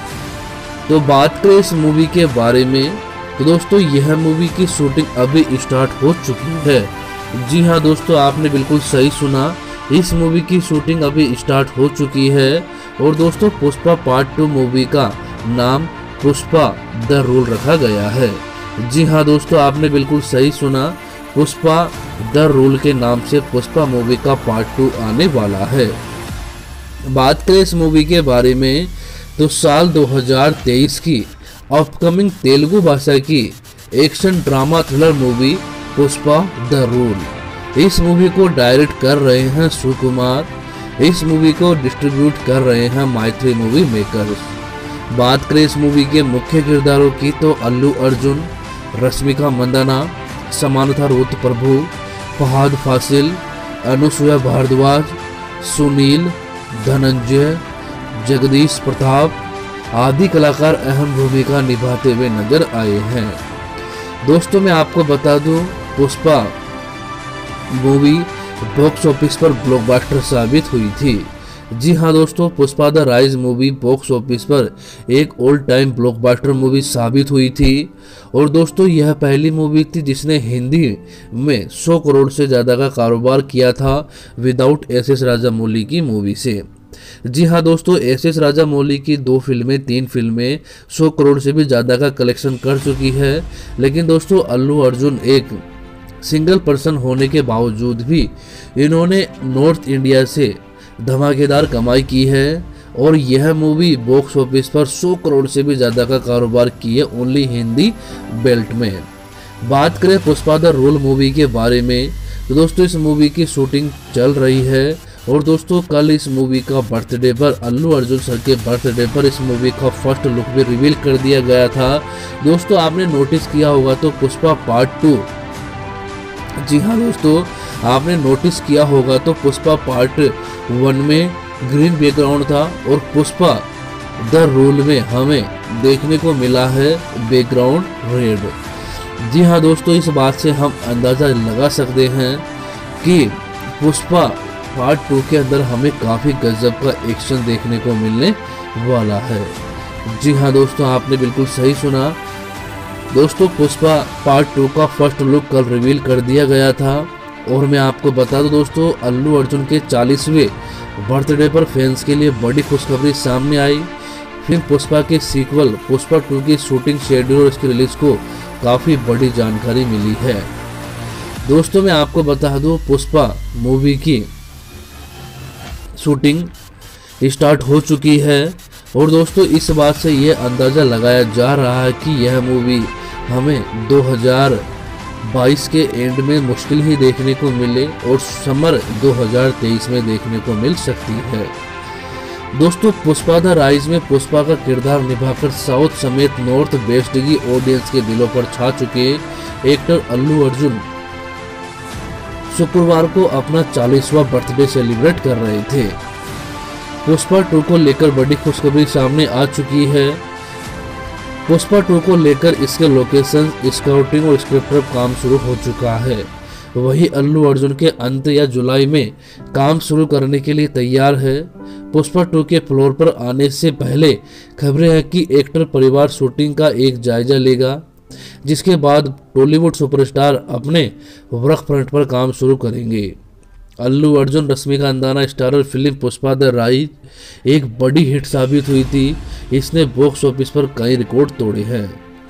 तो बात करें इस मूवी के बारे में तो दोस्तों यह मूवी की शूटिंग अभी स्टार्ट हो चुकी है। जी हाँ दोस्तों आपने बिल्कुल सही सुना, इस मूवी की शूटिंग अभी स्टार्ट हो चुकी है और दोस्तों पुष्पा पार्ट 2 मूवी का नाम पुष्पा द रोल रखा गया है। जी हाँ दोस्तों आपने बिल्कुल सही सुना, पुष्पा द रोल के नाम से पुष्पा मूवी का पार्ट 2 आने वाला है। बात करें इस मूवी के बारे में तो साल 2023 की अपकमिंग तेलुगु भाषा की action drama thriller movie Pushpa the rule, इस मूवी को डायरेक्ट कर रहे हैं सुकुमार। इस मूवी को डिस्ट्रीब्यूट कर रहे हैं मैत्री मूवी मेकर्स। बात करें इस मूवी के मुख्य किरदारों की तो अल्लू अर्जुन, रश्मिका मंदाना, समांथा रुथ प्रभु, फहद फासिल, अनुसुया भारद्वाज, सुनील, धनंजय, जगदीश प्रताप आदि कलाकार अहम भूमिका निभाते हुए नजर आए हैं। दोस्तों मैं आपको बता दूं पुष्पा मूवी बॉक्स ऑफिस पर ब्लॉकबस्टर साबित हुई थी। जी हाँ दोस्तों Pushpa the rise movie box office पर एक ऑल टाइम ब्लॉकबस्टर मूवी साबित हुई थी और दोस्तों यह पहली मूवी थी जिसने हिंदी में 100 करोड़ से ज़्यादा का कारोबार किया था विदाउट एस.एस. राजामौली की मूवी से। जी हाँ दोस्तों एस.एस. राजामौली की 2 फिल्में 3 फिल्में 100 करोड़ से भी ज़्यादा का कलेक्शन कर चुकी है, लेकिन दोस्तों अल्लू अर्जुन एक सिंगल पर्सन होने के बावजूद भी इन्होंने नॉर्थ इंडिया से धमाकेदार कमाई की है और यह मूवी बॉक्स ऑफिस पर 100 करोड़ से भी ज़्यादा का कारोबार की है ओनली हिंदी बेल्ट में। बात करें पुष्पा द रोल मूवी के बारे में तो दोस्तों इस मूवी की शूटिंग चल रही है और दोस्तों कल इस मूवी का बर्थडे पर अल्लू अर्जुन सर के बर्थडे पर इस मूवी का फर्स्ट लुक भी रिवील कर दिया गया था। दोस्तों आपने नोटिस किया होगा तो पुष्पा पार्ट 2, जी हाँ दोस्तों आपने नोटिस किया होगा तो पुष्पा पार्ट 1 में ग्रीन बैकग्राउंड था और पुष्पा द रोल में हमें देखने को मिला है बैकग्राउंड रेड। जी हाँ दोस्तों इस बात से हम अंदाज़ा लगा सकते हैं कि पुष्पा पार्ट 2 के अंदर हमें काफ़ी गजब का एक्शन देखने को मिलने वाला है। जी हाँ दोस्तों आपने बिल्कुल सही सुना, दोस्तों पुष्पा पार्ट 2 का फर्स्ट लुक कल रिवील कर दिया गया था और मैं आपको बता दूं दोस्तों अल्लू अर्जुन के 40वें बर्थडे पर फैंस के लिए बड़ी खुशखबरी सामने आई। फिल्म पुष्पा के सीक्वल पुष्पा 2 की शूटिंग शेड्यूल और इसकी रिलीज को काफ़ी बड़ी जानकारी मिली है। दोस्तों मैं आपको बता दूं पुष्पा मूवी की शूटिंग स्टार्ट हो चुकी है और दोस्तों इस बात से ये अंदाज़ा लगाया जा रहा है कि यह मूवी हमें 2022 के एंड में मुश्किल ही देखने को मिले और समर 2023 में देखने को मिल सकती है। दोस्तों पुष्पा द राइज में पुष्पा का किरदार निभाकर साउथ समेत नॉर्थ वेस्ट की ऑडियंस के दिलों पर छा चुके एक्टर अल्लू अर्जुन शुक्रवार को अपना 40वां बर्थडे सेलिब्रेट कर रहे थे। पुष्पा 2 को लेकर बड़ी खुशखबरी सामने आ चुकी है। पुष्पा 2 को लेकर इसके लोकेशन, स्काउटिंग और स्क्रिप्ट पर काम शुरू हो चुका है। वही अल्लू अर्जुन के अंत या जुलाई में काम शुरू करने के लिए तैयार है। पुष्पा 2 के फ्लोर पर आने से पहले खबरें हैं कि एक्टर परिवार शूटिंग का एक जायजा लेगा, जिसके बाद टॉलीवुड सुपरस्टार अपने वर्क फ्रंट पर काम शुरू करेंगे। Allu Arjun Rashmika Mandanna starrer film Pushpa the rise एक बड़ी हिट साबित हुई थी। इसने बॉक्स ऑफिस पर कई रिकॉर्ड तोड़े हैं।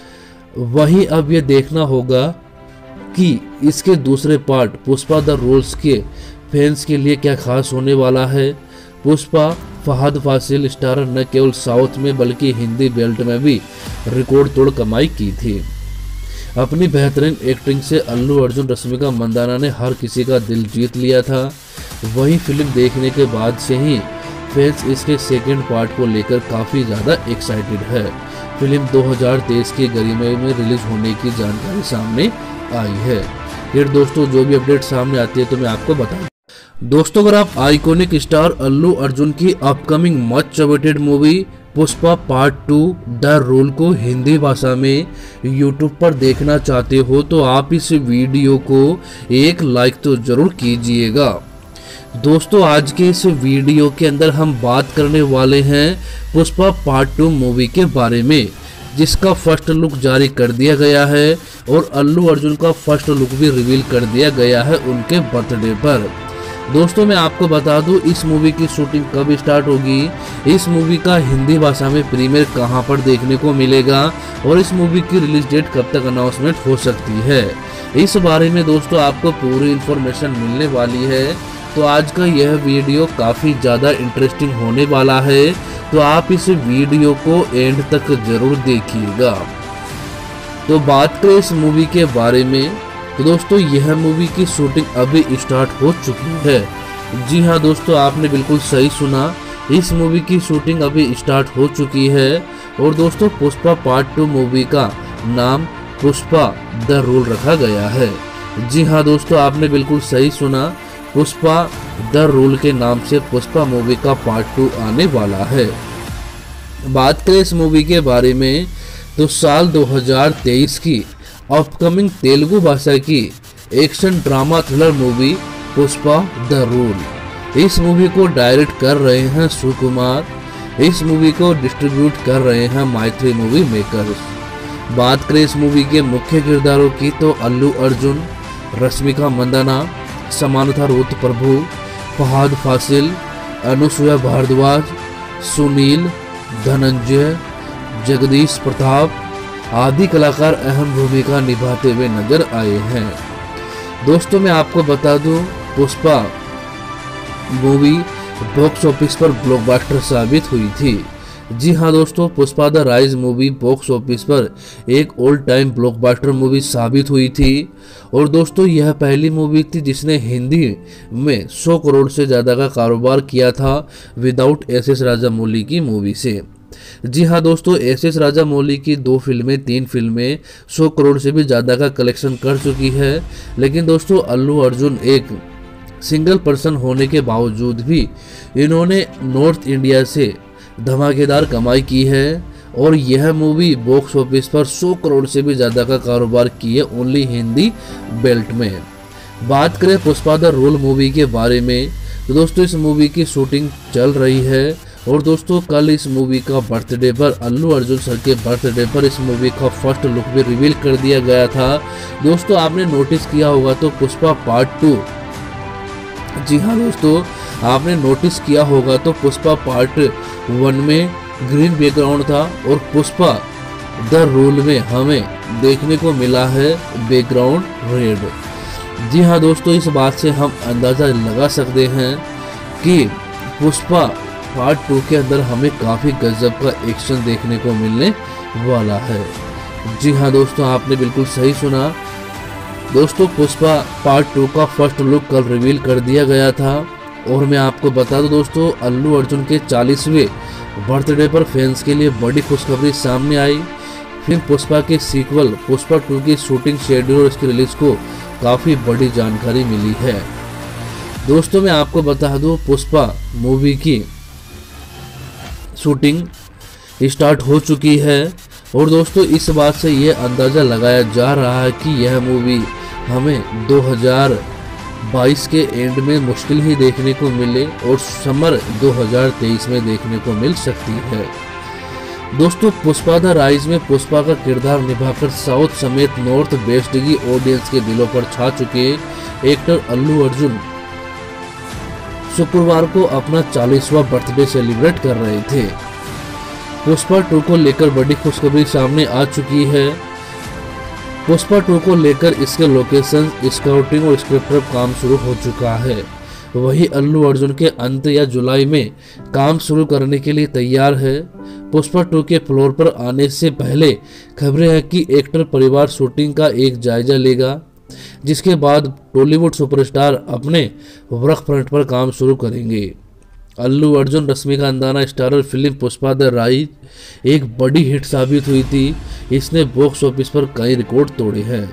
वहीं अब यह देखना होगा कि इसके दूसरे पार्ट पुष्पा द रोल्स के फैंस के लिए क्या खास होने वाला है। पुष्पा फहद फासिल स्टारर न केवल साउथ में बल्कि हिंदी बेल्ट में भी रिकॉर्ड तोड़ कमाई की थी। अपनी बेहतरीन एक्टिंग से अल्लू अर्जुन रश्मिका मंदाना ने हर किसी का दिल जीत लिया था। वही फिल्म देखने के बाद से ही फैंस इसके सेकेंड पार्ट को लेकर काफ़ी ज़्यादा एक्साइटेड है। फिल्म 2023 की गरिमा में रिलीज होने की जानकारी सामने आई है। फिर दोस्तों जो भी अपडेट सामने आती है तो मैं आपको बताऊँ। दोस्तों अगर आप आइकॉनिक स्टार अल्लू अर्जुन की upcoming much awaited movie Pushpa part 2 the rule को हिंदी भाषा में यूट्यूब पर देखना चाहते हो तो आप इस वीडियो को एक लाइक तो जरूर कीजिएगा। दोस्तों आज के इस वीडियो के अंदर हम बात करने वाले हैं पुष्पा पार्ट 2 मूवी के बारे में, जिसका फर्स्ट लुक जारी कर दिया गया है और अल्लू अर्जुन का फर्स्ट लुक भी रिवील कर दिया गया है उनके बर्थडे पर। दोस्तों मैं आपको बता दूं इस मूवी की शूटिंग कब स्टार्ट होगी, इस मूवी का हिंदी भाषा में प्रीमियर कहां पर देखने को मिलेगा और इस मूवी की रिलीज डेट कब तक अनाउंसमेंट हो सकती है, इस बारे में दोस्तों आपको पूरी इन्फॉर्मेशन मिलने वाली है। तो आज का यह वीडियो काफ़ी ज़्यादा इंटरेस्टिंग होने वाला है, तो आप इस वीडियो को एंड तक जरूर देखिएगा। तो बात करें इस मूवी के बारे में तो दोस्तों यह मूवी की शूटिंग अभी स्टार्ट हो चुकी है। जी हाँ दोस्तों आपने बिल्कुल सही सुना, इस मूवी की शूटिंग अभी स्टार्ट हो चुकी है और दोस्तों पुष्पा पार्ट 2 मूवी का नाम पुष्पा द रोल रखा गया है। जी हाँ दोस्तों आपने बिल्कुल सही सुना, पुष्पा द रोल के नाम से पुष्पा मूवी का पार्ट 2 आने वाला है। बात करें इस मूवी के बारे में तो साल 2023 की अपकमिंग तेलुगु भाषा की action drama thriller movie Pushpa the rule, इस मूवी को डायरेक्ट कर रहे हैं सुकुमार। इस मूवी को डिस्ट्रीब्यूट कर रहे हैं मैत्री मूवी मेकर्स। बात करें इस मूवी के मुख्य किरदारों की तो अल्लू अर्जुन, रश्मिका मंदाना, समांथा रुथ प्रभु, फहद फासिल, अनुसुया भारद्वाज, सुनील, धनंजय, जगदीश प्रताप आदि कलाकार अहम भूमिका निभाते हुए नजर आए हैं। दोस्तों मैं आपको बता दूं पुष्पा मूवी बॉक्स ऑफिस पर ब्लॉकबस्टर साबित हुई थी। जी हाँ दोस्तों Pushpa the rise movie box office पर एक ऑल टाइम ब्लॉकबस्टर मूवी साबित हुई थी और दोस्तों यह पहली मूवी थी जिसने हिंदी में 100 करोड़ से ज़्यादा का कारोबार किया था विदाउट एस राजामौली की मूवी से। जी हाँ दोस्तों एस राजामौली की 2 फिल्में 3 फिल्में 100 करोड़ से भी ज़्यादा का कलेक्शन कर चुकी है, लेकिन दोस्तों अल्लू अर्जुन एक सिंगल पर्सन होने के बावजूद भी इन्होंने नॉर्थ इंडिया से धमाकेदार कमाई की है और यह मूवी बॉक्स ऑफिस पर 100 करोड़ से भी ज़्यादा का कारोबार की है ओनली हिंदी बेल्ट में। बात करें पुष्पा द रोल मूवी के बारे में तो दोस्तों इस मूवी की शूटिंग चल रही है और दोस्तों कल इस मूवी का बर्थडे पर अल्लू अर्जुन सर के बर्थडे पर इस मूवी का फर्स्ट लुक भी रिवील कर दिया गया था। दोस्तों आपने नोटिस किया होगा तो पुष्पा पार्ट 2, जी हाँ दोस्तों आपने नोटिस किया होगा तो पुष्पा पार्ट 1 में ग्रीन बैकग्राउंड था और पुष्पा द रोल में हमें देखने को मिला है बैकग्राउंड रेड। जी हाँ दोस्तों इस बात से हम अंदाज़ा लगा सकते हैं कि पुष्पा पार्ट 2 के अंदर हमें काफ़ी गजब का एक्शन देखने को मिलने वाला है। जी हाँ दोस्तों आपने बिल्कुल सही सुना, दोस्तों पुष्पा पार्ट 2 का फर्स्ट लुक कल रिवील कर दिया गया था और मैं आपको बता दूं दोस्तों अल्लू अर्जुन के 40वें बर्थडे पर फैंस के लिए बड़ी खुशखबरी सामने आई। फिल्म पुष्पा के सीक्वल पुष्पा 2 की शूटिंग शेड्यूल और इसकी रिलीज को काफ़ी बड़ी जानकारी मिली है। दोस्तों मैं आपको बता दूं, पुष्पा मूवी की शूटिंग स्टार्ट हो चुकी है और दोस्तों इस बात से ये अंदाज़ा लगाया जा रहा है कि यह मूवी हमें 2022 के एंड में मुश्किल ही देखने को मिले और समर 2023 में देखने को मिल सकती है। दोस्तों पुष्पा द राइज में पुष्पा का किरदार निभाकर साउथ समेत नॉर्थ वेस्ट की ऑडियंस के दिलों पर छा चुके एक्टर अल्लू अर्जुन शुक्रवार को अपना 40वां बर्थडे सेलिब्रेट कर रहे थे। पुष्पा 2 को लेकर बड़ी खुशखबरी सामने आ चुकी है। पुष्पा 2 को लेकर इसके लोकेशन, स्काउटिंग और स्क्रिप्ट पर काम शुरू हो चुका है। वही अल्लू अर्जुन के अंत या जुलाई में काम शुरू करने के लिए तैयार है। पुष्पा 2 के फ्लोर पर आने से पहले खबरें हैं कि एक्टर परिवार शूटिंग का एक जायजा लेगा, जिसके बाद टॉलीवुड सुपरस्टार अपने वर्क फ्रंट पर काम शुरू करेंगे। Allu Arjun Rashmika Mandanna starrer film Pushpa the rise एक बड़ी हिट साबित हुई थी। इसने बॉक्स ऑफिस पर कई रिकॉर्ड तोड़े हैं।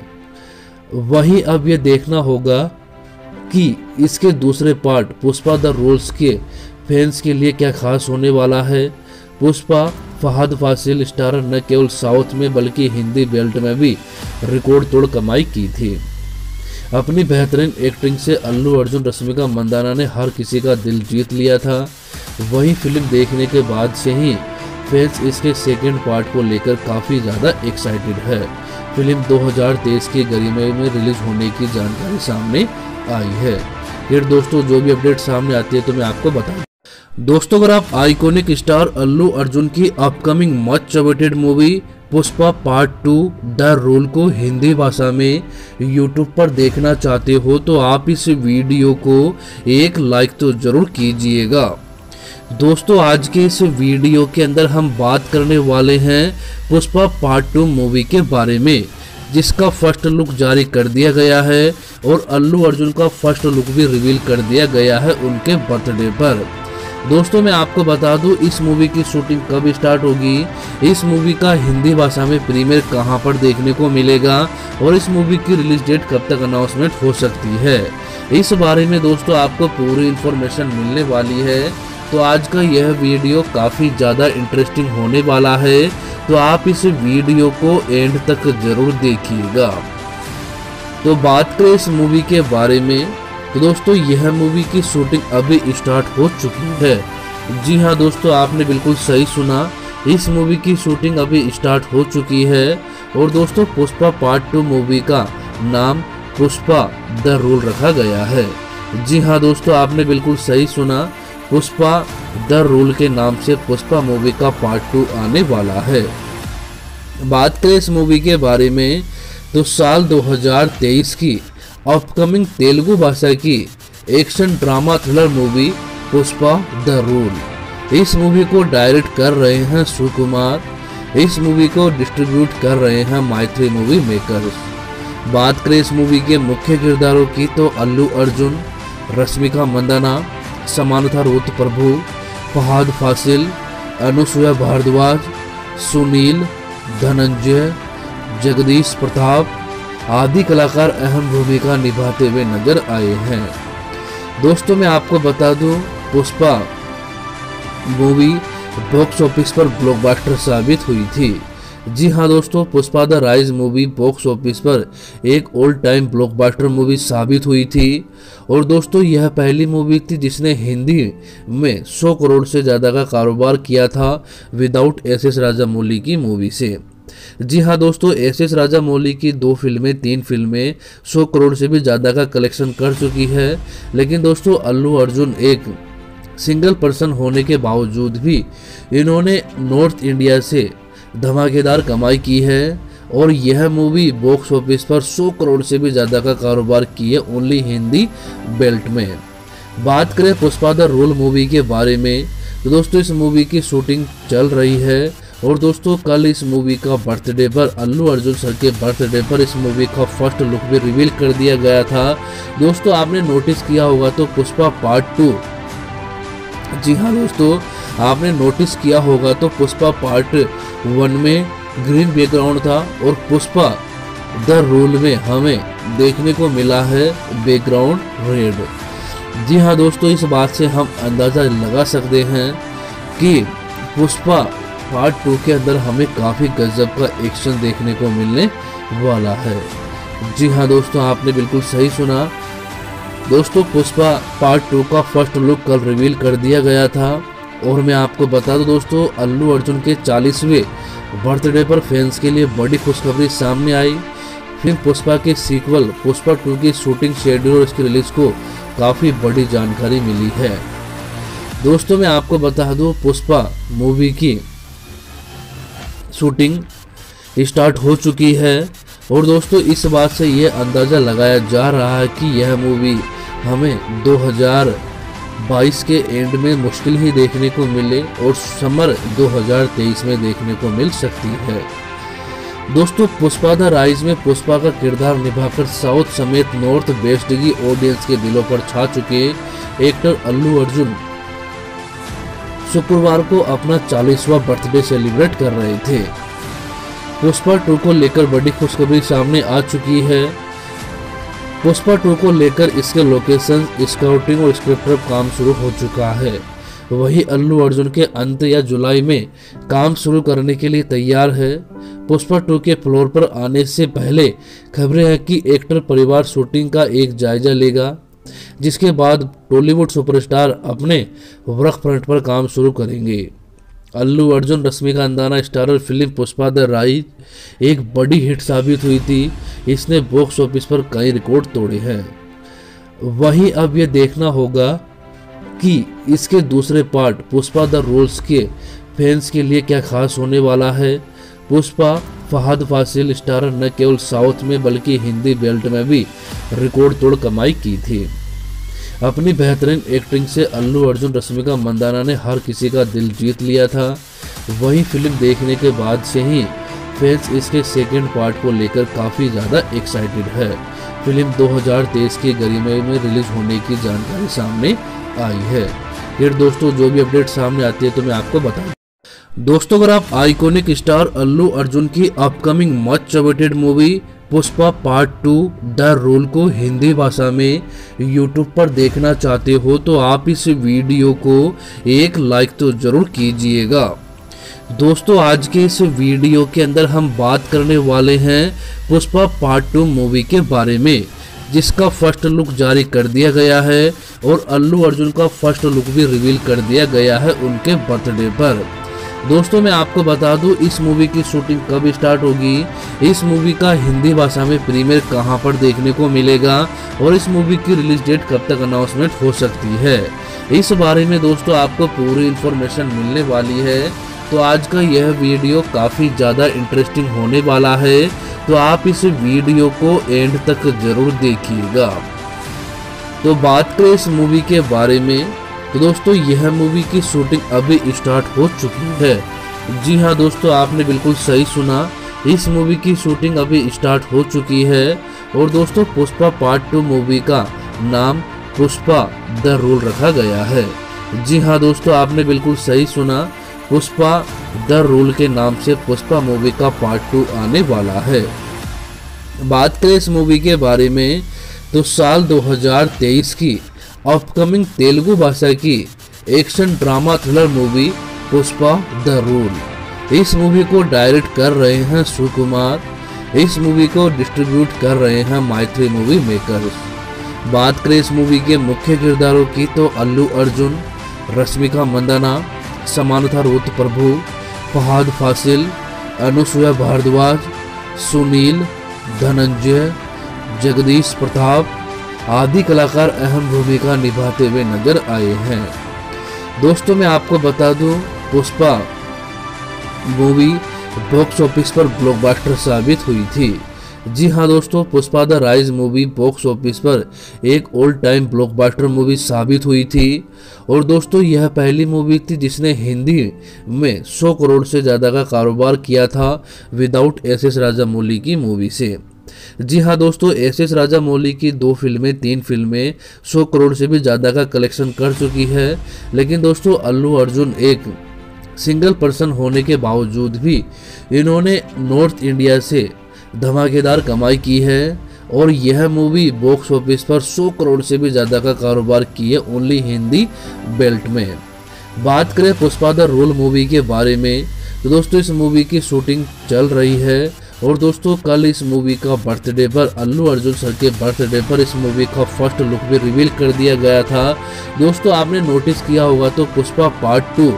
वहीं अब यह देखना होगा कि इसके दूसरे पार्ट पुष्पा द रोल्स के फैंस के लिए क्या खास होने वाला है। पुष्पा फहद फासिल स्टारर न केवल साउथ में बल्कि हिंदी बेल्ट में भी रिकॉर्ड तोड़ कमाई की थी। अपनी बेहतरीन एक्टिंग से अल्लू अर्जुन रश्मिका मंदाना ने हर किसी का दिल जीत लिया था। वही फिल्म देखने के बाद से ही फैंस इसके सेकेंड पार्ट को लेकर काफ़ी ज़्यादा एक्साइटेड है। फिल्म 2023 की गरिमा में रिलीज होने की जानकारी सामने आई है। फिर दोस्तों जो भी अपडेट सामने आती है तो मैं आपको बता दूं। दोस्तों अगर आप आइकॉनिक स्टार अल्लू अर्जुन की upcoming much awaited movie Pushpa part 2 the rule को हिंदी भाषा में यूट्यूब पर देखना चाहते हो तो आप इस वीडियो को एक लाइक तो जरूर कीजिएगा। दोस्तों आज के इस वीडियो के अंदर हम बात करने वाले हैं पुष्पा पार्ट 2 मूवी के बारे में, जिसका फर्स्ट लुक जारी कर दिया गया है और अल्लू अर्जुन का फर्स्ट लुक भी रिवील कर दिया गया है उनके बर्थडे पर। दोस्तों मैं आपको बता दूं इस मूवी की शूटिंग कब स्टार्ट होगी, इस मूवी का हिंदी भाषा में प्रीमियर कहां पर देखने को मिलेगा और इस मूवी की रिलीज डेट कब तक अनाउंसमेंट हो सकती है, इस बारे में दोस्तों आपको पूरी इन्फॉर्मेशन मिलने वाली है। तो आज का यह वीडियो काफ़ी ज़्यादा इंटरेस्टिंग होने वाला है, तो आप इस वीडियो को एंड तक जरूर देखिएगा। तो बात करें इस मूवी के बारे में तो दोस्तों यह मूवी की शूटिंग अभी स्टार्ट हो चुकी है। जी हाँ दोस्तों आपने बिल्कुल सही सुना, इस मूवी की शूटिंग अभी स्टार्ट हो चुकी है और दोस्तों पुष्पा पार्ट 2 मूवी का नाम पुष्पा द रोल रखा गया है। जी हाँ दोस्तों आपने बिल्कुल सही सुना, पुष्पा द रोल के नाम से पुष्पा मूवी का पार्ट 2 आने वाला है। बात करें इस मूवी के बारे में तो साल 2023 की अपकमिंग तेलुगु भाषा की action drama thriller movie Pushpa the rule, इस मूवी को डायरेक्ट कर रहे हैं सुकुमार। इस मूवी को डिस्ट्रीब्यूट कर रहे हैं मैत्री मूवी मेकर्स। बात करें इस मूवी के मुख्य किरदारों की तो अल्लू अर्जुन, रश्मिका मंदाना, समांथा रुथ प्रभु, फहद फासिल, अनुसुया भारद्वाज, सुनील, धनंजय, जगदीश प्रताप आदि कलाकार अहम भूमिका निभाते हुए नजर आए हैं। दोस्तों मैं आपको बता दूं पुष्पा मूवी बॉक्स ऑफिस पर ब्लॉकबस्टर साबित हुई थी। जी हाँ दोस्तों Pushpa the rise movie box office पर एक ऑल टाइम ब्लॉकबस्टर मूवी साबित हुई थी और दोस्तों यह पहली मूवी थी जिसने हिंदी में 100 करोड़ से ज़्यादा का कारोबार किया था विदाउट एस राजामौली की मूवी से। जी हाँ दोस्तों एस राजामौली की 2 फिल्में 3 फिल्में 100 करोड़ से भी ज़्यादा का कलेक्शन कर चुकी है, लेकिन दोस्तों अल्लू अर्जुन एक सिंगल पर्सन होने के बावजूद भी इन्होंने नॉर्थ इंडिया से धमाकेदार कमाई की है और यह मूवी बॉक्स ऑफिस पर 100 करोड़ से भी ज़्यादा का कारोबार की है ओनली हिंदी बेल्ट में। बात करें पुष्पा द रोल मूवी के बारे में तो दोस्तों इस मूवी की शूटिंग चल रही है और दोस्तों कल इस मूवी का बर्थडे पर अल्लू अर्जुन सर के बर्थडे पर इस मूवी का फर्स्ट लुक भी रिवील कर दिया गया था। दोस्तों आपने नोटिस किया होगा तो पुष्पा पार्ट 2, जी हाँ दोस्तों आपने नोटिस किया होगा तो पुष्पा पार्ट 1 में ग्रीन बैकग्राउंड था और पुष्पा द रोल में हमें देखने को मिला है बैकग्राउंड रेड। जी हाँ दोस्तों, इस बात से हम अंदाज़ा लगा सकते हैं कि पुष्पा पार्ट 2 के अंदर हमें काफ़ी गजब का एक्शन देखने को मिलने वाला है। जी हाँ दोस्तों, आपने बिल्कुल सही सुना। दोस्तों, पुष्पा पार्ट 2 का फर्स्ट लुक कल रिवील कर दिया गया था और मैं आपको बता दूं दोस्तों, अल्लू अर्जुन के 40वें बर्थडे पर फैंस के लिए बड़ी खुशखबरी सामने आई। फिल्म पुष्पा के सीक्वल पुष्पा 2 की शूटिंग शेड्यूल और इसकी रिलीज को काफ़ी बड़ी जानकारी मिली है। दोस्तों, मैं आपको बता दूं, पुष्पा मूवी की शूटिंग स्टार्ट हो चुकी है और दोस्तों इस बात से ये अंदाज़ा लगाया जा रहा है कि यह मूवी हमें 2022 के एंड में मुश्किल ही देखने को मिले और समर 2023 में देखने को मिल सकती है। दोस्तों, पुष्पा द राइज में पुष्पा का किरदार निभाकर साउथ समेत नॉर्थ वेस्ट की ऑडियंस के दिलों पर छा चुके एक्टर अल्लू अर्जुन शुक्रवार को अपना 40वां बर्थडे सेलिब्रेट कर रहे थे। पुष्पा 2 को लेकर बड़ी खुशखबरी सामने आ चुकी है। पुष्पा 2 को लेकर इसके लोकेशन, स्काउटिंग और स्क्रिप्ट पर काम शुरू हो चुका है। वही अल्लू अर्जुन के अंत या जुलाई में काम शुरू करने के लिए तैयार है। पुष्पा 2 के फ्लोर पर आने से पहले खबरें हैं कि एक्टर परिवार शूटिंग का एक जायजा लेगा, जिसके बाद टॉलीवुड सुपरस्टार अपने वर्क फ्रंट पर काम शुरू करेंगे। Allu Arjun Rashmika Mandanna starrer film Pushpa the rise एक बड़ी हिट साबित हुई थी। इसने बॉक्स ऑफिस पर कई रिकॉर्ड तोड़े हैं। वहीं अब यह देखना होगा कि इसके दूसरे पार्ट पुष्पा द रोल्स के फैंस के लिए क्या खास होने वाला है। पुष्पा फहद फासिल स्टारर न केवल साउथ में बल्कि हिंदी बेल्ट में भी रिकॉर्ड तोड़ कमाई की थी। अपनी बेहतरीन एक्टिंग से अल्लू अर्जुन रश्मिका मंदाना ने हर किसी का दिल जीत लिया था। वही फिल्म देखने के बाद से ही फैंस इसके सेकेंड पार्ट को लेकर काफ़ी ज़्यादा एक्साइटेड है। फिल्म 2023 की गरिमा में रिलीज होने की जानकारी सामने आई है। फिर दोस्तों, जो भी अपडेट सामने आती है तो मैं आपको बता दूं। दोस्तों, अगर आप आइकॉनिक स्टार अल्लू अर्जुन की upcoming much awaited movie Pushpa part 2 the rule को हिंदी भाषा में यूट्यूब पर देखना चाहते हो तो आप इस वीडियो को एक लाइक तो जरूर कीजिएगा। दोस्तों, आज के इस वीडियो के अंदर हम बात करने वाले हैं पुष्पा पार्ट 2 मूवी के बारे में, जिसका फर्स्ट लुक जारी कर दिया गया है और अल्लू अर्जुन का फर्स्ट लुक भी रिवील कर दिया गया है उनके बर्थडे पर। दोस्तों, मैं आपको बता दूं, इस मूवी की शूटिंग कब स्टार्ट होगी, इस मूवी का हिंदी भाषा में प्रीमियर कहां पर देखने को मिलेगा और इस मूवी की रिलीज डेट कब तक अनाउंसमेंट हो सकती है, इस बारे में दोस्तों आपको पूरी इन्फॉर्मेशन मिलने वाली है। तो आज का यह वीडियो काफ़ी ज़्यादा इंटरेस्टिंग होने वाला है, तो आप इस वीडियो को एंड तक जरूर देखिएगा। तो बात करें इस मूवी के बारे में, तो दोस्तों यह मूवी की शूटिंग अभी स्टार्ट हो चुकी है। जी हाँ दोस्तों, आपने बिल्कुल सही सुना, इस मूवी की शूटिंग अभी स्टार्ट हो चुकी है और दोस्तों पुष्पा पार्ट 2 मूवी का नाम पुष्पा द रोल रखा गया है। जी हाँ दोस्तों, आपने बिल्कुल सही सुना, पुष्पा द रोल के नाम से पुष्पा मूवी का पार्ट 2 आने वाला है। बात करें इस मूवी के बारे में, तो साल 2023 की अपकमिंग तेलुगु भाषा की action drama thriller movie Pushpa the rule, इस मूवी को डायरेक्ट कर रहे हैं सुकुमार। इस मूवी को डिस्ट्रीब्यूट कर रहे हैं मैत्री मूवी मेकर्स। बात करें इस मूवी के मुख्य किरदारों की, तो अल्लू अर्जुन, रश्मिका मंदाना, समानता रोत प्रभु, फहद फासिल, अनुसुया भारद्वाज, सुनील, धनंजय, जगदीश प्रताप आदि कलाकार अहम भूमिका निभाते हुए नजर आए हैं। दोस्तों, मैं आपको बता दूं, पुष्पा मूवी बॉक्स ऑफिस पर ब्लॉकबस्टर साबित हुई थी। जी हाँ दोस्तों, Pushpa the rise movie box office पर एक ऑल टाइम ब्लॉकबस्टर मूवी साबित हुई थी और दोस्तों यह पहली मूवी थी जिसने हिंदी में 100 करोड़ से ज़्यादा का कारोबार किया था विदाउट एस राजामौली की मूवी से। जी हाँ दोस्तों, एस राजामौली की 2 फिल्में 3 फिल्में 100 करोड़ से भी ज़्यादा का कलेक्शन कर चुकी है, लेकिन दोस्तों अल्लू अर्जुन एक सिंगल पर्सन होने के बावजूद भी इन्होंने नॉर्थ इंडिया से धमाकेदार कमाई की है और यह मूवी बॉक्स ऑफिस पर 100 करोड़ से भी ज़्यादा का कारोबार की है ओनली हिंदी बेल्ट में। बात करें पुष्पा द रूल मूवी के बारे में तो दोस्तों इस मूवी की शूटिंग चल रही है और दोस्तों कल इस मूवी का बर्थडे पर अल्लू अर्जुन सर के बर्थडे पर इस मूवी का फर्स्ट लुक भी रिवील कर दिया गया था। दोस्तों आपने नोटिस किया होगा तो पुष्पा पार्ट 2,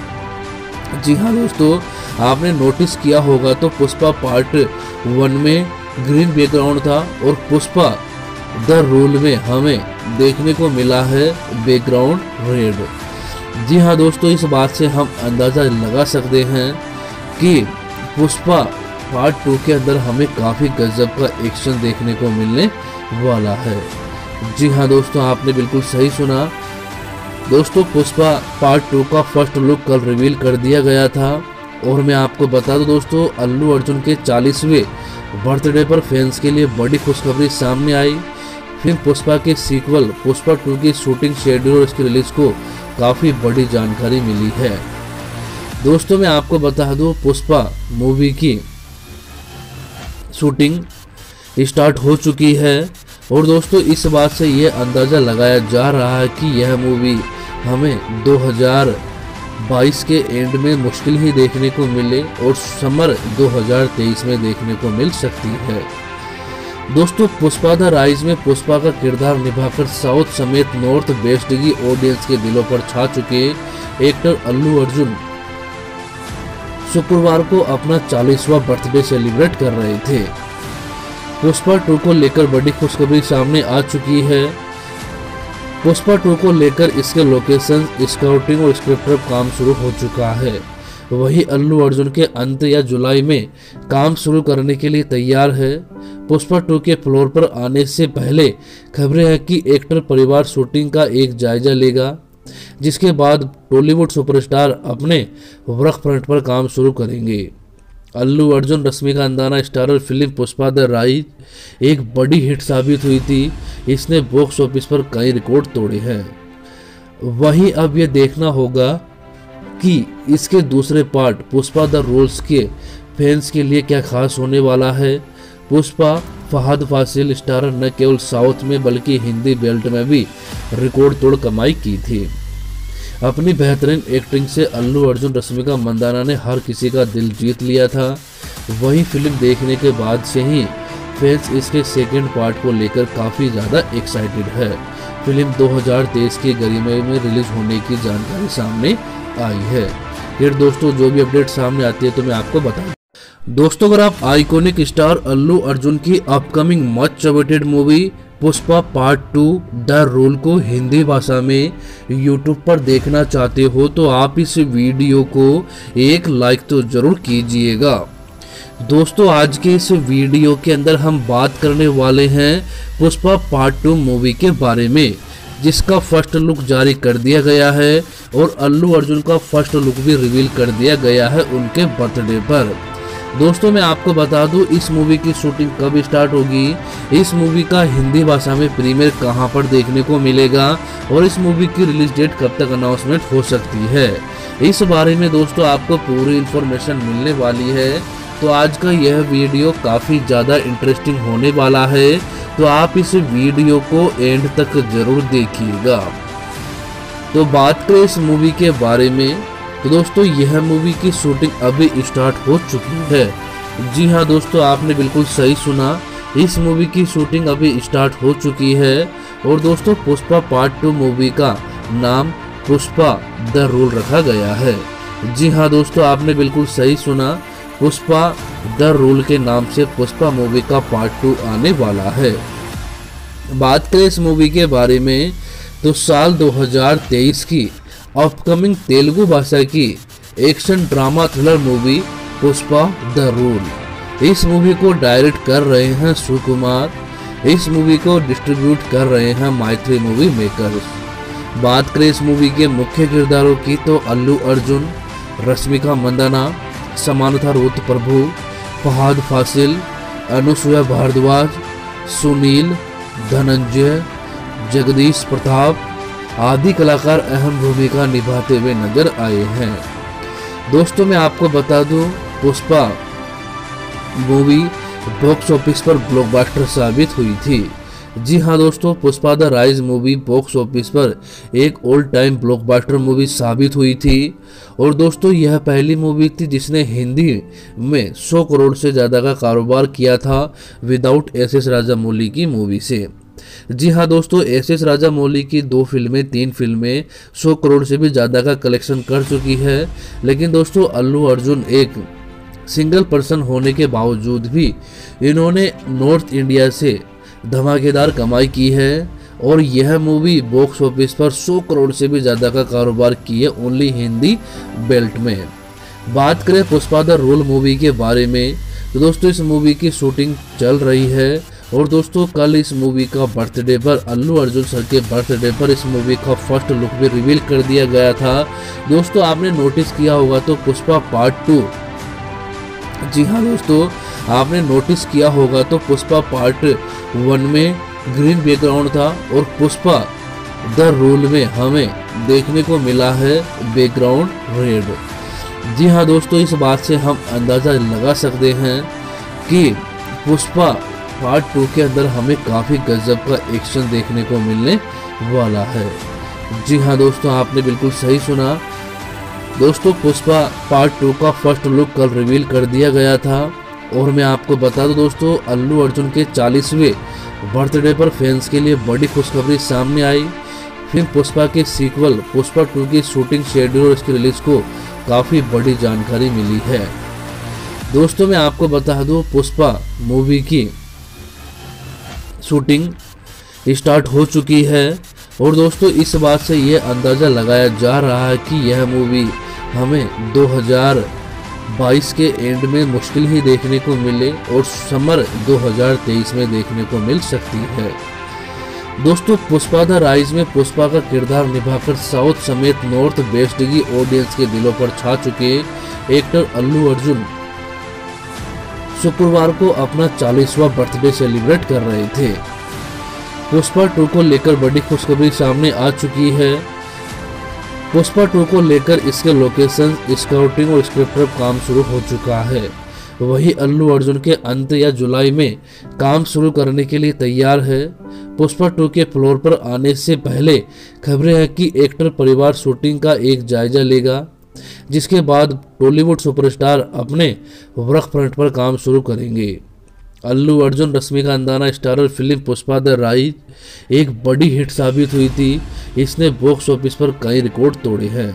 जी हाँ दोस्तों आपने नोटिस किया होगा तो पुष्पा पार्ट 1 में ग्रीन बैकग्राउंड था और पुष्पा द रूल में हमें देखने को मिला है बैकग्राउंड रेड। जी हाँ दोस्तों इस बात से हम अंदाज़ा लगा सकते हैं कि पुष्पा पार्ट 2 के अंदर हमें काफ़ी गजब का एक्शन देखने को मिलने वाला है। जी हाँ दोस्तों आपने बिल्कुल सही सुना। दोस्तों पुष्पा पार्ट 2 का फर्स्ट लुक कल रिवील कर दिया गया था और मैं आपको बता दूं दोस्तों अल्लू अर्जुन के 40वें बर्थडे पर फैंस के लिए बड़ी खुशखबरी सामने आई। फिल्म पुष्पा के सीक्वल पुष्पा 2 की शूटिंग शेड्यूल और इसकी रिलीज को काफ़ी बड़ी जानकारी मिली है। दोस्तों मैं आपको बता दूं पुष्पा मूवी की शूटिंग स्टार्ट हो चुकी है और दोस्तों इस बात से ये अंदाज़ा लगाया जा रहा है कि यह मूवी हमें 2022 के एंड में मुश्किल ही देखने को मिले और समर 2023 में देखने को मिल सकती है। दोस्तों पुष्पा द राइज में पुष्पा का किरदार निभाकर साउथ समेत नॉर्थ वेस्ट की ऑडियंस के दिलों पर छा चुके एक्टर अल्लू अर्जुन शुक्रवार को अपना 40वां बर्थडे सेलिब्रेट कर रहे थे। पुष्पा 2 को लेकर बड़ी खुशखबरी सामने आ चुकी है। पुष्पा 2 को लेकर इसके लोकेशन, स्काउटिंग और स्क्रिप्ट पर काम शुरू हो चुका है। वही अल्लू अर्जुन के अंत या जुलाई में काम शुरू करने के लिए तैयार है। पुष्पा 2 के फ्लोर पर आने से पहले खबरें हैं कि एक्टर परिवार शूटिंग का एक जायजा लेगा, जिसके बाद टॉलीवुड सुपरस्टार अपने वर्क फ्रंट पर काम शुरू करेंगे। Allu Arjun Rashmika Mandanna starrer film Pushpa the rise एक बड़ी हिट साबित हुई थी। इसने बॉक्स ऑफिस पर कई रिकॉर्ड तोड़े हैं। वहीं अब यह देखना होगा कि इसके दूसरे पार्ट पुष्पा द रूल्स के फैंस के लिए क्या खास होने वाला है। पुष्पा फहद फासिल स्टारर न केवल साउथ में बल्कि हिंदी बेल्ट में भी रिकॉर्ड तोड़ कमाई की थी। अपनी बेहतरीन एक्टिंग से अल्लू अर्जुन रश्मिका मंदाना ने हर किसी का दिल जीत लिया था। वही फिल्म देखने के बाद से ही फैंस इसके सेकेंड पार्ट को लेकर काफ़ी ज़्यादा एक्साइटेड है। फिल्म 2023 की गरिमा में रिलीज होने की जानकारी सामने आई है। फिर दोस्तों जो भी अपडेट सामने आती है तो मैं आपको बता दूं। दोस्तों अगर आप आइकॉनिक स्टार अल्लू अर्जुन की upcoming much awaited movie Pushpa part 2 the rule को हिंदी भाषा में यूट्यूब पर देखना चाहते हो तो आप इस वीडियो को एक लाइक तो जरूर कीजिएगा। दोस्तों आज के इस वीडियो के अंदर हम बात करने वाले हैं पुष्पा पार्ट 2 मूवी के बारे में, जिसका फर्स्ट लुक जारी कर दिया गया है और अल्लू अर्जुन का फर्स्ट लुक भी रिवील कर दिया गया है उनके बर्थडे पर। दोस्तों मैं आपको बता दूं इस मूवी की शूटिंग कब स्टार्ट होगी, इस मूवी का हिंदी भाषा में प्रीमियर कहां पर देखने को मिलेगा और इस मूवी की रिलीज डेट कब तक अनाउंसमेंट हो सकती है, इस बारे में दोस्तों आपको पूरी इन्फॉर्मेशन मिलने वाली है। तो आज का यह वीडियो काफ़ी ज़्यादा इंटरेस्टिंग होने वाला है, तो आप इस वीडियो को एंड तक जरूर देखिएगा। तो बात करें इस मूवी के बारे में तो दोस्तों यह मूवी की शूटिंग अभी स्टार्ट हो चुकी है। जी हाँ दोस्तों आपने बिल्कुल सही सुना, इस मूवी की शूटिंग अभी स्टार्ट हो चुकी है और दोस्तों पुष्पा पार्ट 2 मूवी का नाम पुष्पा द रूल रखा गया है। जी हाँ दोस्तों आपने बिल्कुल सही सुना, पुष्पा द रूल के नाम से पुष्पा मूवी का पार्ट 2 आने वाला है। बात करें इस मूवी के बारे में तो साल 2023 की अपकमिंग तेलुगु भाषा की action drama thriller movie Pushpa the rule, इस मूवी को डायरेक्ट कर रहे हैं सुकुमार। इस मूवी को डिस्ट्रीब्यूट कर रहे हैं मैत्री मूवी मेकर्स। बात करें इस मूवी के मुख्य किरदारों की तो अल्लू अर्जुन, रश्मिका मंदाना, समानता रुत प्रभु, फहद फासिल, अनुसुया भारद्वाज, सुनील, धनंजय, जगदीश प्रताप आदि कलाकार अहम भूमिका निभाते हुए नजर आए हैं। दोस्तों मैं आपको बता दूं पुष्पा मूवी बॉक्स ऑफिस पर ब्लॉकबस्टर साबित हुई थी। जी हाँ दोस्तों, Pushpa the rise movie box office पर एक ऑल टाइम ब्लॉकबस्टर मूवी साबित हुई थी। और दोस्तों यह पहली मूवी थी जिसने हिंदी में 100 करोड़ से ज़्यादा का कारोबार किया था विदाउट एस राजामौली की मूवी से। जी हाँ दोस्तों, एस राजामौली की 2 फिल्में 3 फिल्में 100 करोड़ से भी ज़्यादा का कलेक्शन कर चुकी है। लेकिन दोस्तों अल्लू अर्जुन एक सिंगल पर्सन होने के बावजूद भी इन्होंने नॉर्थ इंडिया से धमाकेदार कमाई की है और यह मूवी बॉक्स ऑफिस पर 100 करोड़ से भी ज़्यादा का कारोबार की है ओनली हिंदी बेल्ट में। बात करें पुष्पा द रोल मूवी के बारे में तो दोस्तों इस मूवी की शूटिंग चल रही है और दोस्तों कल इस मूवी का बर्थडे पर अल्लू अर्जुन सर के बर्थडे पर इस मूवी का फर्स्ट लुक भी रिवील कर दिया गया था। दोस्तों आपने नोटिस किया होगा तो पुष्पा पार्ट 2, जी हाँ दोस्तों आपने नोटिस किया होगा तो पुष्पा पार्ट 1 में ग्रीन बैकग्राउंड था और पुष्पा द रोल में हमें देखने को मिला है बैकग्राउंड रेड। जी हाँ दोस्तों, इस बात से हम अंदाज़ा लगा सकते हैं कि पुष्पा पार्ट 2 के अंदर हमें काफ़ी गजब का एक्शन देखने को मिलने वाला है। जी हाँ दोस्तों, आपने बिल्कुल सही सुना। दोस्तों पुष्पा पार्ट 2 का फर्स्ट लुक कल रिवील कर दिया गया था और मैं आपको बता दूं दोस्तों अल्लू अर्जुन के 40वें बर्थडे पर फैंस के लिए बड़ी खुशखबरी सामने आई। फिर पुष्पा के सीक्वल पुष्पा 2 की शूटिंग शेड्यूल और इसकी रिलीज को काफ़ी बड़ी जानकारी मिली है। दोस्तों मैं आपको बता दूं पुष्पा मूवी की शूटिंग स्टार्ट हो चुकी है और दोस्तों इस बात से ये अंदाज़ा लगाया जा रहा है कि यह मूवी हमें 2022 के एंड में मुश्किल ही देखने को मिले और समर 2023 में देखने को मिल सकती है। दोस्तों पुष्पा द राइज में पुष्पा का किरदार निभाकर साउथ समेत नॉर्थ वेस्ट की ऑडियंस के दिलों पर छा चुके एक्टर अल्लू अर्जुन शुक्रवार को अपना 40वां बर्थडे सेलिब्रेट कर रहे थे। पुष्पा 2 को लेकर बड़ी खुशखबरी सामने आ चुकी है। पुष्पा 2 को लेकर इसके लोकेशन, स्काउटिंग और स्क्रिप्ट पर काम शुरू हो चुका है। वही अल्लू अर्जुन के अंत या जुलाई में काम शुरू करने के लिए तैयार है। पुष्पा 2 के फ्लोर पर आने से पहले खबरें हैं कि एक्टर परिवार शूटिंग का एक जायजा लेगा, जिसके बाद टॉलीवुड सुपरस्टार अपने वर्क फ्रंट पर काम शुरू करेंगे। Allu Arjun Rashmika Mandanna starrer film Pushpa the rise एक बड़ी हिट साबित हुई थी। इसने बॉक्स ऑफिस पर कई रिकॉर्ड तोड़े हैं।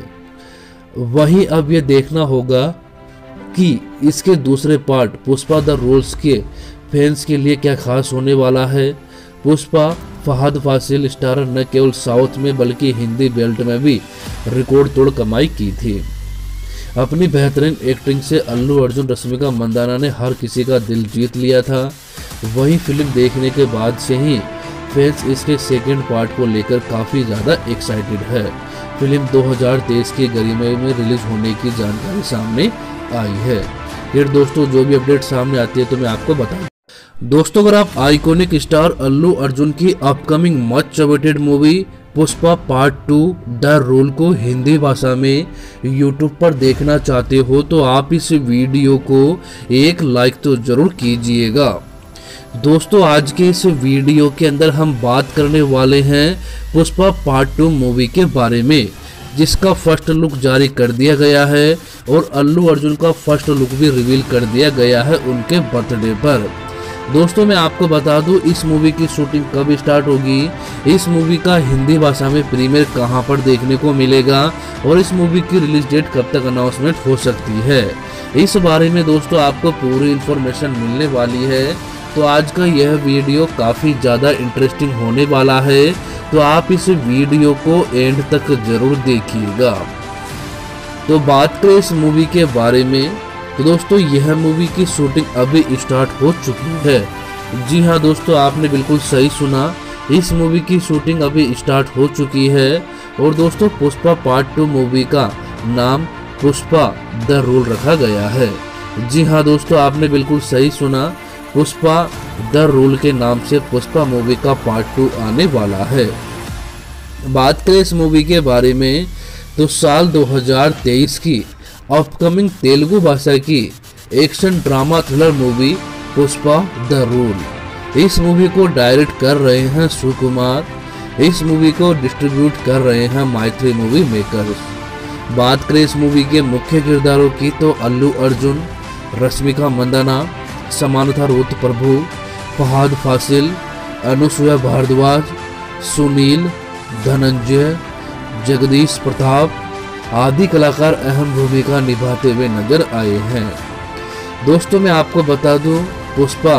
वहीं अब यह देखना होगा कि इसके दूसरे पार्ट पुष्पा द रोल्स के फैंस के लिए क्या खास होने वाला है। पुष्पा फहद फासिल स्टारर न केवल साउथ में बल्कि हिंदी बेल्ट में भी रिकॉर्ड तोड़ कमाई की थी। अपनी बेहतरीन एक्टिंग से अल्लू अर्जुन रश्मिका मंदाना ने हर किसी का दिल जीत लिया था। वही फिल्म देखने के बाद से ही फैंस इसके सेकंड पार्ट को लेकर काफ़ी ज़्यादा एक्साइटेड है। फिल्म 2023 की गरिमा में रिलीज होने की जानकारी सामने आई है। फिर दोस्तों जो भी अपडेट सामने आती है तो मैं आपको बता दूं। दोस्तों अगर आप आइकॉनिक स्टार अल्लू अर्जुन की upcoming much awaited movie Pushpa part 2 the rule को हिंदी भाषा में यूट्यूब पर देखना चाहते हो तो आप इस वीडियो को एक लाइक तो जरूर कीजिएगा। दोस्तों आज के इस वीडियो के अंदर हम बात करने वाले हैं पुष्पा पार्ट 2 मूवी के बारे में, जिसका फर्स्ट लुक जारी कर दिया गया है और अल्लू अर्जुन का फर्स्ट लुक भी रिवील कर दिया गया है उनके बर्थडे पर। दोस्तों मैं आपको बता दूं इस मूवी की शूटिंग कब स्टार्ट होगी, इस मूवी का हिंदी भाषा में प्रीमियर कहां पर देखने को मिलेगा और इस मूवी की रिलीज डेट कब तक अनाउंसमेंट हो सकती है, इस बारे में दोस्तों आपको पूरी इन्फॉर्मेशन मिलने वाली है। तो आज का यह वीडियो काफ़ी ज़्यादा इंटरेस्टिंग होने वाला है, तो आप इस वीडियो को एंड तक जरूर देखिएगा। तो बात करें इस मूवी के बारे में तो दोस्तों यह मूवी की शूटिंग अभी स्टार्ट हो चुकी है। जी हाँ दोस्तों आपने बिल्कुल सही सुना, इस मूवी की शूटिंग अभी स्टार्ट हो चुकी है और दोस्तों पुष्पा पार्ट 2 मूवी का नाम पुष्पा द रोल रखा गया है। जी हाँ दोस्तों आपने बिल्कुल सही सुना, पुष्पा द रोल के नाम से पुष्पा मूवी का पार्ट 2 आने वाला है। बात करें इस मूवी के बारे में तो साल 2023 की अपकमिंग तेलुगु भाषा की action drama thriller movie Pushpa the rule. इस मूवी को डायरेक्ट कर रहे हैं सुकुमार। इस मूवी को डिस्ट्रीब्यूट कर रहे हैं मैत्री मूवी मेकर्स। बात करें इस मूवी के मुख्य किरदारों की तो अल्लू अर्जुन, रश्मिका मंदाना, समांथा रूथ प्रभु, फहद फासिल, अनुसुया भारद्वाज, सुनील, धनंजय, जगदीश प्रताप आदि कलाकार अहम भूमिका निभाते हुए नजर आए हैं। दोस्तों मैं आपको बता दूं, पुष्पा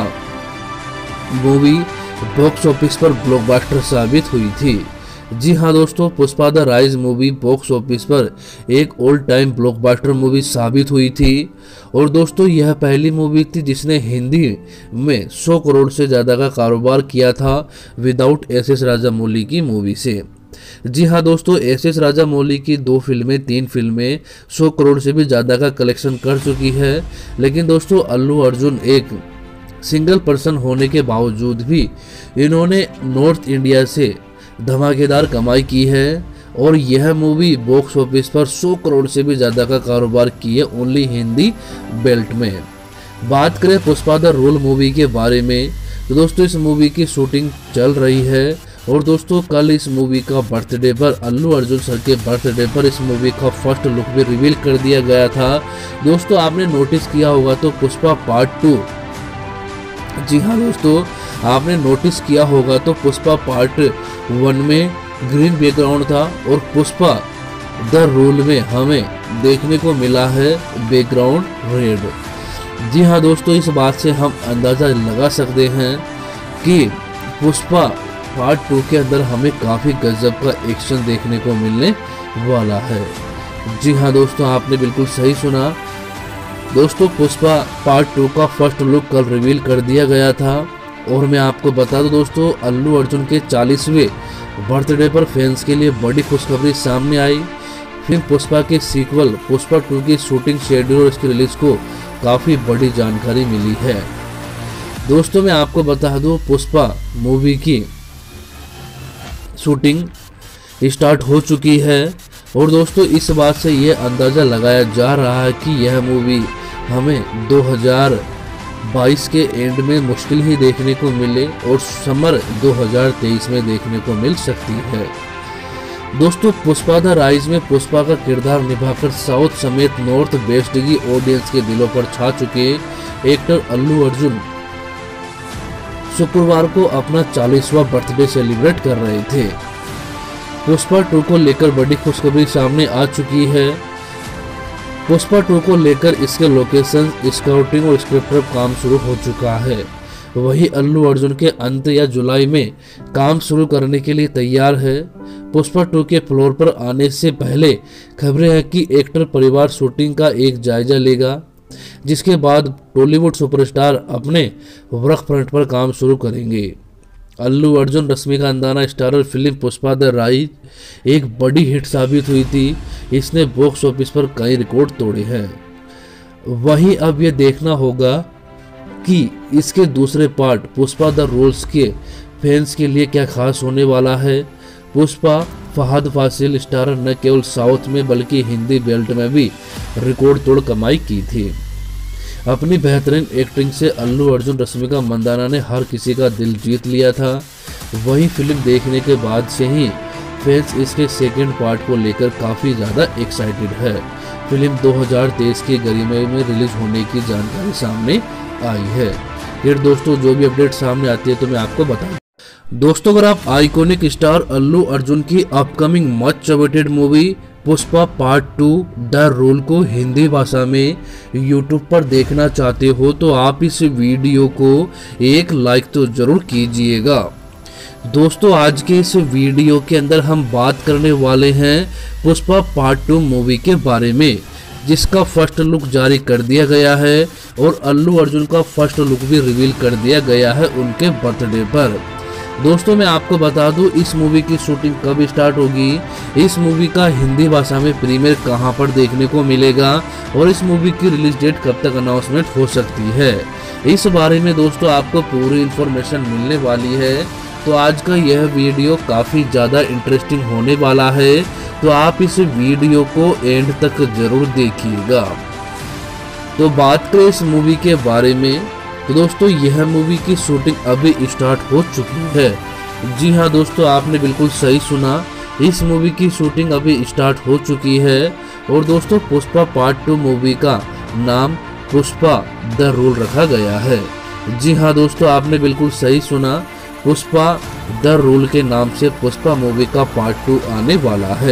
मूवी बॉक्स ऑफिस पर ब्लॉकबस्टर साबित हुई थी। जी हाँ दोस्तों, Pushpa the rise movie box office पर एक ऑल टाइम ब्लॉकबस्टर मूवी साबित हुई थी। और दोस्तों यह पहली मूवी थी जिसने हिंदी में 100 करोड़ से ज़्यादा का कारोबार किया था विदाउट एस.एस. राजामौली की मूवी से। जी हाँ दोस्तों, एस.एस. राजामौली की 2 फिल्में 3 फिल्में 100 करोड़ से भी ज़्यादा का कलेक्शन कर चुकी है। लेकिन दोस्तों अल्लू अर्जुन एक सिंगल पर्सन होने के बावजूद भी इन्होंने नॉर्थ इंडिया से धमाकेदार कमाई की है और यह मूवी बॉक्स ऑफिस पर 100 करोड़ से भी ज़्यादा का कारोबार की है ओनली हिंदी बेल्ट में। बात करें पुष्पा द रूल मूवी के बारे में तो दोस्तों इस मूवी की शूटिंग चल रही है। और दोस्तों कल इस मूवी का बर्थडे पर अल्लू अर्जुन सर के बर्थडे पर इस मूवी का फर्स्ट लुक भी रिवील कर दिया गया था। दोस्तों आपने नोटिस किया होगा तो पुष्पा पार्ट 2, जी हाँ दोस्तों आपने नोटिस किया होगा तो पुष्पा पार्ट 1 में ग्रीन बैकग्राउंड था और पुष्पा द रूल में हमें देखने को मिला है बैकग्राउंड रेड। जी हाँ दोस्तों, इस बात से हम अंदाज़ा लगा सकते हैं कि पुष्पा पार्ट 2 के अंदर हमें काफ़ी गजब का एक्शन देखने को मिलने वाला है। जी हाँ दोस्तों, आपने बिल्कुल सही सुना। दोस्तों पुष्पा पार्ट 2 का फर्स्ट लुक कल रिवील कर दिया गया था। और मैं आपको बता दूं दोस्तों, अल्लू अर्जुन के 40वें बर्थडे पर फैंस के लिए बड़ी खुशखबरी सामने आई। फिर पुष्पा के सीक्वल पुष्पा 2 की शूटिंग शेड्यूल और इसकी रिलीज को काफ़ी बड़ी जानकारी मिली है। दोस्तों मैं आपको बता दूं, पुष्पा मूवी की शूटिंग स्टार्ट हो चुकी है। और दोस्तों इस बात से ये अंदाज़ा लगाया जा रहा है कि यह मूवी हमें 2022 के एंड में मुश्किल ही देखने को मिले और समर 2023 में देखने को मिल सकती है। दोस्तों पुष्पा द राइज में पुष्पा का किरदार निभाकर साउथ समेत नॉर्थ वेस्ट की ऑडियंस के दिलों पर छा चुके एक्टर अल्लू अर्जुन शुक्रवार को अपना 40वां बर्थडे सेलिब्रेट कर रहे थे। पुष्पा 2 को लेकर बड़ी खुशखबरी सामने आ चुकी है। पुष्पा 2 को लेकर इसके लोकेशन, स्काउटिंग और स्क्रिप्ट पर काम शुरू हो चुका है। वही अल्लू अर्जुन के अंत या जुलाई में काम शुरू करने के लिए तैयार है। पुष्पा 2 के फ्लोर पर आने से पहले खबरें हैं कि एक्टर परिवार शूटिंग का एक जायजा लेगा, जिसके बाद टॉलीवुड सुपरस्टार अपने वर्क फ्रंट पर काम शुरू करेंगे। Allu Arjun Rashmika Mandanna starrer film Pushpa the rise एक बड़ी हिट साबित हुई थी। इसने बॉक्स ऑफिस पर कई रिकॉर्ड तोड़े हैं। वहीं अब यह देखना होगा कि इसके दूसरे पार्ट पुष्पा द रूल्स के फैंस के लिए क्या खास होने वाला है। पुष्पा फहद फासिल स्टारर न केवल साउथ में बल्कि हिंदी बेल्ट में भी रिकॉर्ड तोड़ कमाई की थी। अपनी बेहतरीन एक्टिंग से अल्लू अर्जुन रश्मिका मंदाना ने हर किसी का दिल जीत लिया था। वहीं फिल्म देखने के बाद से ही फैंस इसके सेकंड पार्ट को लेकर काफ़ी ज़्यादा एक्साइटेड है। फिल्म 2023 की गरिमा में रिलीज होने की जानकारी सामने आई है। फिर दोस्तों जो भी अपडेट सामने आती है तो मैं आपको बता दूं। दोस्तों अगर आप आइकॉनिक स्टार अल्लू अर्जुन की upcoming much awaited movie Pushpa part 2 the rule को हिंदी भाषा में यूट्यूब पर देखना चाहते हो तो आप इस वीडियो को एक लाइक तो जरूर कीजिएगा। दोस्तों आज के इस वीडियो के अंदर हम बात करने वाले हैं पुष्पा पार्ट 2 मूवी के बारे में, जिसका फर्स्ट लुक जारी कर दिया गया है और अल्लू अर्जुन का फर्स्ट लुक भी रिवील कर दिया गया है उनके बर्थडे पर। दोस्तों मैं आपको बता दूं इस मूवी की शूटिंग कब स्टार्ट होगी, इस मूवी का हिंदी भाषा में प्रीमियर कहां पर देखने को मिलेगा और इस मूवी की रिलीज डेट कब तक अनाउंसमेंट हो सकती है, इस बारे में दोस्तों आपको पूरी इन्फॉर्मेशन मिलने वाली है। तो आज का यह वीडियो काफ़ी ज़्यादा इंटरेस्टिंग होने वाला है, तो आप इस वीडियो को एंड तक जरूर देखिएगा। तो बात करें इस मूवी के बारे में तो दोस्तों यह मूवी की शूटिंग अभी स्टार्ट हो चुकी है। जी हाँ दोस्तों, आपने बिल्कुल सही सुना, इस मूवी की शूटिंग अभी स्टार्ट हो चुकी है। और दोस्तों पुष्पा पार्ट 2 मूवी का नाम पुष्पा द रूल रखा गया है। जी हाँ दोस्तों, आपने बिल्कुल सही सुना, पुष्पा द रूल के नाम से पुष्पा मूवी का पार्ट 2 आने वाला है।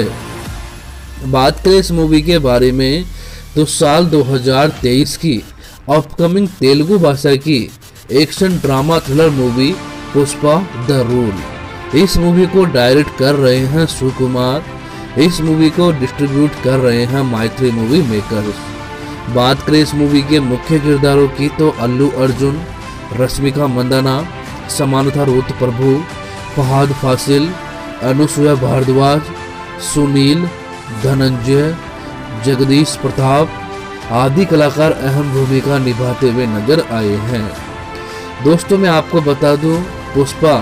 बात करें इस मूवी के बारे में तो साल 2023 की अपकमिंग तेलुगु भाषा की action drama thriller movie Pushpa the rule, इस मूवी को डायरेक्ट कर रहे हैं सुकुमार। इस मूवी को डिस्ट्रीब्यूट कर रहे हैं मैत्री मूवी मेकर्स। बात करें इस मूवी के मुख्य किरदारों की तो अल्लू अर्जुन, रश्मिका मंदाना, समांथा रूथ प्रभु, फहद फासिल, अनुसुया भारद्वाज, सुनील, धनंजय, जगदीश प्रताप आदि कलाकार अहम भूमिका निभाते हुए नजर आए हैं। दोस्तों मैं आपको बता दूं, पुष्पा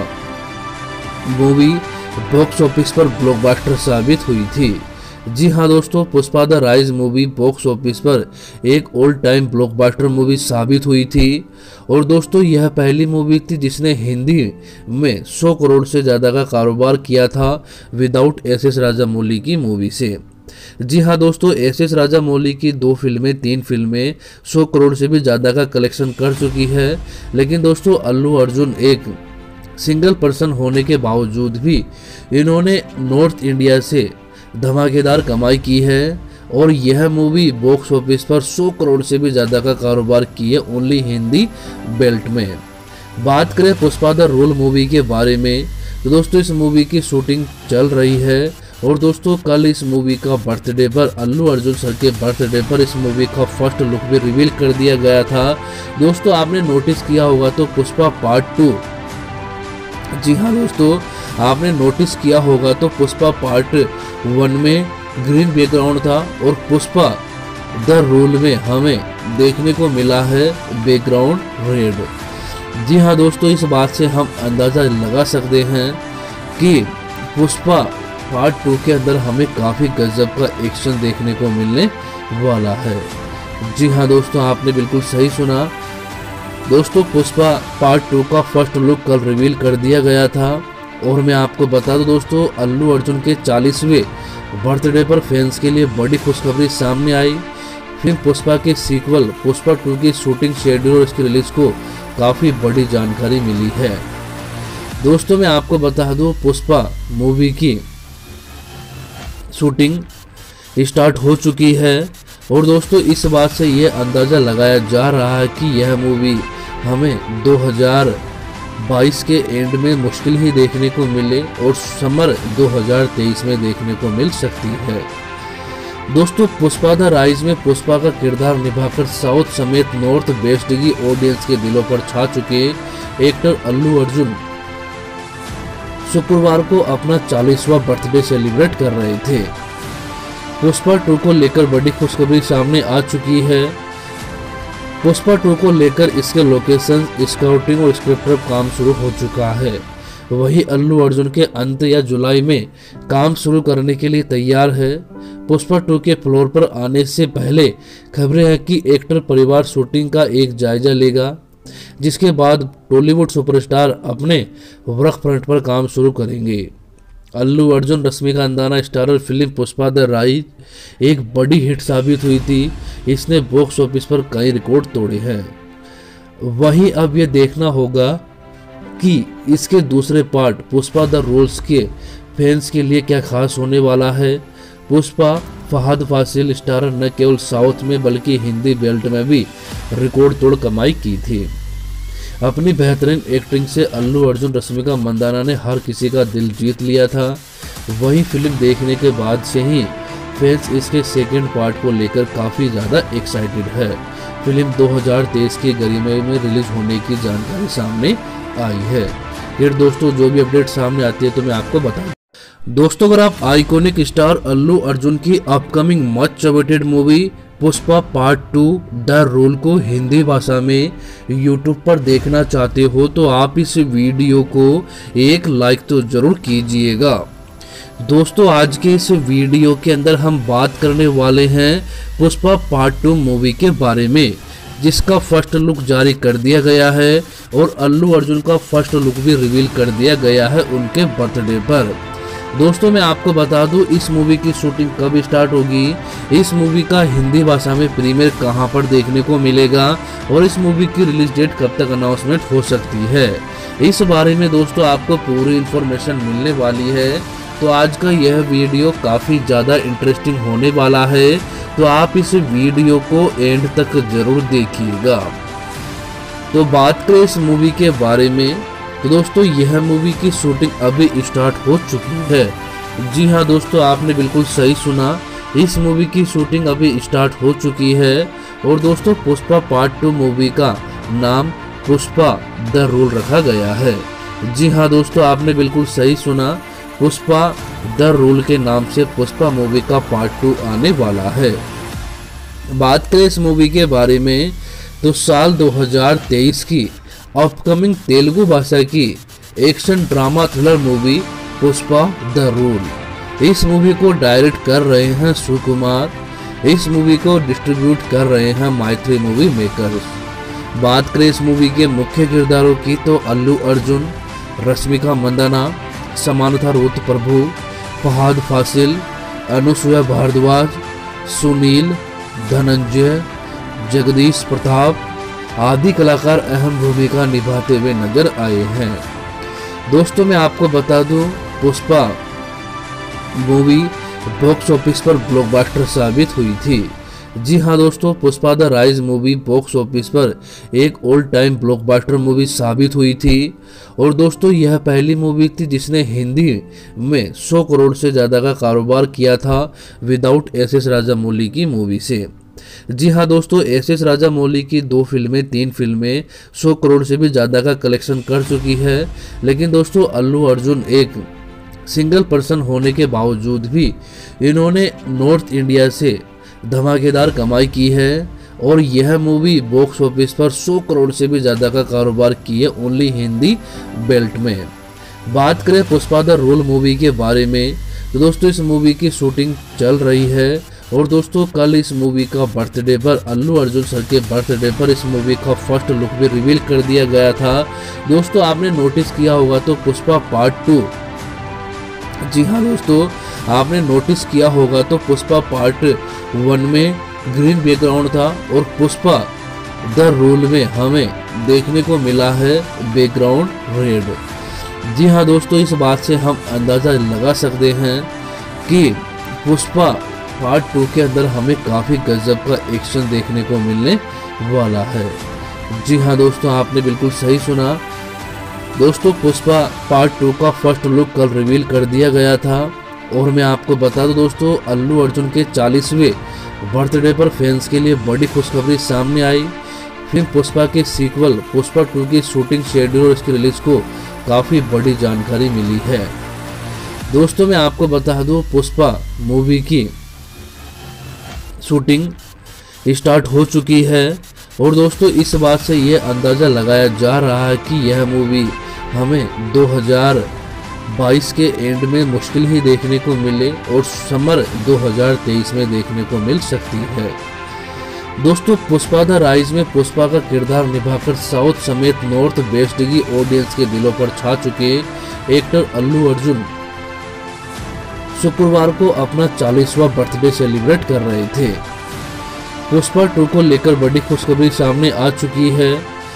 मूवी बॉक्स ऑफिस पर ब्लॉकबस्टर साबित हुई थी। जी हाँ दोस्तों, Pushpa the rise movie box office पर एक ऑल टाइम ब्लॉकबस्टर मूवी साबित हुई थी। और दोस्तों यह पहली मूवी थी जिसने हिंदी में 100 करोड़ से ज़्यादा का कारोबार किया था विदाउट एस.एस. राजामौली की मूवी से। जी हाँ दोस्तों, एस.एस. राजामौली की 2 फिल्में 3 फिल्में 100 करोड़ से भी ज़्यादा का कलेक्शन कर चुकी है। लेकिन दोस्तों अल्लू अर्जुन एक सिंगल पर्सन होने के बावजूद भी इन्होंने नॉर्थ इंडिया से धमाकेदार कमाई की है। और यह मूवी बॉक्स ऑफिस पर 100 करोड़ से भी ज़्यादा का कारोबार की है ओनली हिंदी बेल्ट में। बात करें पुष्पा द रूल मूवी के बारे में तो दोस्तों इस मूवी की शूटिंग चल रही है। और दोस्तों कल इस मूवी का बर्थडे पर अल्लू अर्जुन सर के बर्थडे पर इस मूवी का फर्स्ट लुक भी रिवील कर दिया गया था। दोस्तों आपने नोटिस किया होगा तो पुष्पा पार्ट 2, जी हाँ दोस्तों आपने नोटिस किया होगा तो पुष्पा पार्ट 1 में ग्रीन बैकग्राउंड था और पुष्पा द रूल में हमें देखने को मिला है बैकग्राउंड रेड। जी हाँ दोस्तों, इस बात से हम अंदाज़ा लगा सकते हैं कि पुष्पा पार्ट 2 के अंदर हमें काफ़ी गजब का एक्शन देखने को मिलने वाला है। जी हाँ दोस्तों, आपने बिल्कुल सही सुना। दोस्तों पुष्पा पार्ट 2 का फर्स्ट लुक कल रिवील कर दिया गया था। और मैं आपको बता दूं दोस्तों, अल्लू अर्जुन के 40वें बर्थडे पर फैंस के लिए बड़ी खुशखबरी सामने आई। फिर पुष्पा के सीक्वल पुष्पा 2 की शूटिंग शेड्यूल और इसकी रिलीज को काफ़ी बड़ी जानकारी मिली है। दोस्तों मैं आपको बता दूं, पुष्पा मूवी की शूटिंग स्टार्ट हो चुकी है। और दोस्तों इस बात से यह अंदाज़ा लगाया जा रहा है कि यह मूवी हमें 2022 के एंड में मुश्किल ही देखने को मिले और समर 2023 में देखने को मिल सकती है। दोस्तों पुष्पा द राइज में पुष्पा का किरदार निभाकर साउथ समेत नॉर्थ वेस्ट की ऑडियंस के दिलों पर छा चुके एक्टर अल्लू अर्जुन शुक्रवार को अपना 40वां बर्थडे सेलिब्रेट कर रहे थे। पुष्पा 2 को लेकर बड़ी खुशखबरी सामने आ चुकी है। पुष्पा 2 को लेकर इसके लोकेशन, स्काउटिंग और स्क्रिप्ट पर काम शुरू हो चुका है। वही अल्लू अर्जुन के अंत या जुलाई में काम शुरू करने के लिए तैयार है। पुष्पा 2 के फ्लोर पर आने से पहले खबरें हैं कि एक्टर परिवार शूटिंग का एक जायजा लेगा, जिसके बाद टॉलीवुड सुपरस्टार अपने वर्क फ्रंट पर काम शुरू करेंगे। Allu Arjun Rashmika Mandanna starrer film Pushpa the rise एक बड़ी हिट साबित हुई थी। इसने बॉक्स ऑफिस पर कई रिकॉर्ड तोड़े हैं। वहीं अब यह देखना होगा कि इसके दूसरे पार्ट पुष्पा द रूल्स के फैंस के लिए क्या खास होने वाला है। पुष्पा फहद फासिल स्टारर न केवल साउथ में बल्कि हिंदी बेल्ट में भी रिकॉर्ड तोड़ कमाई की थी। अपनी बेहतरीन एक्टिंग से अल्लू अर्जुन रश्मिका मंदाना ने हर किसी का दिल जीत लिया था। वहीं फिल्म देखने के बाद से ही फैंस इसके सेकंड पार्ट को लेकर काफ़ी ज़्यादा एक्साइटेड है। फिल्म 2023 की गरिमा में रिलीज होने की जानकारी सामने आई है। फिर दोस्तों जो भी अपडेट सामने आती है तो मैं आपको बता दूं। दोस्तों अगर आप आइकॉनिक स्टार अल्लू अर्जुन की upcoming much awaited movie Pushpa part 2 the rule को हिंदी भाषा में यूट्यूब पर देखना चाहते हो तो आप इस वीडियो को एक लाइक तो जरूर कीजिएगा। दोस्तों आज के इस वीडियो के अंदर हम बात करने वाले हैं पुष्पा पार्ट 2 मूवी के बारे में। जिसका फर्स्ट लुक जारी कर दिया गया है और अल्लू अर्जुन का फर्स्ट लुक भी रिवील कर दिया गया है उनके बर्थडे पर। दोस्तों मैं आपको बता दूं इस मूवी की शूटिंग कब स्टार्ट होगी, इस मूवी का हिंदी भाषा में प्रीमियर कहां पर देखने को मिलेगा और इस मूवी की रिलीज डेट कब तक अनाउंसमेंट हो सकती है, इस बारे में दोस्तों आपको पूरी इन्फॉर्मेशन मिलने वाली है। तो आज का यह वीडियो काफ़ी ज़्यादा इंटरेस्टिंग होने वाला है, तो आप इस वीडियो को एंड तक ज़रूर देखिएगा। तो बात करें इस मूवी के बारे में, तो दोस्तों यह मूवी की शूटिंग अभी स्टार्ट हो चुकी है। जी हाँ दोस्तों, आपने बिल्कुल सही सुना, इस मूवी की शूटिंग अभी स्टार्ट हो चुकी है। और दोस्तों पुष्पा पार्ट 2 मूवी का नाम पुष्पा द रूल रखा गया है। जी हाँ दोस्तों, आपने बिल्कुल सही सुना, पुष्पा द रूल के नाम से पुष्पा मूवी का पार्ट 2 आने वाला है। बात करें इस मूवी के बारे में, तो साल 2023 की अपकमिंग तेलुगु भाषा की action drama thriller movie Pushpa the rule, इस मूवी को डायरेक्ट कर रहे हैं सुकुमार, इस मूवी को डिस्ट्रीब्यूट कर रहे हैं मैत्री मूवी मेकर्स। बात करें इस मूवी के मुख्य किरदारों की, तो अल्लू अर्जुन, रश्मिका मंदाना, समानता रोत प्रभु, फहाद फासिल, अनुसुया भारद्वाज, सुनील, धनंजय, जगदीश प्रताप आदि कलाकार अहम भूमिका निभाते हुए नजर आए हैं। दोस्तों मैं आपको बता दूं पुष्पा मूवी बॉक्स ऑफिस पर ब्लॉकबस्टर साबित हुई थी। जी हाँ दोस्तों, Pushpa the rise movie box office पर एक ऑल टाइम ब्लॉकबस्टर मूवी साबित हुई थी। और दोस्तों यह पहली मूवी थी जिसने हिंदी में 100 करोड़ से ज़्यादा का कारोबार किया था विदाउट एस राजामौली की मूवी से। जी हाँ दोस्तों, एस राजामौली की 2 फिल्में 3 फिल्में 100 करोड़ से भी ज़्यादा का कलेक्शन कर चुकी है। लेकिन दोस्तों अल्लू अर्जुन एक सिंगल पर्सन होने के बावजूद भी इन्होंने नॉर्थ इंडिया से धमाकेदार कमाई की है और यह मूवी बॉक्स ऑफिस पर 100 करोड़ से भी ज़्यादा का कारोबार की है ओनली हिंदी बेल्ट में। बात करें पुष्पा द रूल मूवी के बारे में, तो दोस्तों इस मूवी की शूटिंग चल रही है और दोस्तों कल इस मूवी का बर्थडे पर अल्लू अर्जुन सर के बर्थडे पर इस मूवी का फर्स्ट लुक भी रिवील कर दिया गया था। दोस्तों आपने नोटिस किया होगा तो पुष्पा पार्ट 2, जी हाँ दोस्तों आपने नोटिस किया होगा तो पुष्पा पार्ट 1 में ग्रीन बैकग्राउंड था और पुष्पा द रूल में हमें देखने को मिला है बैकग्राउंड रेड। जी हाँ दोस्तों, इस बात से हम अंदाज़ा लगा सकते हैं कि पुष्पा पार्ट 2 के अंदर हमें काफ़ी गजब का एक्शन देखने को मिलने वाला है। जी हाँ दोस्तों, आपने बिल्कुल सही सुना। दोस्तों पुष्पा पार्ट 2 का फर्स्ट लुक कल रिवील कर दिया गया था और मैं आपको बता दूं दोस्तों अल्लू अर्जुन के 40वें बर्थडे पर फैंस के लिए बड़ी खुशखबरी सामने आई। फिल्म पुष्पा के सीक्वल पुष्पा 2 की शूटिंग शेड्यूल और इसकी रिलीज को काफ़ी बड़ी जानकारी मिली है। दोस्तों मैं आपको बता दूं पुष्पा मूवी की शूटिंग स्टार्ट हो चुकी है और दोस्तों इस बात से यह अंदाज़ा लगाया जा रहा है कि यह मूवी हमें 2022 के एंड में मुश्किल ही देखने को मिले और समर 2023 में देखने को मिल सकती है। दोस्तों पुष्पा द राइज में पुष्पा का किरदार निभाकर साउथ समेत नॉर्थ वेस्ट की ऑडियंस के दिलों पर छा चुके एक्टर अल्लू अर्जुन शुक्रवार को अपना 40वां बर्थडे सेलिब्रेट कर रहे थे। पुष्पा 2 को लेकर बड़ी खुशखबरी सामने आ चुकी है।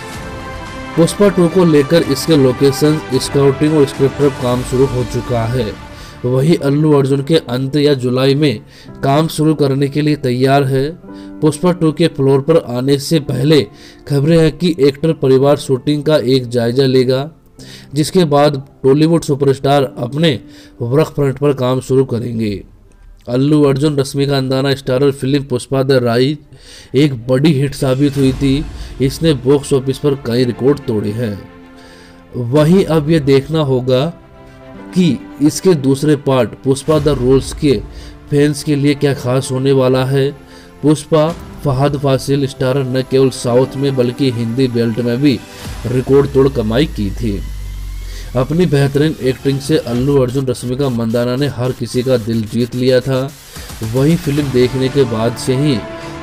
पुष्पा 2 को लेकर इसके लोकेशन, स्काउटिंग और स्क्रिप्ट पर काम शुरू हो चुका है। वही अल्लू अर्जुन के अंत या जुलाई में काम शुरू करने के लिए तैयार है। पुष्पा 2 के फ्लोर पर आने से पहले खबरें हैं कि एक्टर परिवार शूटिंग का एक जायजा लेगा, जिसके बाद टॉलीवुड सुपरस्टार अपने वर्क फ्रंट पर काम शुरू करेंगे। Allu Arjun Rashmika Mandanna starrer film Pushpa the rise एक बड़ी हिट साबित हुई थी। इसने बॉक्स ऑफिस पर कई रिकॉर्ड तोड़े हैं। वहीं अब यह देखना होगा कि इसके दूसरे पार्ट पुष्पा द रूल्स के फैंस के लिए क्या खास होने वाला है। पुष्पा फहाद फासिल स्टारर न केवल साउथ में बल्कि हिंदी बेल्ट में भी रिकॉर्ड तोड़ कमाई की थी। अपनी बेहतरीन एक्टिंग से अल्लू अर्जुन रश्मिका मंदाना ने हर किसी का दिल जीत लिया था। वही फिल्म देखने के बाद से ही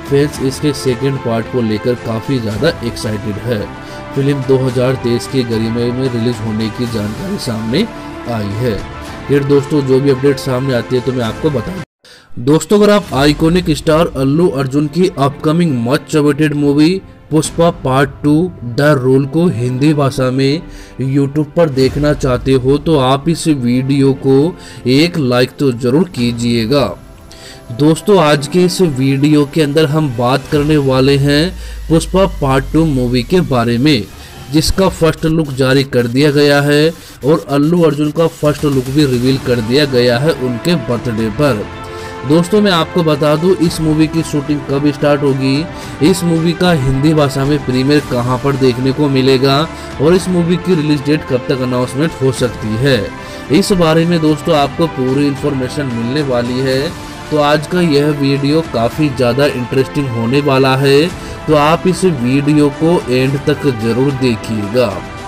फैंस इसके सेकंड पार्ट को लेकर काफ़ी ज़्यादा एक्साइटेड है। फिल्म 2023 के गरिमा में रिलीज होने की जानकारी सामने आई है। फिर दोस्तों जो भी अपडेट सामने आती है तो मैं आपको बता दूं। दोस्तों अगर आप आइकॉनिक स्टार अल्लू अर्जुन की upcoming much awaited movie Pushpa part 2 the rule को हिंदी भाषा में यूट्यूब पर देखना चाहते हो तो आप इस वीडियो को एक लाइक तो जरूर कीजिएगा। दोस्तों आज के इस वीडियो के अंदर हम बात करने वाले हैं पुष्पा पार्ट 2 मूवी के बारे में, जिसका फर्स्ट लुक जारी कर दिया गया है और अल्लू अर्जुन का फर्स्ट लुक भी रिवील कर दिया गया है उनके बर्थडे पर। दोस्तों मैं आपको बता दूं इस मूवी की शूटिंग कब स्टार्ट होगी, इस मूवी का हिंदी भाषा में प्रीमियर कहां पर देखने को मिलेगा और इस मूवी की रिलीज डेट कब तक अनाउंसमेंट हो सकती है, इस बारे में दोस्तों आपको पूरी इन्फॉर्मेशन मिलने वाली है। तो आज का यह वीडियो काफ़ी ज़्यादा इंटरेस्टिंग होने वाला है, तो आप इस वीडियो को एंड तक जरूर देखिएगा।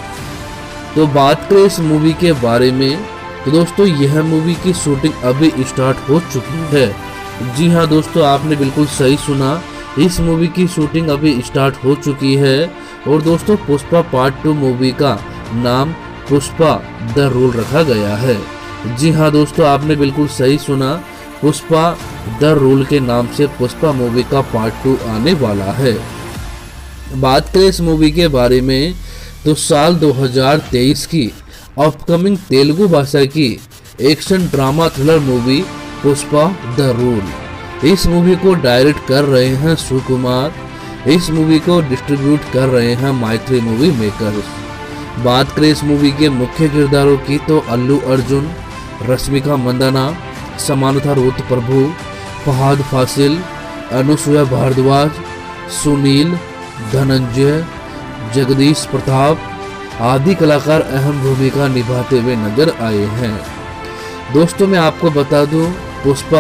तो बात करें इस मूवी के बारे में तो दोस्तों यह मूवी की शूटिंग अभी स्टार्ट हो चुकी है। जी हाँ दोस्तों आपने बिल्कुल सही सुना, इस मूवी की शूटिंग अभी स्टार्ट हो चुकी है और दोस्तों पुष्पा पार्ट 2 मूवी का नाम पुष्पा द रोल रखा गया है। जी हाँ दोस्तों आपने बिल्कुल सही सुना, पुष्पा द रोल के नाम से पुष्पा मूवी का पार्ट 2 आने वाला है। बात करें इस मूवी के बारे में तो साल 2023 की अपकमिंग तेलुगु भाषा की action drama thriller movie Pushpa the rule, इस मूवी को डायरेक्ट कर रहे हैं सुकुमार, इस मूवी को डिस्ट्रीब्यूट कर रहे हैं मैत्री मूवी मेकर्स। बात करें इस मूवी के मुख्य किरदारों की तो अल्लू अर्जुन, रश्मिका मंदाना, समानता रोत प्रभु, फहाद फासिल, अनुसुया भारद्वाज, सुनील, धनंजय, जगदीश प्रताप आदि कलाकार अहम भूमिका निभाते हुए नजर आए हैं। दोस्तों मैं आपको बता दूं पुष्पा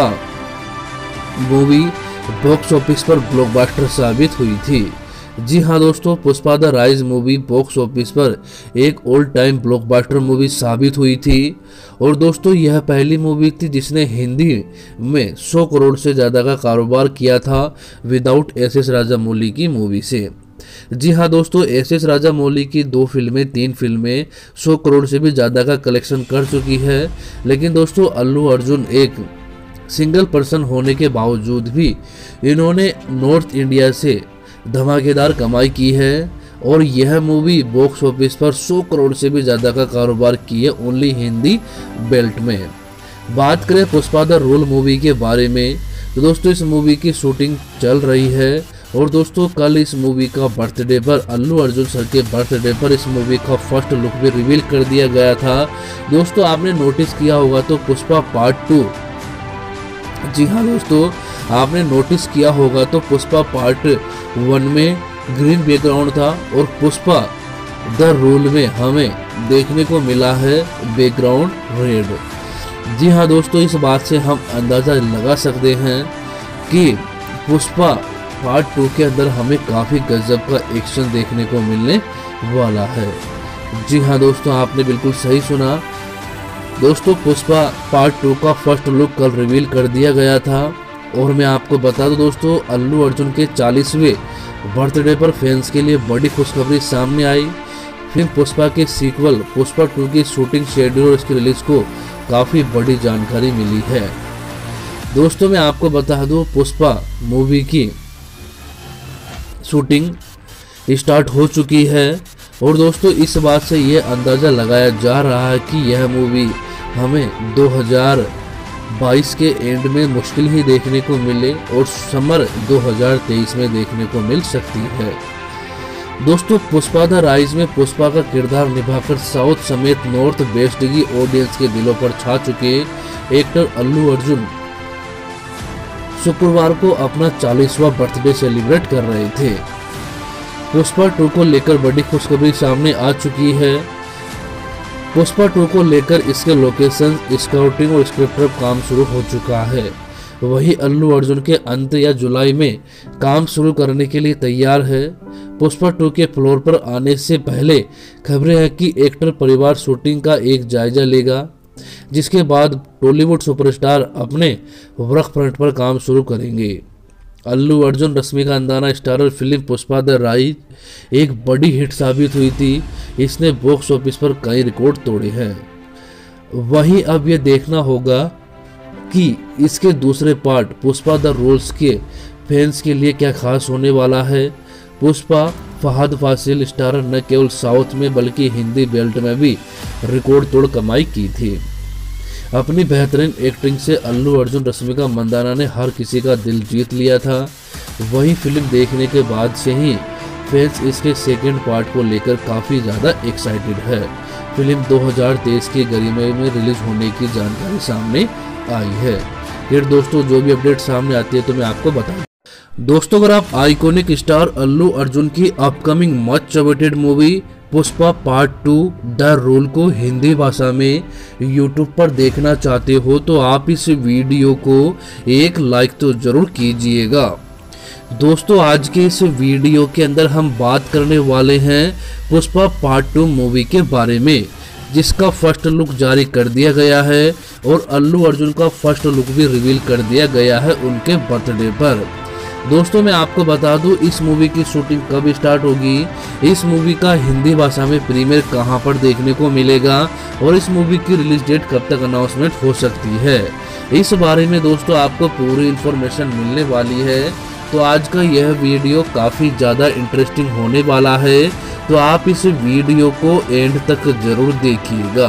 मूवी बॉक्स ऑफिस पर ब्लॉकबस्टर साबित हुई थी। जी हाँ दोस्तों Pushpa the rise movie box office पर एक ऑल टाइम ब्लॉकबस्टर मूवी साबित हुई थी और दोस्तों यह पहली मूवी थी जिसने हिंदी में 100 करोड़ से ज़्यादा का कारोबार किया था विदाउट एस राजामौली की मूवी से। जी हाँ दोस्तों एस राजामौली की 2 फिल्में 3 फिल्में 100 करोड़ से भी ज़्यादा का कलेक्शन कर चुकी है, लेकिन दोस्तों अल्लू अर्जुन एक सिंगल पर्सन होने के बावजूद भी इन्होंने नॉर्थ इंडिया से धमाकेदार कमाई की है और यह मूवी बॉक्स ऑफिस पर 100 करोड़ से भी ज़्यादा का कारोबार की है ओनली हिंदी बेल्ट में। बात करें पुष्पा द रोल मूवी के बारे में तो दोस्तों इस मूवी की शूटिंग चल रही है और दोस्तों कल इस मूवी का बर्थडे पर अल्लू अर्जुन सर के बर्थडे पर इस मूवी का फर्स्ट लुक भी रिवील कर दिया गया था। दोस्तों आपने नोटिस किया होगा तो पुष्पा पार्ट 2, जी हाँ दोस्तों आपने नोटिस किया होगा तो पुष्पा पार्ट 1 में ग्रीन बैकग्राउंड था और पुष्पा द रोल में हमें देखने को मिला है बैकग्राउंड रेड। जी हाँ दोस्तों इस बात से हम अंदाज़ा लगा सकते हैं कि पुष्पा पार्ट 2 के अंदर हमें काफ़ी गजब का एक्शन देखने को मिलने वाला है। जी हाँ दोस्तों आपने बिल्कुल सही सुना, दोस्तों पुष्पा पार्ट 2 का फर्स्ट लुक कल रिवील कर दिया गया था और मैं आपको बता दूं दोस्तों अल्लू अर्जुन के 40वें बर्थडे पर फैंस के लिए बड़ी खुशखबरी सामने आई। फिल्म पुष्पा के सीक्वल पुष्पा 2 की शूटिंग शेड्यूल और इसकी रिलीज को काफ़ी बड़ी जानकारी मिली है। दोस्तों मैं आपको बता दूं पुष्पा मूवी की शूटिंग स्टार्ट हो चुकी है और दोस्तों इस बात से यह अंदाज़ा लगाया जा रहा है कि यह मूवी हमें 2022 के एंड में मुश्किल ही देखने को मिले और समर 2023 में देखने को मिल सकती है। दोस्तों पुष्पा द राइज में पुष्पा का किरदार निभाकर साउथ समेत नॉर्थ वेस्ट की ऑडियंस के दिलों पर छा चुके एक्टर अल्लू अर्जुन शुक्रवार को अपना 40वां बर्थडे सेलिब्रेट कर रहे थे। पुष्पा 2 को लेकर बड़ी खुशखबरी सामने आ चुकी है। पुष्पा 2 को लेकर इसके लोकेशन, स्काउटिंग और स्क्रिप्ट पर काम शुरू हो चुका है। वही अल्लू अर्जुन के अंत या जुलाई में काम शुरू करने के लिए तैयार है। पुष्पा 2 के फ्लोर पर आने से पहले खबरें हैं कि एक्टर परिवार शूटिंग का एक जायजा लेगा, जिसके बाद टॉलीवुड सुपरस्टार अपने वर्क फ्रंट पर काम शुरू करेंगे। Allu Arjun Rashmika Mandanna starrer film Pushpa the rise एक बड़ी हिट साबित हुई थी। इसने बॉक्स ऑफिस पर कई रिकॉर्ड तोड़े हैं। वहीं अब यह देखना होगा कि इसके दूसरे पार्ट पुष्पा द रोल्स के फैंस के लिए क्या खास होने वाला है। पुष्पा फहद फासिल स्टारर न केवल साउथ में बल्कि हिंदी बेल्ट में भी रिकॉर्ड तोड़ कमाई की थी। अपनी बेहतरीन एक्टिंग से अल्लू अर्जुन रश्मिका मंदाना ने हर किसी का दिल जीत लिया था। वहीं फिल्म देखने के बाद से ही फैंस इसके सेकंड पार्ट को लेकर काफ़ी ज़्यादा एक्साइटेड है। फिल्म 2023 की गरिमा में रिलीज होने की जानकारी सामने आई है। फिर दोस्तों जो भी अपडेट सामने आती है तो मैं आपको बता दोस्तों, अगर आप आइकॉनिक स्टार अल्लू अर्जुन की upcoming much awaited movie Pushpa part 2 the rule को हिंदी भाषा में यूट्यूब पर देखना चाहते हो तो आप इस वीडियो को एक लाइक तो जरूर कीजिएगा। दोस्तों आज के इस वीडियो के अंदर हम बात करने वाले हैं पुष्पा पार्ट 2 मूवी के बारे में, जिसका फर्स्ट लुक जारी कर दिया गया है और अल्लू अर्जुन का फर्स्ट लुक भी रिवील कर दिया गया है उनके बर्थडे पर। दोस्तों मैं आपको बता दूं इस मूवी की शूटिंग कब स्टार्ट होगी, इस मूवी का हिंदी भाषा में प्रीमियर कहां पर देखने को मिलेगा और इस मूवी की रिलीज डेट कब तक अनाउंसमेंट हो सकती है, इस बारे में दोस्तों आपको पूरी इन्फॉर्मेशन मिलने वाली है। तो आज का यह वीडियो काफ़ी ज़्यादा इंटरेस्टिंग होने वाला है, तो आप इस वीडियो को एंड तक जरूर देखिएगा।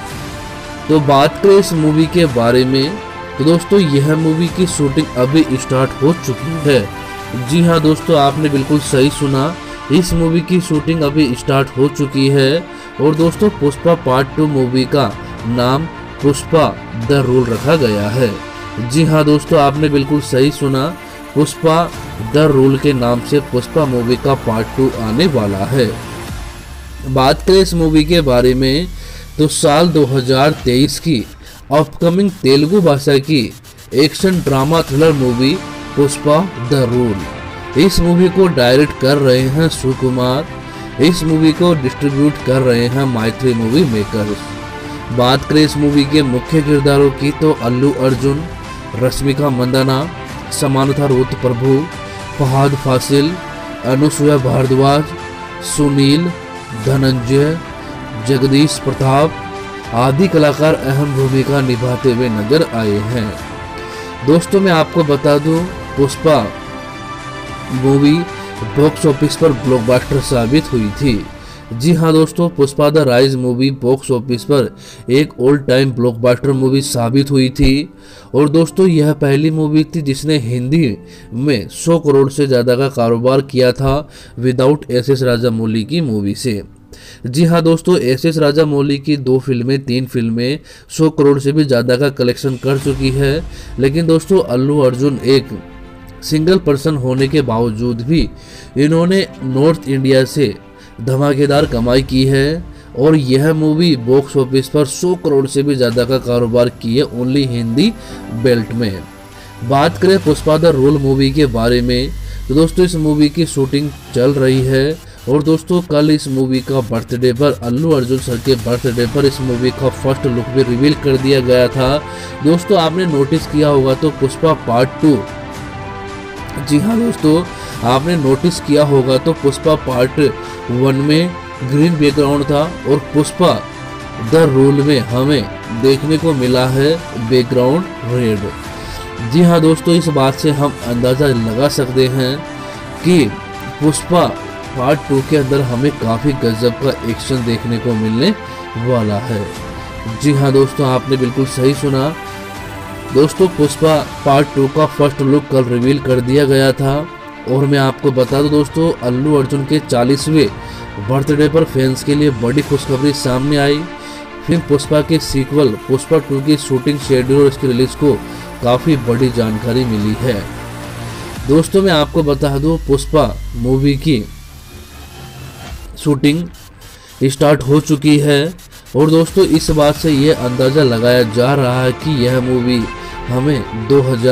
तो बात करें इस मूवी के बारे में तो दोस्तों यह मूवी की शूटिंग अभी स्टार्ट हो चुकी है। जी हाँ दोस्तों, आपने बिल्कुल सही सुना, इस मूवी की शूटिंग अभी स्टार्ट हो चुकी है। और दोस्तों पुष्पा पार्ट 2 मूवी का नाम पुष्पा द रोल रखा गया है। जी हाँ दोस्तों, आपने बिल्कुल सही सुना, पुष्पा द रोल के नाम से पुष्पा मूवी का पार्ट 2 आने वाला है। बात करें इस मूवी के बारे में तो साल 2023 की अपकमिंग तेलुगु भाषा की action drama thriller movie Pushpa the rule, इस मूवी को डायरेक्ट कर रहे हैं सुकुमार। इस मूवी को डिस्ट्रीब्यूट कर रहे हैं मैत्री मूवी मेकर्स। बात करें इस मूवी के मुख्य किरदारों की तो अल्लू अर्जुन, रश्मिका मंदाना, समानता रोत प्रभु, फहद फासिल, अनुसुया भारद्वाज, सुनील, धनंजय, जगदीश प्रताप आदि कलाकार अहम भूमिका निभाते हुए नजर आए हैं। दोस्तों मैं आपको बता दूं पुष्पा मूवी बॉक्स ऑफिस पर ब्लॉकबस्टर साबित हुई थी। जी हाँ दोस्तों, Pushpa the rise movie box office पर एक ऑल टाइम ब्लॉकबस्टर मूवी साबित हुई थी। और दोस्तों यह पहली मूवी थी जिसने हिंदी में 100 करोड़ से ज़्यादा का कारोबार किया था विदाउट एस राजामौली की मूवी से। जी हाँ दोस्तों, एस राजामौली की 2 फिल्में 3 फिल्में 100 करोड़ से भी ज़्यादा का कलेक्शन कर चुकी है। लेकिन दोस्तों अल्लू अर्जुन एक सिंगल पर्सन होने के बावजूद भी इन्होंने नॉर्थ इंडिया से धमाकेदार कमाई की है और यह मूवी बॉक्स ऑफिस पर 100 करोड़ से भी ज़्यादा का कारोबार की है ओनली हिंदी बेल्ट में। बात करें पुष्पा द रोल मूवी के बारे में तो दोस्तों इस मूवी की शूटिंग चल रही है और दोस्तों कल इस मूवी का बर्थडे पर अल्लू अर्जुन सर के बर्थडे पर इस मूवी का फर्स्ट लुक भी रिवील कर दिया गया था। दोस्तों आपने नोटिस किया होगा तो पुष्पा पार्ट 2, जी हाँ दोस्तों आपने नोटिस किया होगा तो पुष्पा पार्ट 1 में ग्रीन बैकग्राउंड था और पुष्पा द रोल में हमें देखने को मिला है बैकग्राउंड रेड। जी हाँ दोस्तों, इस बात से हम अंदाज़ा लगा सकते हैं कि पुष्पा पार्ट 2 के अंदर हमें काफ़ी गजब का एक्शन देखने को मिलने वाला है। जी हाँ दोस्तों, आपने बिल्कुल सही सुना। दोस्तों पुष्पा पार्ट 2 का फर्स्ट लुक कल रिवील कर दिया गया था और मैं आपको बता दूं दोस्तों अल्लू अर्जुन के 40वें बर्थडे पर फैंस के लिए बड़ी खुशखबरी सामने आई। फिल्म पुष्पा के सीक्वल पुष्पा 2 की शूटिंग शेड्यूल और इसकी रिलीज को काफ़ी बड़ी जानकारी मिली है। दोस्तों मैं आपको बता दूं पुष्पा मूवी की शूटिंग स्टार्ट हो चुकी है और दोस्तों इस बात से ये अंदाज़ा लगाया जा रहा है कि यह मूवी हमें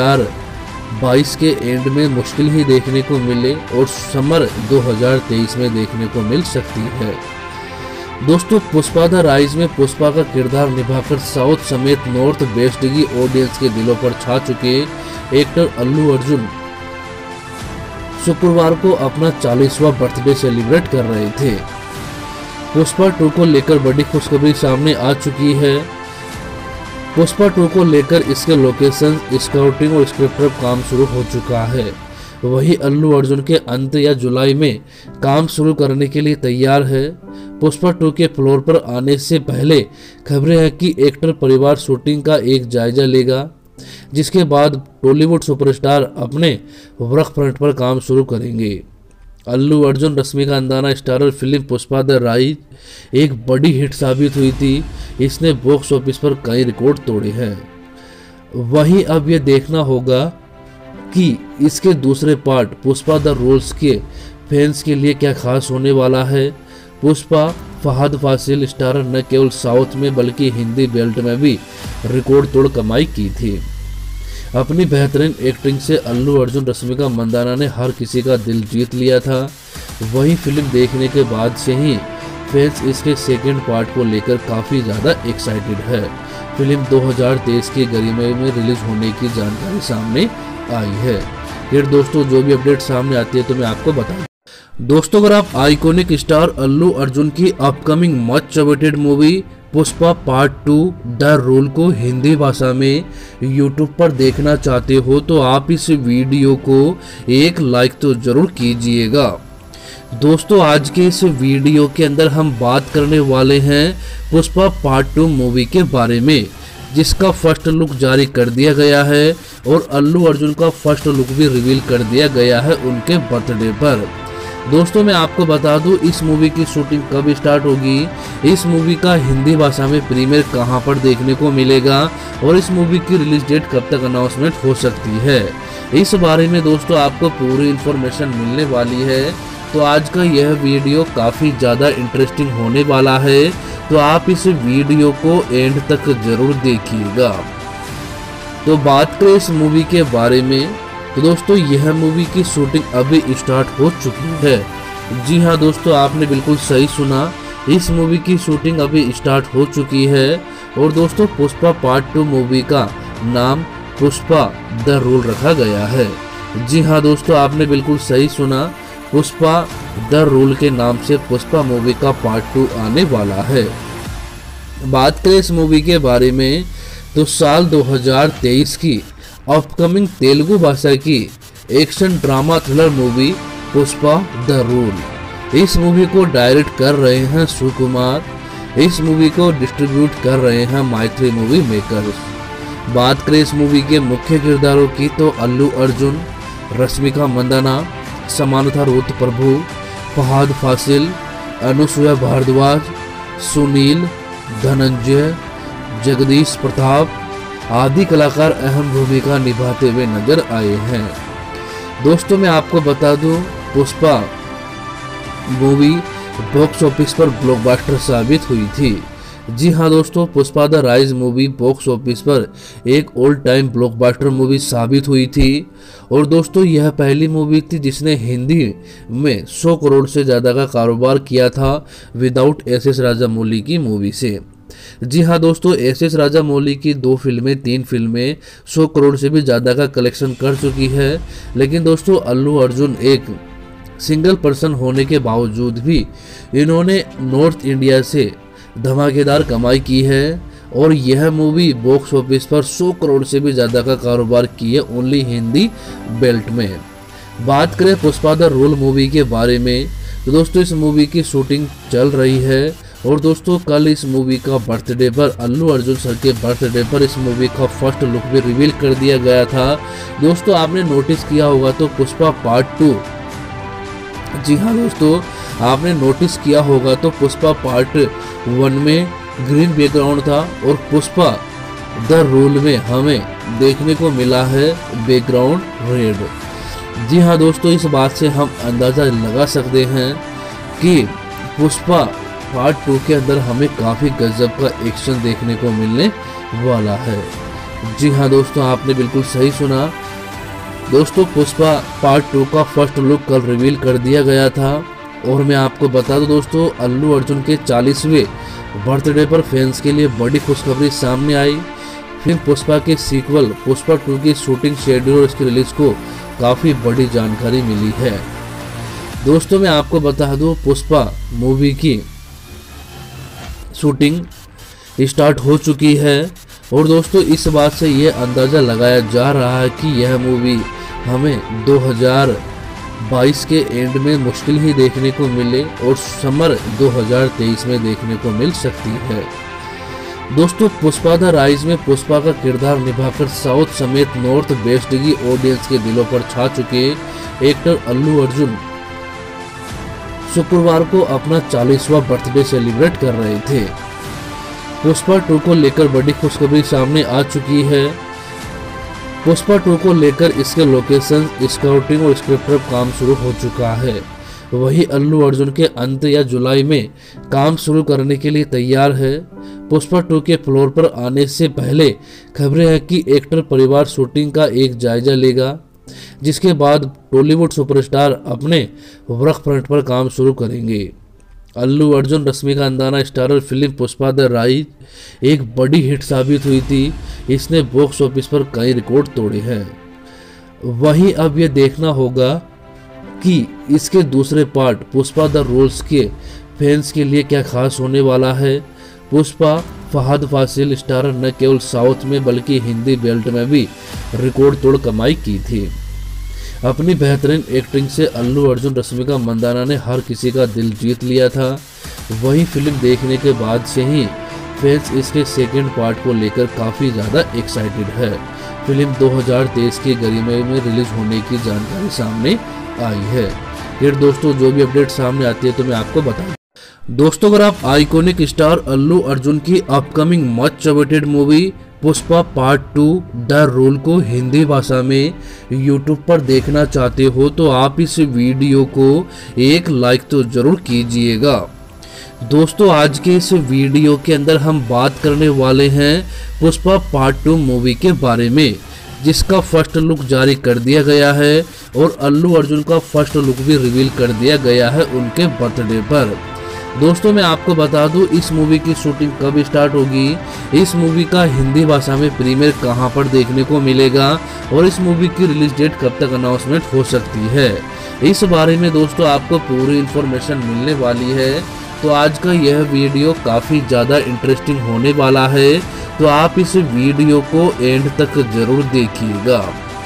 2022 के एंड में मुश्किल ही देखने को मिले और समर 2023 में देखने को मिल सकती है। दोस्तों पुष्पा द राइज में पुष्पा का किरदार निभाकर साउथ समेत नॉर्थ वेस्ट की ऑडियंस के दिलों पर छा चुके एक्टर अल्लू अर्जुन शुक्रवार को अपना 40वां बर्थडे सेलिब्रेट कर रहे थे। पुष्पा 2 को लेकर बड़ी खुशखबरी सामने आ चुकी है। पुष्पा 2 को लेकर इसके लोकेशन, स्काउटिंग और स्क्रिप्ट पर काम शुरू हो चुका है। वही अल्लू अर्जुन के अंत या जुलाई में काम शुरू करने के लिए तैयार है। पुष्पा 2 के फ्लोर पर आने से पहले खबरें हैं कि एक्टर परिवार शूटिंग का एक जायजा लेगा, जिसके बाद टॉलीवुड सुपरस्टार अपने वर्क फ्रंट पर काम शुरू करेंगे। Allu Arjun Rashmika Mandanna starrer film Pushpa the rise एक बड़ी हिट साबित हुई थी। इसने बॉक्स ऑफिस पर कई रिकॉर्ड तोड़े हैं। वहीं अब यह देखना होगा कि इसके दूसरे पार्ट पुष्पा द रूल्स के फैंस के लिए क्या खास होने वाला है। पुष्पा फहद फासिल स्टारर न केवल साउथ में बल्कि हिंदी बेल्ट में भी रिकॉर्ड तोड़ कमाई की थी। अपनी बेहतरीन एक्टिंग से अल्लू अर्जुन रश्मिका मंदाना ने हर किसी का दिल जीत लिया था। वही फिल्म देखने के बाद से ही फैंस इसके सेकेंड पार्ट को लेकर काफ़ी ज़्यादा एक्साइटेड है। फिल्म 2023 की गरिमा में रिलीज होने की जानकारी सामने आई है। फिर दोस्तों जो भी अपडेट सामने आती है तो मैं आपको बता। दोस्तों अगर आप आइकॉनिक स्टार अल्लू अर्जुन की upcoming much awaited movie Pushpa part 2 the rule को हिंदी भाषा में यूट्यूब पर देखना चाहते हो तो आप इस वीडियो को एक लाइक तो जरूर कीजिएगा। दोस्तों आज के इस वीडियो के अंदर हम बात करने वाले हैं पुष्पा पार्ट 2 मूवी के बारे में, जिसका फर्स्ट लुक जारी कर दिया गया है और अल्लू अर्जुन का फर्स्ट लुक भी रिवील कर दिया गया है उनके बर्थडे पर। दोस्तों मैं आपको बता दूं इस मूवी की शूटिंग कब स्टार्ट होगी, इस मूवी का हिंदी भाषा में प्रीमियर कहां पर देखने को मिलेगा और इस मूवी की रिलीज डेट कब तक अनाउंसमेंट हो सकती है, इस बारे में दोस्तों आपको पूरी इन्फॉर्मेशन मिलने वाली है। तो आज का यह वीडियो काफ़ी ज़्यादा इंटरेस्टिंग होने वाला है, तो आप इस वीडियो को एंड तक जरूर देखिएगा। तो बात करें इस मूवी के बारे में तो दोस्तों यह मूवी की शूटिंग अभी स्टार्ट हो चुकी है। जी हाँ दोस्तों आपने बिल्कुल सही सुना, इस मूवी की शूटिंग अभी स्टार्ट हो चुकी है और दोस्तों पुष्पा पार्ट 2 मूवी का नाम पुष्पा द रूल रखा गया है। जी हाँ दोस्तों आपने बिल्कुल सही सुना, पुष्पा द रूल के नाम से पुष्पा मूवी का पार्ट 2 आने वाला है। बात करें इस मूवी के बारे में तो साल 2023 की अपकमिंग तेलुगु भाषा की action drama thriller movie Pushpa the rule, इस मूवी को डायरेक्ट कर रहे हैं सुकुमार। इस मूवी को डिस्ट्रीब्यूट कर रहे हैं मैत्री मूवी मेकर्स। बात करें इस मूवी के मुख्य किरदारों की तो अल्लू अर्जुन, रश्मिका मंदाना, समानता रोत प्रभु, फहद फासिल, अनुसुया भारद्वाज, सुनील, धनंजय, जगदीश प्रताप आदि कलाकार अहम भूमिका निभाते हुए नजर आए हैं। दोस्तों मैं आपको बता दूं पुष्पा मूवी बॉक्स ऑफिस पर ब्लॉकबस्टर साबित हुई थी। जी हाँ दोस्तों Pushpa the rise movie box office पर एक ऑल टाइम ब्लॉकबस्टर मूवी साबित हुई थी और दोस्तों यह पहली मूवी थी जिसने हिंदी में 100 करोड़ से ज़्यादा का कारोबार किया था विदाउट एस राजामौली की मूवी से। जी हाँ दोस्तों एस राजामौली की 2 फिल्में 3 फिल्में 100 करोड़ से भी ज़्यादा का कलेक्शन कर चुकी है, लेकिन दोस्तों अल्लू अर्जुन एक सिंगल पर्सन होने के बावजूद भी इन्होंने नॉर्थ इंडिया से धमाकेदार कमाई की है और यह मूवी बॉक्स ऑफिस पर 100 करोड़ से भी ज़्यादा का कारोबार की है ओनली हिंदी बेल्ट में। बात करें पुष्पा द रूल मूवी के बारे में तो दोस्तों इस मूवी की शूटिंग चल रही है और दोस्तों कल इस मूवी का बर्थडे पर अल्लू अर्जुन सर के बर्थडे पर इस मूवी का फर्स्ट लुक भी रिवील कर दिया गया था। दोस्तों आपने नोटिस किया होगा तो पुष्पा पार्ट 2, जी हाँ दोस्तों आपने नोटिस किया होगा तो पुष्पा पार्ट 1 में ग्रीन बैकग्राउंड था और पुष्पा द रूल में हमें देखने को मिला है बैकग्राउंड रेड। जी हाँ दोस्तों इस बात से हम अंदाज़ा लगा सकते हैं कि पुष्पा पार्ट 2 के अंदर हमें काफ़ी गजब का एक्शन देखने को मिलने वाला है। जी हाँ दोस्तों आपने बिल्कुल सही सुना, दोस्तों पुष्पा पार्ट 2 का फर्स्ट लुक कल रिवील कर दिया गया था और मैं आपको बता दूं दोस्तों अल्लू अर्जुन के 40वें बर्थडे पर फैंस के लिए बड़ी खुशखबरी सामने आई। फिल्म पुष्पा के सीक्वल पुष्पा 2 की शूटिंग शेड्यूल और इसकी रिलीज को काफ़ी बड़ी जानकारी मिली है। दोस्तों मैं आपको बता दूं, पुष्पा मूवी की शूटिंग स्टार्ट हो चुकी है और दोस्तों इस बात से ये अंदाज़ा लगाया जा रहा है कि यह मूवी हमें 2022 के एंड में मुश्किल ही देखने को मिले और समर 2023 में देखने को मिल सकती है। दोस्तों पुष्पा द राइज में पुष्पा का किरदार निभाकर साउथ समेत नॉर्थ वेस्ट की ऑडियंस के दिलों पर छा चुके एक्टर अल्लू अर्जुन शुक्रवार को अपना 40वां बर्थडे सेलिब्रेट कर रहे थे। पुष्पा 2 को लेकर बड़ी खुशखबरी सामने आ चुकी है। पुष्पा 2 को लेकर इसके लोकेशन, स्काउटिंग और स्क्रिप्ट पर काम शुरू हो चुका है। वही अल्लू अर्जुन के अंत या जुलाई में काम शुरू करने के लिए तैयार है। पुष्पा 2 के फ्लोर पर आने से पहले खबरें हैं कि एक्टर परिवार शूटिंग का एक जायजा लेगा, जिसके बाद टॉलीवुड सुपरस्टार अपने वर्क फ्रंट पर काम शुरू करेंगे। Allu Arjun Rashmika Mandanna starrer film Pushpa the rise एक बड़ी हिट साबित हुई थी। इसने बॉक्स ऑफिस पर कई रिकॉर्ड तोड़े हैं। वहीं अब यह देखना होगा कि इसके दूसरे पार्ट पुष्पा द रोल्स के फैंस के लिए क्या खास होने वाला है। पुष्पा फहद फासिल स्टारर न केवल साउथ में बल्कि हिंदी बेल्ट में भी रिकॉर्ड तोड़ कमाई की थी। अपनी बेहतरीन एक्टिंग से अल्लू अर्जुन रश्मिका मंदाना ने हर किसी का दिल जीत लिया था। वहीं फिल्म देखने के बाद से ही फैंस इसके सेकंड पार्ट को लेकर काफ़ी ज़्यादा एक्साइटेड है। फिल्म 2023 की गरिमा में रिलीज होने की जानकारी सामने आई है। फिर दोस्तों जो भी अपडेट सामने आती है तो मैं आपको बताऊँ। दोस्तों अगर आप आइकॉनिक स्टार अल्लू अर्जुन की upcoming much awaited movie Pushpa part 2 the rule को हिंदी भाषा में यूट्यूब पर देखना चाहते हो तो आप इस वीडियो को एक लाइक तो जरूर कीजिएगा। दोस्तों आज के इस वीडियो के अंदर हम बात करने वाले हैं पुष्पा पार्ट 2 मूवी के बारे में, जिसका फर्स्ट लुक जारी कर दिया गया है और अल्लू अर्जुन का फर्स्ट लुक भी रिवील कर दिया गया है उनके बर्थडे पर। दोस्तों मैं आपको बता दूं इस मूवी की शूटिंग कब स्टार्ट होगी, इस मूवी का हिंदी भाषा में प्रीमियर कहां पर देखने को मिलेगा और इस मूवी की रिलीज डेट कब तक अनाउंसमेंट हो सकती है, इस बारे में दोस्तों आपको पूरी इन्फॉर्मेशन मिलने वाली है। तो आज का यह वीडियो काफ़ी ज़्यादा इंटरेस्टिंग होने वाला है, तो आप इस वीडियो को एंड तक जरूर देखिएगा।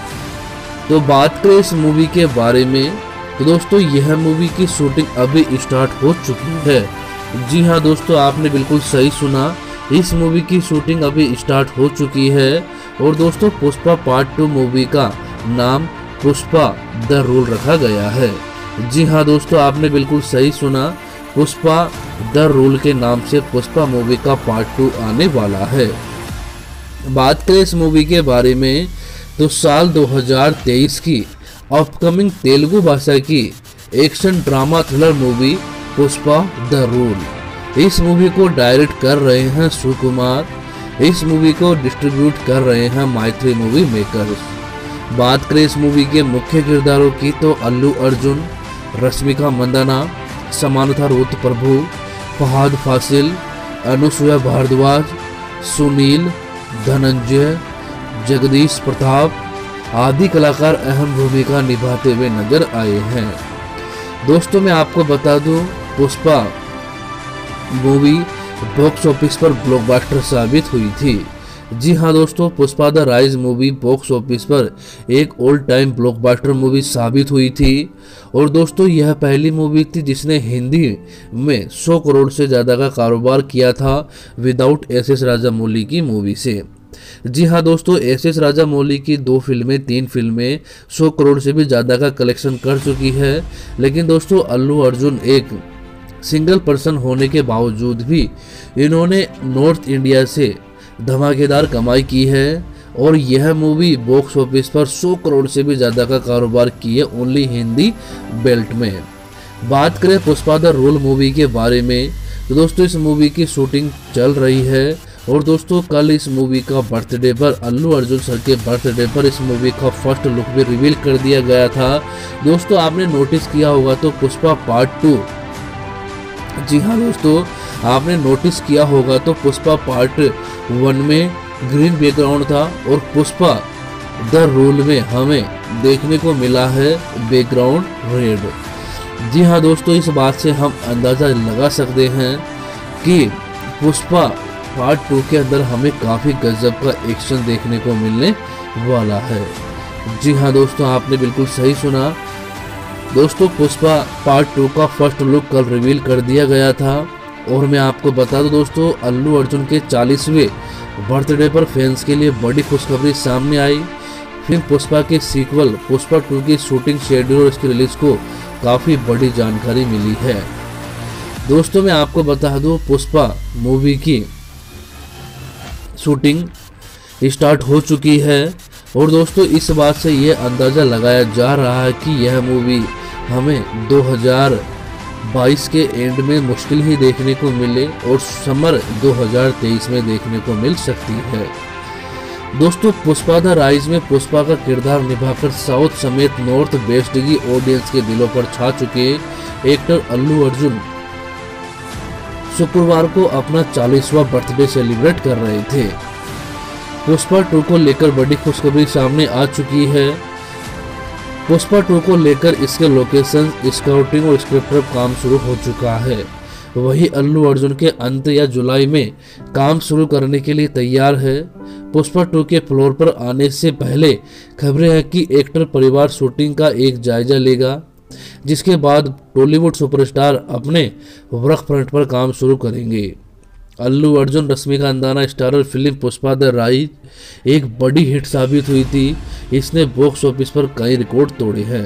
तो बात करें इस मूवी के बारे में तो दोस्तों यह मूवी की शूटिंग अभी स्टार्ट हो चुकी है। जी हाँ दोस्तों आपने बिल्कुल सही सुना, इस मूवी की शूटिंग अभी स्टार्ट हो चुकी है और दोस्तों पुष्पा पार्ट 2 मूवी का नाम पुष्पा द रोल रखा गया है। जी हाँ दोस्तों आपने बिल्कुल सही सुना, पुष्पा द रोल के नाम से पुष्पा मूवी का पार्ट 2 आने वाला है। बात करें इस मूवी के बारे में तो साल 2023 की अपकमिंग तेलुगु भाषा की action drama thriller movie Pushpa the rule, इस मूवी को डायरेक्ट कर रहे हैं सुकुमार। इस मूवी को डिस्ट्रीब्यूट कर रहे हैं मैत्री मूवी मेकर्स। बात करें इस मूवी के मुख्य किरदारों की तो अल्लू अर्जुन, रश्मिका मंदाना, समानता रोत प्रभु, फहद फासिल, अनुसुया भारद्वाज, सुनील, धनंजय, जगदीश प्रताप आदि कलाकार अहम भूमिका निभाते हुए नजर आए हैं। दोस्तों मैं आपको बता दूं पुष्पा मूवी बॉक्स ऑफिस पर ब्लॉकबस्टर साबित हुई थी। जी हाँ दोस्तों Pushpa the rise movie box office पर एक ऑल टाइम ब्लॉकबस्टर मूवी साबित हुई थी और दोस्तों यह पहली मूवी थी जिसने हिंदी में 100 करोड़ से ज़्यादा का कारोबार किया था विदाउट एस राजामौली की मूवी से। जी हाँ दोस्तों एस राजामौली की 2 फिल्में 3 फिल्में 100 करोड़ से भी ज़्यादा का कलेक्शन कर चुकी है, लेकिन दोस्तों अल्लू अर्जुन एक सिंगल पर्सन होने के बावजूद भी इन्होंने नॉर्थ इंडिया से धमाकेदार कमाई की है और यह मूवी बॉक्स ऑफिस पर 100 करोड़ से भी ज़्यादा का कारोबार की है ओनली हिंदी बेल्ट में। बात करें पुष्पा द रोल मूवी के बारे में तो दोस्तों इस मूवी की शूटिंग चल रही है और दोस्तों कल इस मूवी का बर्थडे पर अल्लू अर्जुन सर के बर्थडे पर इस मूवी का फर्स्ट लुक भी रिवील कर दिया गया था। दोस्तों आपने नोटिस किया होगा तो पुष्पा पार्ट 2, जी हाँ दोस्तों आपने नोटिस किया होगा तो पुष्पा पार्ट 1 में ग्रीन बैकग्राउंड था और पुष्पा द रूल में हमें देखने को मिला है बैकग्राउंड रेड। जी हाँ दोस्तों, इस बात से हम अंदाज़ा लगा सकते हैं कि पुष्पा पार्ट 2 के अंदर हमें काफ़ी गजब का एक्शन देखने को मिलने वाला है। जी हाँ दोस्तों, आपने बिल्कुल सही सुना। दोस्तों, पुष्पा पार्ट 2 का फर्स्ट लुक कल रिवील कर दिया गया था और मैं आपको बता दूं दोस्तों, अल्लू अर्जुन के 40वें बर्थडे पर फैंस के लिए बड़ी खुशखबरी सामने आई। फिल्म पुष्पा के सीक्वल पुष्पा 2 की शूटिंग शेड्यूल और इसकी रिलीज को काफ़ी बड़ी जानकारी मिली है। दोस्तों, मैं आपको बता दूं, पुष्पा मूवी की शूटिंग स्टार्ट हो चुकी है और दोस्तों इस बात से ये अंदाज़ा लगाया जा रहा है कि यह मूवी हमें 2022 के एंड में मुश्किल ही देखने को मिले और समर 2023 में देखने को मिल सकती है। दोस्तों, पुष्पा द राइज में पुष्पा का किरदार निभाकर साउथ समेत नॉर्थ वेस्ट की ऑडियंस के दिलों पर छा चुके एक्टर अल्लू अर्जुन शुक्रवार को अपना 40वां बर्थडे सेलिब्रेट कर रहे थे। पुष्पा 2 को लेकर बड़ी खुशखबरी सामने आ चुकी है। पुष्पा 2 को लेकर इसके लोकेशन, स्काउटिंग और स्क्रिप्ट पर काम शुरू हो चुका है। वही अल्लू अर्जुन के अंत या जुलाई में काम शुरू करने के लिए तैयार है। पुष्पा 2 के फ्लोर पर आने से पहले खबरें हैं कि एक्टर परिवार शूटिंग का एक जायजा लेगा, जिसके बाद टॉलीवुड सुपरस्टार अपने वर्क फ्रंट पर काम शुरू करेंगे। Allu Arjun Rashmika Mandanna starrer film Pushpa the rise एक बड़ी हिट साबित हुई थी। इसने बॉक्स ऑफिस पर कई रिकॉर्ड तोड़े हैं।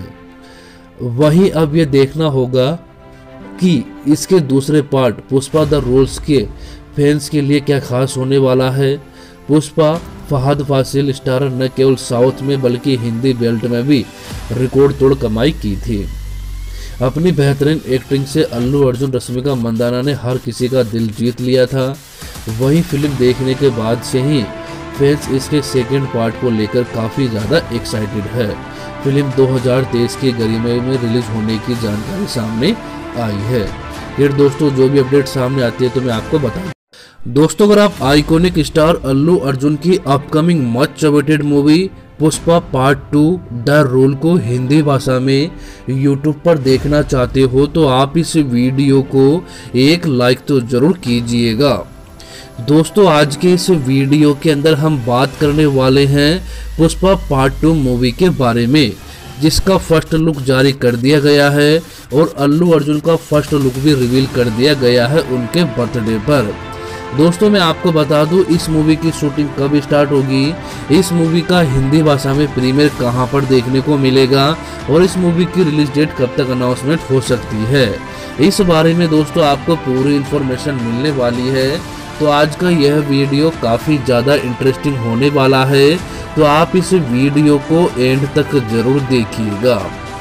वहीं अब यह देखना होगा कि इसके दूसरे पार्ट पुष्पा द रूल्स के फैंस के लिए क्या खास होने वाला है। पुष्पा फहद फासिल स्टारर न केवल साउथ में बल्कि हिंदी बेल्ट में भी रिकॉर्ड तोड़ कमाई की थी। अपनी बेहतरीन एक्टिंग से अल्लू अर्जुन रश्मिका मंदाना ने हर किसी का दिल जीत लिया था। वही फिल्म देखने के बाद से ही फैंस इसके सेकेंड पार्ट को लेकर काफ़ी ज़्यादा एक्साइटेड है। फिल्म 2023 की गरिमा में रिलीज होने की जानकारी सामने आई है। फिर दोस्तों, जो भी अपडेट सामने आती है तो मैं आपको बताऊँ। दोस्तों, अगर आप आइकॉनिक स्टार अल्लू अर्जुन की upcoming much awaited movie Pushpa part 2 the rule को हिंदी भाषा में यूट्यूब पर देखना चाहते हो तो आप इस वीडियो को एक लाइक तो जरूर कीजिएगा। दोस्तों, आज के इस वीडियो के अंदर हम बात करने वाले हैं पुष्पा पार्ट 2 मूवी के बारे में, जिसका फर्स्ट लुक जारी कर दिया गया है और अल्लू अर्जुन का फर्स्ट लुक भी रिवील कर दिया गया है उनके बर्थडे पर। दोस्तों, मैं आपको बता दूं, इस मूवी की शूटिंग कब स्टार्ट होगी, इस मूवी का हिंदी भाषा में प्रीमियर कहां पर देखने को मिलेगा और इस मूवी की रिलीज डेट कब तक अनाउंसमेंट हो सकती है, इस बारे में दोस्तों आपको पूरी इन्फॉर्मेशन मिलने वाली है। तो आज का यह वीडियो काफ़ी ज़्यादा इंटरेस्टिंग होने वाला है, तो आप इस वीडियो को एंड तक जरूर देखिएगा।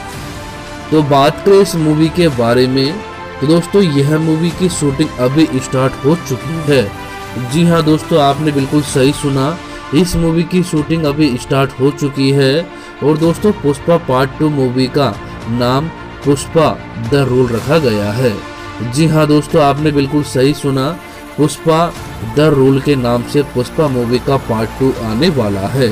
तो बात करें इस मूवी के बारे में, तो दोस्तों यह मूवी की शूटिंग अभी स्टार्ट हो चुकी है। जी हाँ दोस्तों, आपने बिल्कुल सही सुना, इस मूवी की शूटिंग अभी स्टार्ट हो चुकी है और दोस्तों पुष्पा पार्ट 2 मूवी का नाम पुष्पा द रूल रखा गया है। जी हाँ दोस्तों, आपने बिल्कुल सही सुना, पुष्पा द रूल के नाम से पुष्पा मूवी का पार्ट 2 आने वाला है।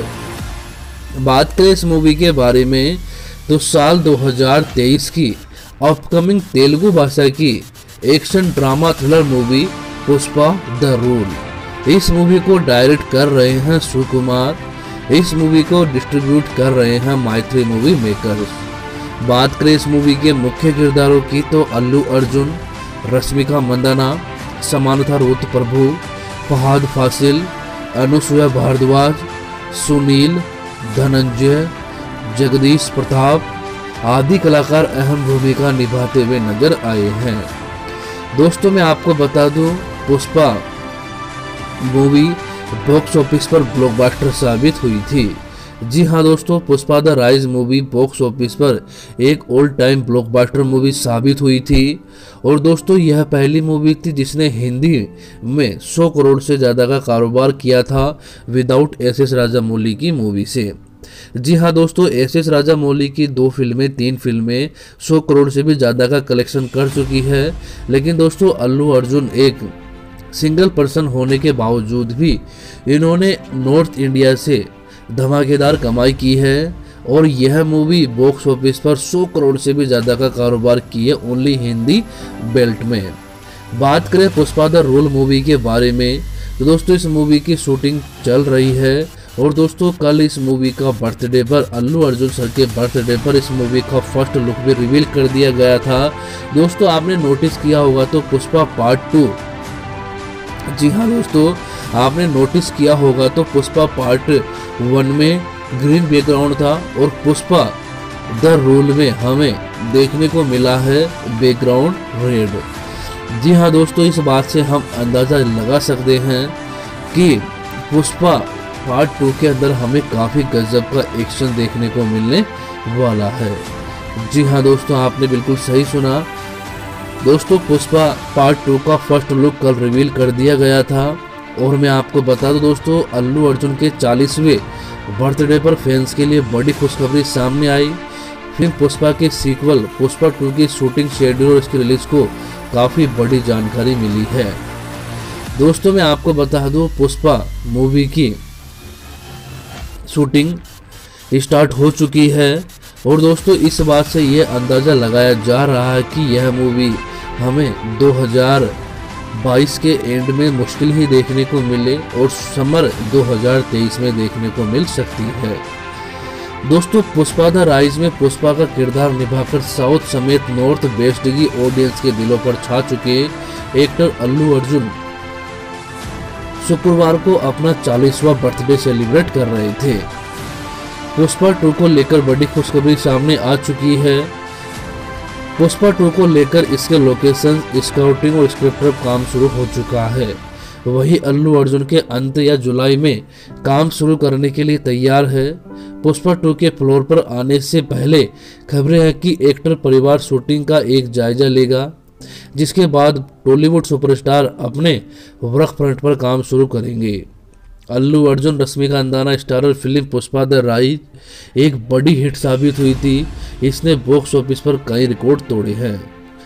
बात करें इस मूवी के बारे में, तो साल 2023 की अपकमिंग तेलुगु भाषा की action drama thriller movie Pushpa the rule, इस मूवी को डायरेक्ट कर रहे हैं सुकुमार। इस मूवी को डिस्ट्रीब्यूट कर रहे हैं मैत्री मूवी मेकर्स। बात करें इस मूवी के मुख्य किरदारों की, तो अल्लू अर्जुन, रश्मिका मंदाना, समानता रुत प्रभु, फहद फासिल, अनुसुया भारद्वाज, सुनील, धनंजय, जगदीश प्रताप आदि कलाकार अहम भूमिका निभाते हुए नजर आए हैं। दोस्तों, मैं आपको बता दूं, पुष्पा मूवी बॉक्स ऑफिस पर ब्लॉकबस्टर साबित हुई थी। जी हाँ दोस्तों, Pushpa the rise movie box office पर एक ऑल टाइम ब्लॉकबस्टर मूवी साबित हुई थी और दोस्तों यह पहली मूवी थी जिसने हिंदी में 100 करोड़ से ज़्यादा का कारोबार किया था विदाउट एस.एस. राजामौली की मूवी से। जी हाँ दोस्तों, एस.एस. राजामौली की 2 फिल्में 3 फिल्में 100 करोड़ से भी ज़्यादा का कलेक्शन कर चुकी है, लेकिन दोस्तों अल्लू अर्जुन एक सिंगल पर्सन होने के बावजूद भी इन्होंने नॉर्थ इंडिया से धमाकेदार कमाई की है और यह मूवी बॉक्स ऑफिस पर 100 करोड़ से भी ज़्यादा का कारोबार की है ओनली हिंदी बेल्ट में। बात करें पुष्पा द रूल मूवी के बारे में तो दोस्तों इस मूवी की शूटिंग चल रही है और दोस्तों कल इस मूवी का बर्थडे पर अल्लू अर्जुन सर के बर्थडे पर इस मूवी का फर्स्ट लुक भी रिवील कर दिया गया था। दोस्तों आपने नोटिस किया होगा तो पुष्पा पार्ट 2, जी हाँ दोस्तों आपने नोटिस किया होगा तो पुष्पा पार्ट 1 में ग्रीन बैकग्राउंड था और पुष्पा द रूल में हमें देखने को मिला है बैकग्राउंड रेड। जी हाँ दोस्तों इस बात से हम अंदाज़ा लगा सकते हैं कि पुष्पा पार्ट 2 के अंदर हमें काफ़ी गजब का एक्शन देखने को मिलने वाला है। जी हाँ दोस्तों आपने बिल्कुल सही सुना। दोस्तों पुष्पा पार्ट 2 का फर्स्ट लुक कल रिवील कर दिया गया था और मैं आपको बता दूं दोस्तों अल्लू अर्जुन के 40वें बर्थडे पर फैंस के लिए बड़ी खुशखबरी सामने आई। फिल्म पुष्पा के सीक्वल पुष्पा 2 की शूटिंग शेड्यूल और इसकी रिलीज को काफ़ी बड़ी जानकारी मिली है। दोस्तों मैं आपको बता दूं पुष्पा मूवी की शूटिंग स्टार्ट हो चुकी है और दोस्तों इस बात से ये अंदाज़ा लगाया जा रहा है कि यह मूवी हमें 2022 के एंड में मुश्किल ही देखने को मिले और समर 2023 में देखने को मिल सकती है। दोस्तों पुष्पा द राइज में पुष्पा का किरदार निभाकर साउथ समेत नॉर्थ वेस्ट की ऑडियंस के दिलों पर छा चुके एक्टर अल्लू अर्जुन शुक्रवार को अपना 40वां बर्थडे सेलिब्रेट कर रहे थे। पुष्पा 2 को लेकर बड़ी खुशखबरी सामने आ चुकी है। पुष्पा 2 को लेकर इसके लोकेशन, स्काउटिंग और स्क्रिप्ट पर काम शुरू हो चुका है। वही अल्लू अर्जुन के अंत या जुलाई में काम शुरू करने के लिए तैयार है। पुष्पा 2 के फ्लोर पर आने से पहले खबरें हैं कि एक्टर परिवार शूटिंग का एक जायजा लेगा, जिसके बाद टॉलीवुड सुपरस्टार अपने वर्क फ्रंट पर काम शुरू करेंगे। Allu Arjun Rashmika Mandanna starrer film Pushpa the rise एक बड़ी हिट साबित हुई थी। इसने बॉक्स ऑफिस पर कई रिकॉर्ड तोड़े हैं।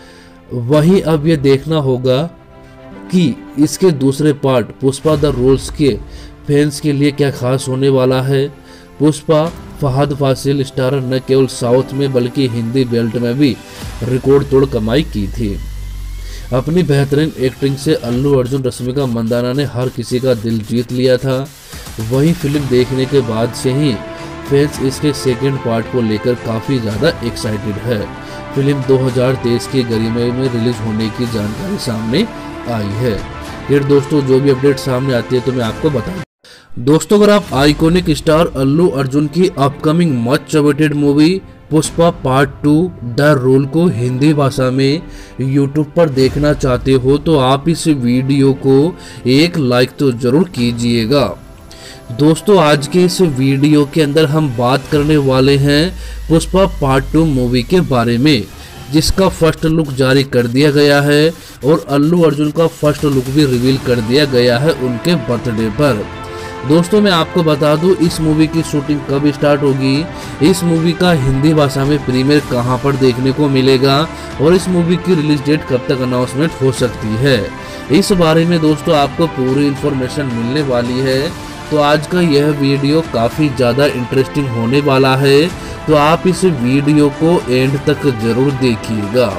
वहीं अब यह देखना होगा कि इसके दूसरे पार्ट पुष्पा द रूल्स के फैंस के लिए क्या खास होने वाला है। पुष्पा फहद फासिल स्टारर न केवल साउथ में बल्कि हिंदी बेल्ट में भी रिकॉर्ड तोड़ कमाई की थी। अपनी बेहतरीन एक्टिंग से अल्लू अर्जुन रश्मिका मंदाना ने हर किसी का दिल जीत लिया था। वही फिल्म देखने के बाद से ही फैंस इसके सेकंड पार्ट को लेकर काफ़ी ज़्यादा एक्साइटेड है। फिल्म 2023 की गरिमा में रिलीज होने की जानकारी सामने आई है। फिर दोस्तों जो भी अपडेट सामने आती है तो मैं आपको बताऊँ। दोस्तों अगर आप आइकॉनिक स्टार अल्लू अर्जुन की upcoming much awaited movie Pushpa part 2 the rule को हिंदी भाषा में यूट्यूब पर देखना चाहते हो तो आप इस वीडियो को एक लाइक तो जरूर कीजिएगा। दोस्तों आज के इस वीडियो के अंदर हम बात करने वाले हैं पुष्पा पार्ट 2 मूवी के बारे में, जिसका फर्स्ट लुक जारी कर दिया गया है और अल्लू अर्जुन का फर्स्ट लुक भी रिवील कर दिया गया है उनके बर्थडे पर। दोस्तों मैं आपको बता दूं इस मूवी की शूटिंग कब स्टार्ट होगी, इस मूवी का हिंदी भाषा में प्रीमियर कहां पर देखने को मिलेगा और इस मूवी की रिलीज डेट कब तक अनाउंसमेंट हो सकती है, इस बारे में दोस्तों आपको पूरी इन्फॉर्मेशन मिलने वाली है। तो आज का यह वीडियो काफ़ी ज़्यादा इंटरेस्टिंग होने वाला है, तो आप इस वीडियो को एंड तक जरूर देखिएगा।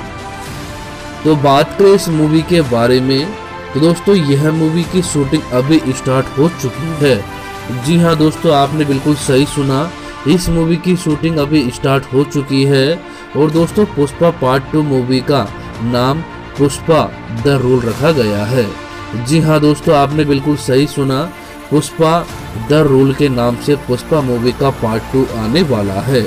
तो बात करें इस मूवी के बारे में तो दोस्तों यह मूवी की शूटिंग अभी स्टार्ट हो चुकी है। जी हाँ दोस्तों आपने बिल्कुल सही सुना, इस मूवी की शूटिंग अभी स्टार्ट हो चुकी है और दोस्तों पुष्पा पार्ट 2 मूवी का नाम पुष्पा द रूल रखा गया है। जी हाँ दोस्तों आपने बिल्कुल सही सुना, पुष्पा द रूल के नाम से पुष्पा मूवी का पार्ट 2 आने वाला है।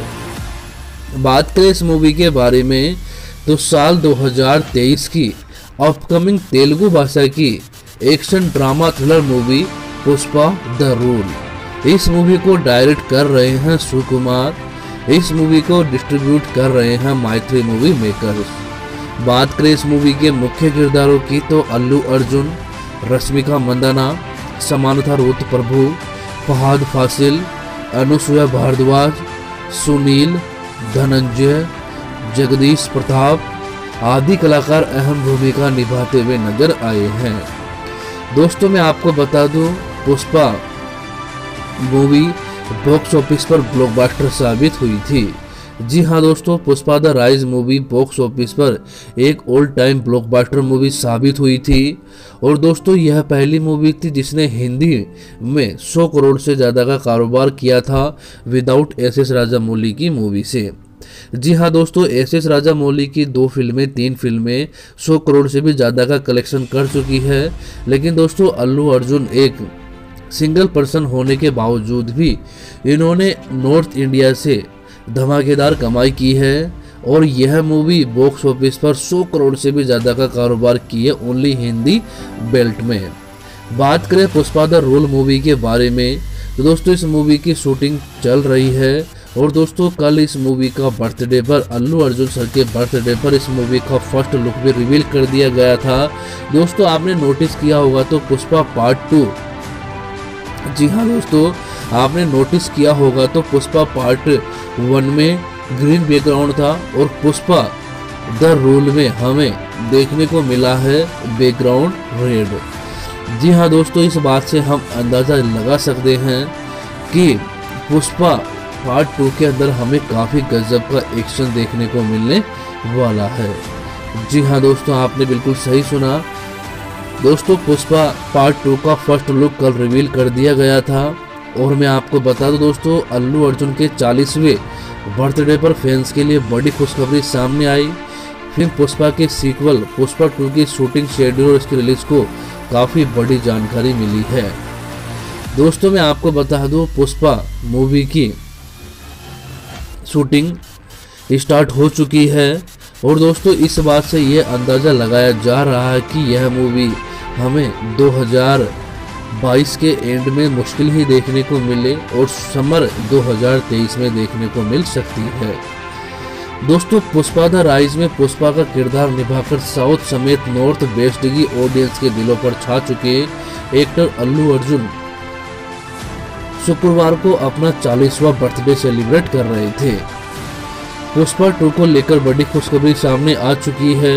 बात करें इस मूवी के बारे में तो साल 2023 की अपकमिंग तेलुगु भाषा की action drama thriller movie Pushpa the rule, इस मूवी को डायरेक्ट कर रहे हैं सुकुमार। इस मूवी को डिस्ट्रीब्यूट कर रहे हैं मैत्री मूवी मेकर्स। बात करें इस मूवी के मुख्य किरदारों की तो अल्लू अर्जुन, रश्मिका मंदाना, समानता रुत प्रभु, फहद फासिल, अनुसुया भारद्वाज, सुनील, धनंजय, जगदीश प्रताप आदि कलाकार अहम भूमिका निभाते हुए नजर आए हैं। दोस्तों मैं आपको बता दूं पुष्पा मूवी बॉक्स ऑफिस पर ब्लॉकबस्टर साबित हुई थी। जी हाँ दोस्तों, Pushpa the rise movie box office पर एक ऑल टाइम ब्लॉकबस्टर मूवी साबित हुई थी। और दोस्तों यह पहली मूवी थी जिसने हिंदी में 100 करोड़ से ज़्यादा का कारोबार किया था विदाउट एस राजामौली की मूवी से। जी हाँ दोस्तों, एस राजामौली की 2 फिल्में 3 फिल्में 100 करोड़ से भी ज़्यादा का कलेक्शन कर चुकी है। लेकिन दोस्तों अल्लू अर्जुन एक सिंगल पर्सन होने के बावजूद भी इन्होंने नॉर्थ इंडिया से धमाकेदार कमाई की है और यह मूवी बॉक्स ऑफिस पर 100 करोड़ से भी ज़्यादा का कारोबार की है ओनली हिंदी बेल्ट में। बात करें पुष्पा द रोल मूवी के बारे में तो दोस्तों इस मूवी की शूटिंग चल रही है और दोस्तों कल इस मूवी का बर्थडे पर अल्लू अर्जुन सर के बर्थडे पर इस मूवी का फर्स्ट लुक भी रिवील कर दिया गया था। दोस्तों आपने नोटिस किया होगा तो पुष्पा पार्ट 2, जी हाँ दोस्तों आपने नोटिस किया होगा तो पुष्पा पार्ट 1 में ग्रीन बैकग्राउंड था और पुष्पा द रोल में हमें देखने को मिला है बैकग्राउंड रेड। जी हाँ दोस्तों, इस बात से हम अंदाज़ा लगा सकते हैं कि पुष्पा पार्ट 2 के अंदर हमें काफ़ी गजब का एक्शन देखने को मिलने वाला है। जी हाँ दोस्तों, आपने बिल्कुल सही सुना। दोस्तों पुष्पा पार्ट 2 का फर्स्ट लुक कल रिवील कर दिया गया था और मैं आपको बता दूं दोस्तों अल्लू अर्जुन के 40वें बर्थडे पर फैंस के लिए बड़ी खुशखबरी सामने आई। फिल्म पुष्पा के सीक्वल पुष्पा 2 की शूटिंग शेड्यूल और इसकी रिलीज को काफ़ी बड़ी जानकारी मिली है। दोस्तों मैं आपको बता दूं पुष्पा मूवी की शूटिंग स्टार्ट हो चुकी है और दोस्तों इस बात से ये अंदाज़ा लगाया जा रहा है कि यह मूवी हमें 2022 के एंड में मुश्किल ही देखने को मिले और समर 2023 में देखने को मिल सकती है। दोस्तों पुष्पा द राइज में पुष्पा का किरदार निभाकर साउथ समेत नॉर्थ वेस्ट की ऑडियंस के दिलों पर छा चुके एक्टर अल्लू अर्जुन शुक्रवार को अपना 40वां बर्थडे सेलिब्रेट कर रहे थे। पुष्पा 2 को लेकर बड़ी खुशखबरी सामने आ चुकी है।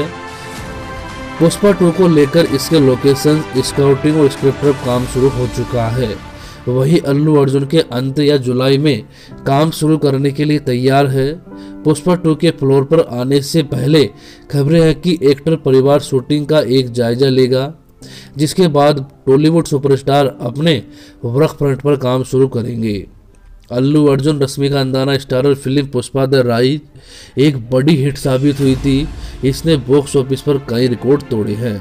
पुष्पा 2 को लेकर इसके लोकेशन, स्काउटिंग और स्क्रिप्ट पर काम शुरू हो चुका है। वही अल्लू अर्जुन के अंत या जुलाई में काम शुरू करने के लिए तैयार है। पुष्पा 2 के फ्लोर पर आने से पहले खबरें हैं कि एक्टर परिवार शूटिंग का एक जायजा लेगा, जिसके बाद टॉलीवुड सुपरस्टार अपने वर्क फ्रंट पर काम शुरू करेंगे। Allu Arjun Rashmika Mandanna starrer film Pushpa the rise एक बड़ी हिट साबित हुई थी। इसने बॉक्स ऑफिस पर कई रिकॉर्ड तोड़े हैं।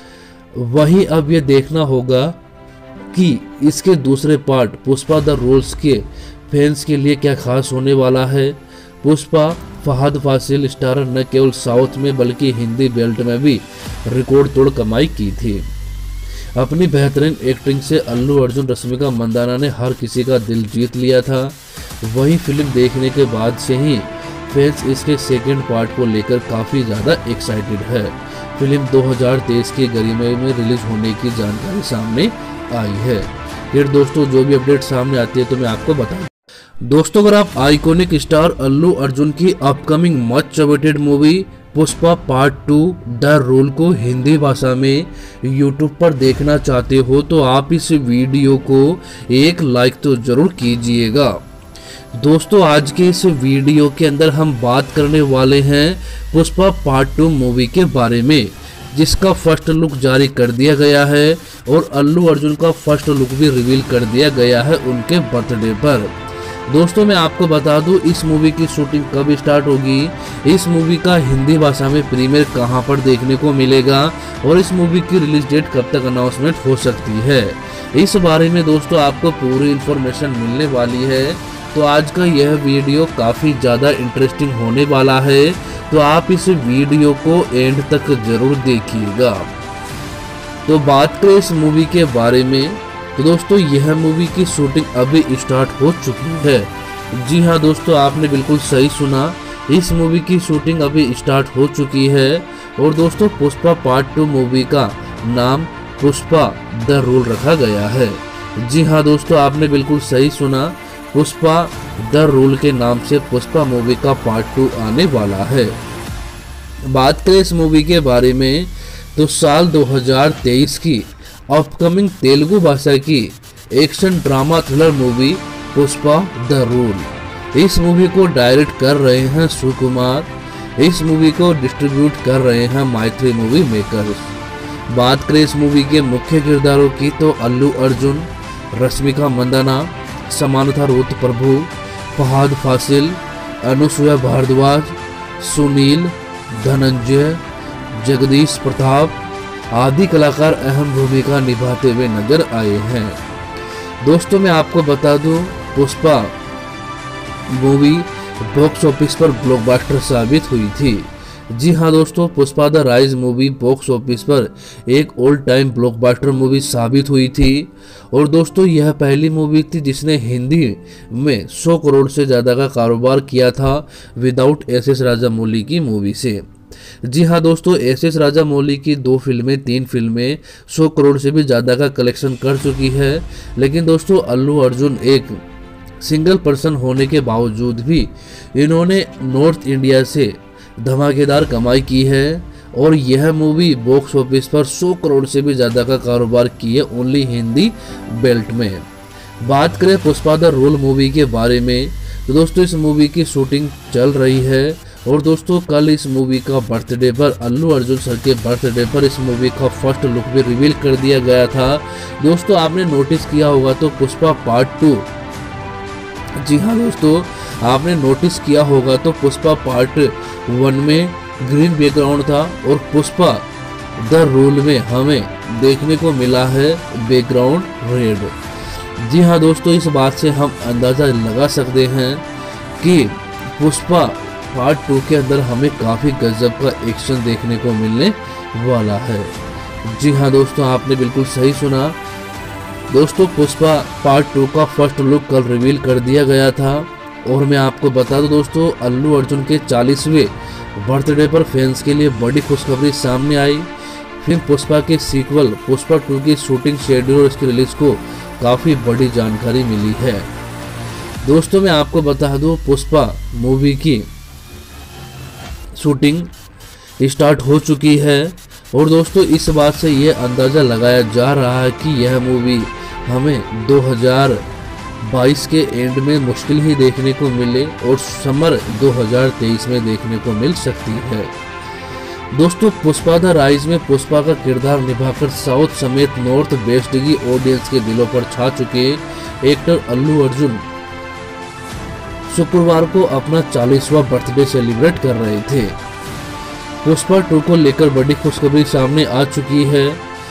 वहीं अब यह देखना होगा कि इसके दूसरे पार्ट पुष्पा द रोल्स के फैंस के लिए क्या खास होने वाला है। पुष्पा फहद फासिल स्टारर न केवल साउथ में बल्कि हिंदी बेल्ट में भी रिकॉर्ड तोड़ कमाई की थी। अपनी बेहतरीन एक्टिंग से अल्लू अर्जुन रश्मिका मंदाना ने हर किसी का दिल जीत लिया था। वही फिल्म देखने के बाद से ही फैंस इसके सेकेंड पार्ट को लेकर काफ़ी ज़्यादा एक्साइटेड है। फिल्म 2023 की गरिमा में रिलीज होने की जानकारी सामने आई है। फिर दोस्तों जो भी अपडेट सामने आती है तो मैं आपको बताऊँ। दोस्तों अगर आप आइकॉनिक स्टार अल्लू अर्जुन की upcoming much awaited movie Pushpa part 2 the rule को हिंदी भाषा में यूट्यूब पर देखना चाहते हो तो आप इस वीडियो को एक लाइक तो जरूर कीजिएगा। दोस्तों आज के इस वीडियो के अंदर हम बात करने वाले हैं पुष्पा पार्ट 2 मूवी के बारे में, जिसका फर्स्ट लुक जारी कर दिया गया है और अल्लू अर्जुन का फर्स्ट लुक भी रिवील कर दिया गया है उनके बर्थडे पर। दोस्तों मैं आपको बता दूं इस मूवी की शूटिंग कब स्टार्ट होगी, इस मूवी का हिंदी भाषा में प्रीमियर कहां पर देखने को मिलेगा और इस मूवी की रिलीज डेट कब तक अनाउंसमेंट हो सकती है, इस बारे में दोस्तों आपको पूरी इन्फॉर्मेशन मिलने वाली है। तो आज का यह वीडियो काफ़ी ज़्यादा इंटरेस्टिंग होने वाला है, तो आप इस वीडियो को एंड तक ज़रूर देखिएगा। तो बात करें इस मूवी के बारे में तो दोस्तों यह मूवी की शूटिंग अभी स्टार्ट हो चुकी है। जी हाँ दोस्तों आपने बिल्कुल सही सुना, इस मूवी की शूटिंग अभी स्टार्ट हो चुकी है और दोस्तों पुष्पा पार्ट 2 मूवी का नाम पुष्पा द रोल रखा गया है। जी हाँ दोस्तों आपने बिल्कुल सही सुना, पुष्पा द रोल के नाम से पुष्पा मूवी का पार्ट 2 आने वाला है। बात करें इस मूवी के बारे में तो साल 2023 की अपकमिंग तेलुगु भाषा की action drama thriller movie Pushpa the rule. इस मूवी को डायरेक्ट कर रहे हैं सुकुमार। इस मूवी को डिस्ट्रीब्यूट कर रहे हैं मैत्री मूवी मेकर्स। बात करें इस मूवी के मुख्य किरदारों की तो अल्लू अर्जुन, रश्मिका मंदाना, समांथा रुत प्रभु, फहाद फासिल, अनुसुया भारद्वाज, सुनील, धनंजय, जगदीश प्रताप आदि कलाकार अहम भूमिका निभाते हुए नजर आए हैं। दोस्तों मैं आपको बता दूं, पुष्पा मूवी बॉक्स ऑफिस पर ब्लॉकबस्टर साबित हुई थी। जी हाँ दोस्तों, Pushpa the rise movie box office पर एक ऑल टाइम ब्लॉकबस्टर मूवी साबित हुई थी। और दोस्तों यह पहली मूवी थी जिसने हिंदी में 100 करोड़ से ज़्यादा का कारोबार किया था विदाउट एस राजामौली की मूवी से। जी हाँ दोस्तों, एस राजामौली की 2 फिल्में 3 फिल्में 100 करोड़ से भी ज़्यादा का कलेक्शन कर चुकी है। लेकिन दोस्तों अल्लू अर्जुन एक सिंगल पर्सन होने के बावजूद भी इन्होंने नॉर्थ इंडिया से धमाकेदार कमाई की है और यह मूवी बॉक्स ऑफिस पर 100 करोड़ से भी ज़्यादा का कारोबार की है ओनली हिंदी बेल्ट में। बात करें पुष्पा द रूल मूवी के बारे में तो दोस्तों इस मूवी की शूटिंग चल रही है और दोस्तों कल इस मूवी का बर्थडे पर अल्लू अर्जुन सर के बर्थडे पर इस मूवी का फर्स्ट लुक भी रिवील कर दिया गया था। दोस्तों आपने नोटिस किया होगा तो पुष्पा पार्ट 2, जी हाँ दोस्तों आपने नोटिस किया होगा तो पुष्पा पार्ट 1 में ग्रीन बैकग्राउंड था और पुष्पा द रूल में हमें देखने को मिला है बैकग्राउंड रेड। जी हाँ दोस्तों, इस बात से हम अंदाज़ा लगा सकते हैं कि पुष्पा पार्ट 2 के अंदर हमें काफ़ी गजब का एक्शन देखने को मिलने वाला है। जी हाँ दोस्तों, आपने बिल्कुल सही सुना। दोस्तों पुष्पा पार्ट 2 का फर्स्ट लुक कल रिवील कर दिया गया था और मैं आपको बता दूं दोस्तों अल्लू अर्जुन के 40वें बर्थडे पर फैंस के लिए बड़ी खुशखबरी सामने आई। फिल्म पुष्पा के सीक्वल पुष्पा 2 की शूटिंग शेड्यूल और इसकी रिलीज को काफ़ी बड़ी जानकारी मिली है। दोस्तों मैं आपको बता दूं पुष्पा मूवी की शूटिंग स्टार्ट हो चुकी है और दोस्तों इस बात से ये अंदाज़ा लगाया जा रहा है कि यह मूवी हमें 2022 के एंड में मुश्किल ही देखने को मिले और समर 2023 में देखने को मिल सकती है। दोस्तों पुष्पा द राइज में पुष्पा का किरदार निभाकर साउथ समेत नॉर्थ वेस्ट की ऑडियंस के दिलों पर छा चुके एक्टर अल्लू अर्जुन शुक्रवार को अपना 40वां बर्थडे सेलिब्रेट कर रहे थे। पुष्पा 2 को लेकर बड़ी खुशखबरी सामने आ चुकी है।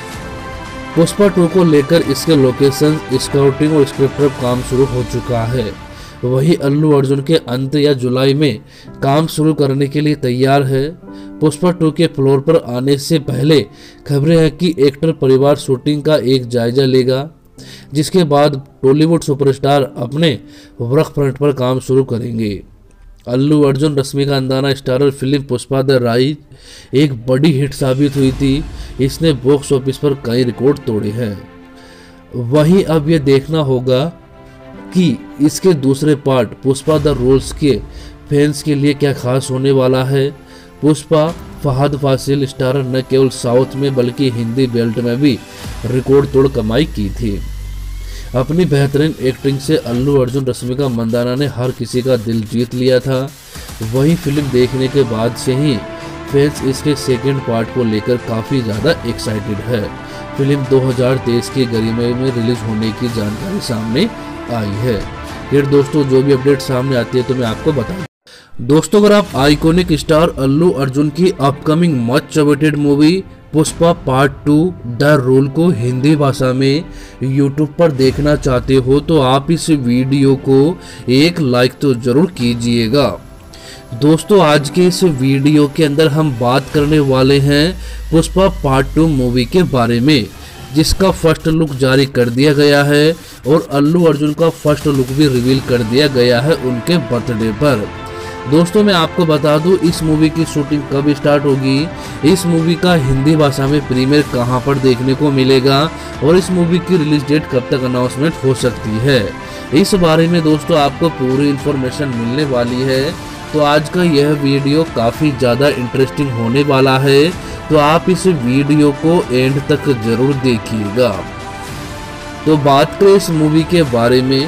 पुष्पा 2 को लेकर इसके लोकेशन, स्काउटिंग और स्क्रिप्ट पर काम शुरू हो चुका है। वही अल्लू अर्जुन के अंत या जुलाई में काम शुरू करने के लिए तैयार है। पुष्पा 2 के फ्लोर पर आने से पहले खबरें हैं कि एक्टर परिवार शूटिंग का एक जायजा लेगा, जिसके बाद टॉलीवुड सुपरस्टार अपने वर्क फ्रंट पर काम शुरू करेंगे। Allu Arjun Rashmika Mandanna starrer film Pushpa the rise एक बड़ी हिट साबित हुई थी। इसने बॉक्स ऑफिस पर कई रिकॉर्ड तोड़े हैं। वहीं अब यह देखना होगा कि इसके दूसरे पार्ट पुष्पा द रूल्स के फैंस के लिए क्या खास होने वाला है। पुष्पा फहाद फासिल स्टारर न केवल साउथ में बल्कि हिंदी बेल्ट में भी रिकॉर्ड तोड़ कमाई की थी। अपनी बेहतरीन एक्टिंग से अल्लू अर्जुन रश्मिका मंदाना ने हर किसी का दिल जीत लिया था। वही फिल्म देखने के बाद से ही फैंस इसके सेकेंड पार्ट को लेकर काफ़ी ज़्यादा एक्साइटेड है। फिल्म 2023 की गरिमा में रिलीज होने की जानकारी सामने आई है। फिर दोस्तों जो भी अपडेट सामने आती है तो मैं आपको बताऊँ। दोस्तों अगर आप आइकॉनिक स्टार अल्लू अर्जुन की upcoming much awaited movie Pushpa part 2 the rule को हिंदी भाषा में यूट्यूब पर देखना चाहते हो तो आप इस वीडियो को एक लाइक तो जरूर कीजिएगा। दोस्तों आज के इस वीडियो के अंदर हम बात करने वाले हैं पुष्पा पार्ट 2 मूवी के बारे में, जिसका फर्स्ट लुक जारी कर दिया गया है और अल्लू अर्जुन का फर्स्ट लुक भी रिवील कर दिया गया है उनके बर्थडे पर। दोस्तों मैं आपको बता दूं इस मूवी की शूटिंग कब स्टार्ट होगी, इस मूवी का हिंदी भाषा में प्रीमियर कहां पर देखने को मिलेगा और इस मूवी की रिलीज डेट कब तक अनाउंसमेंट हो सकती है, इस बारे में दोस्तों आपको पूरी इन्फॉर्मेशन मिलने वाली है। तो आज का यह वीडियो काफ़ी ज़्यादा इंटरेस्टिंग होने वाला है, तो आप इस वीडियो को एंड तक ज़रूर देखिएगा। तो बात करें इस मूवी के बारे में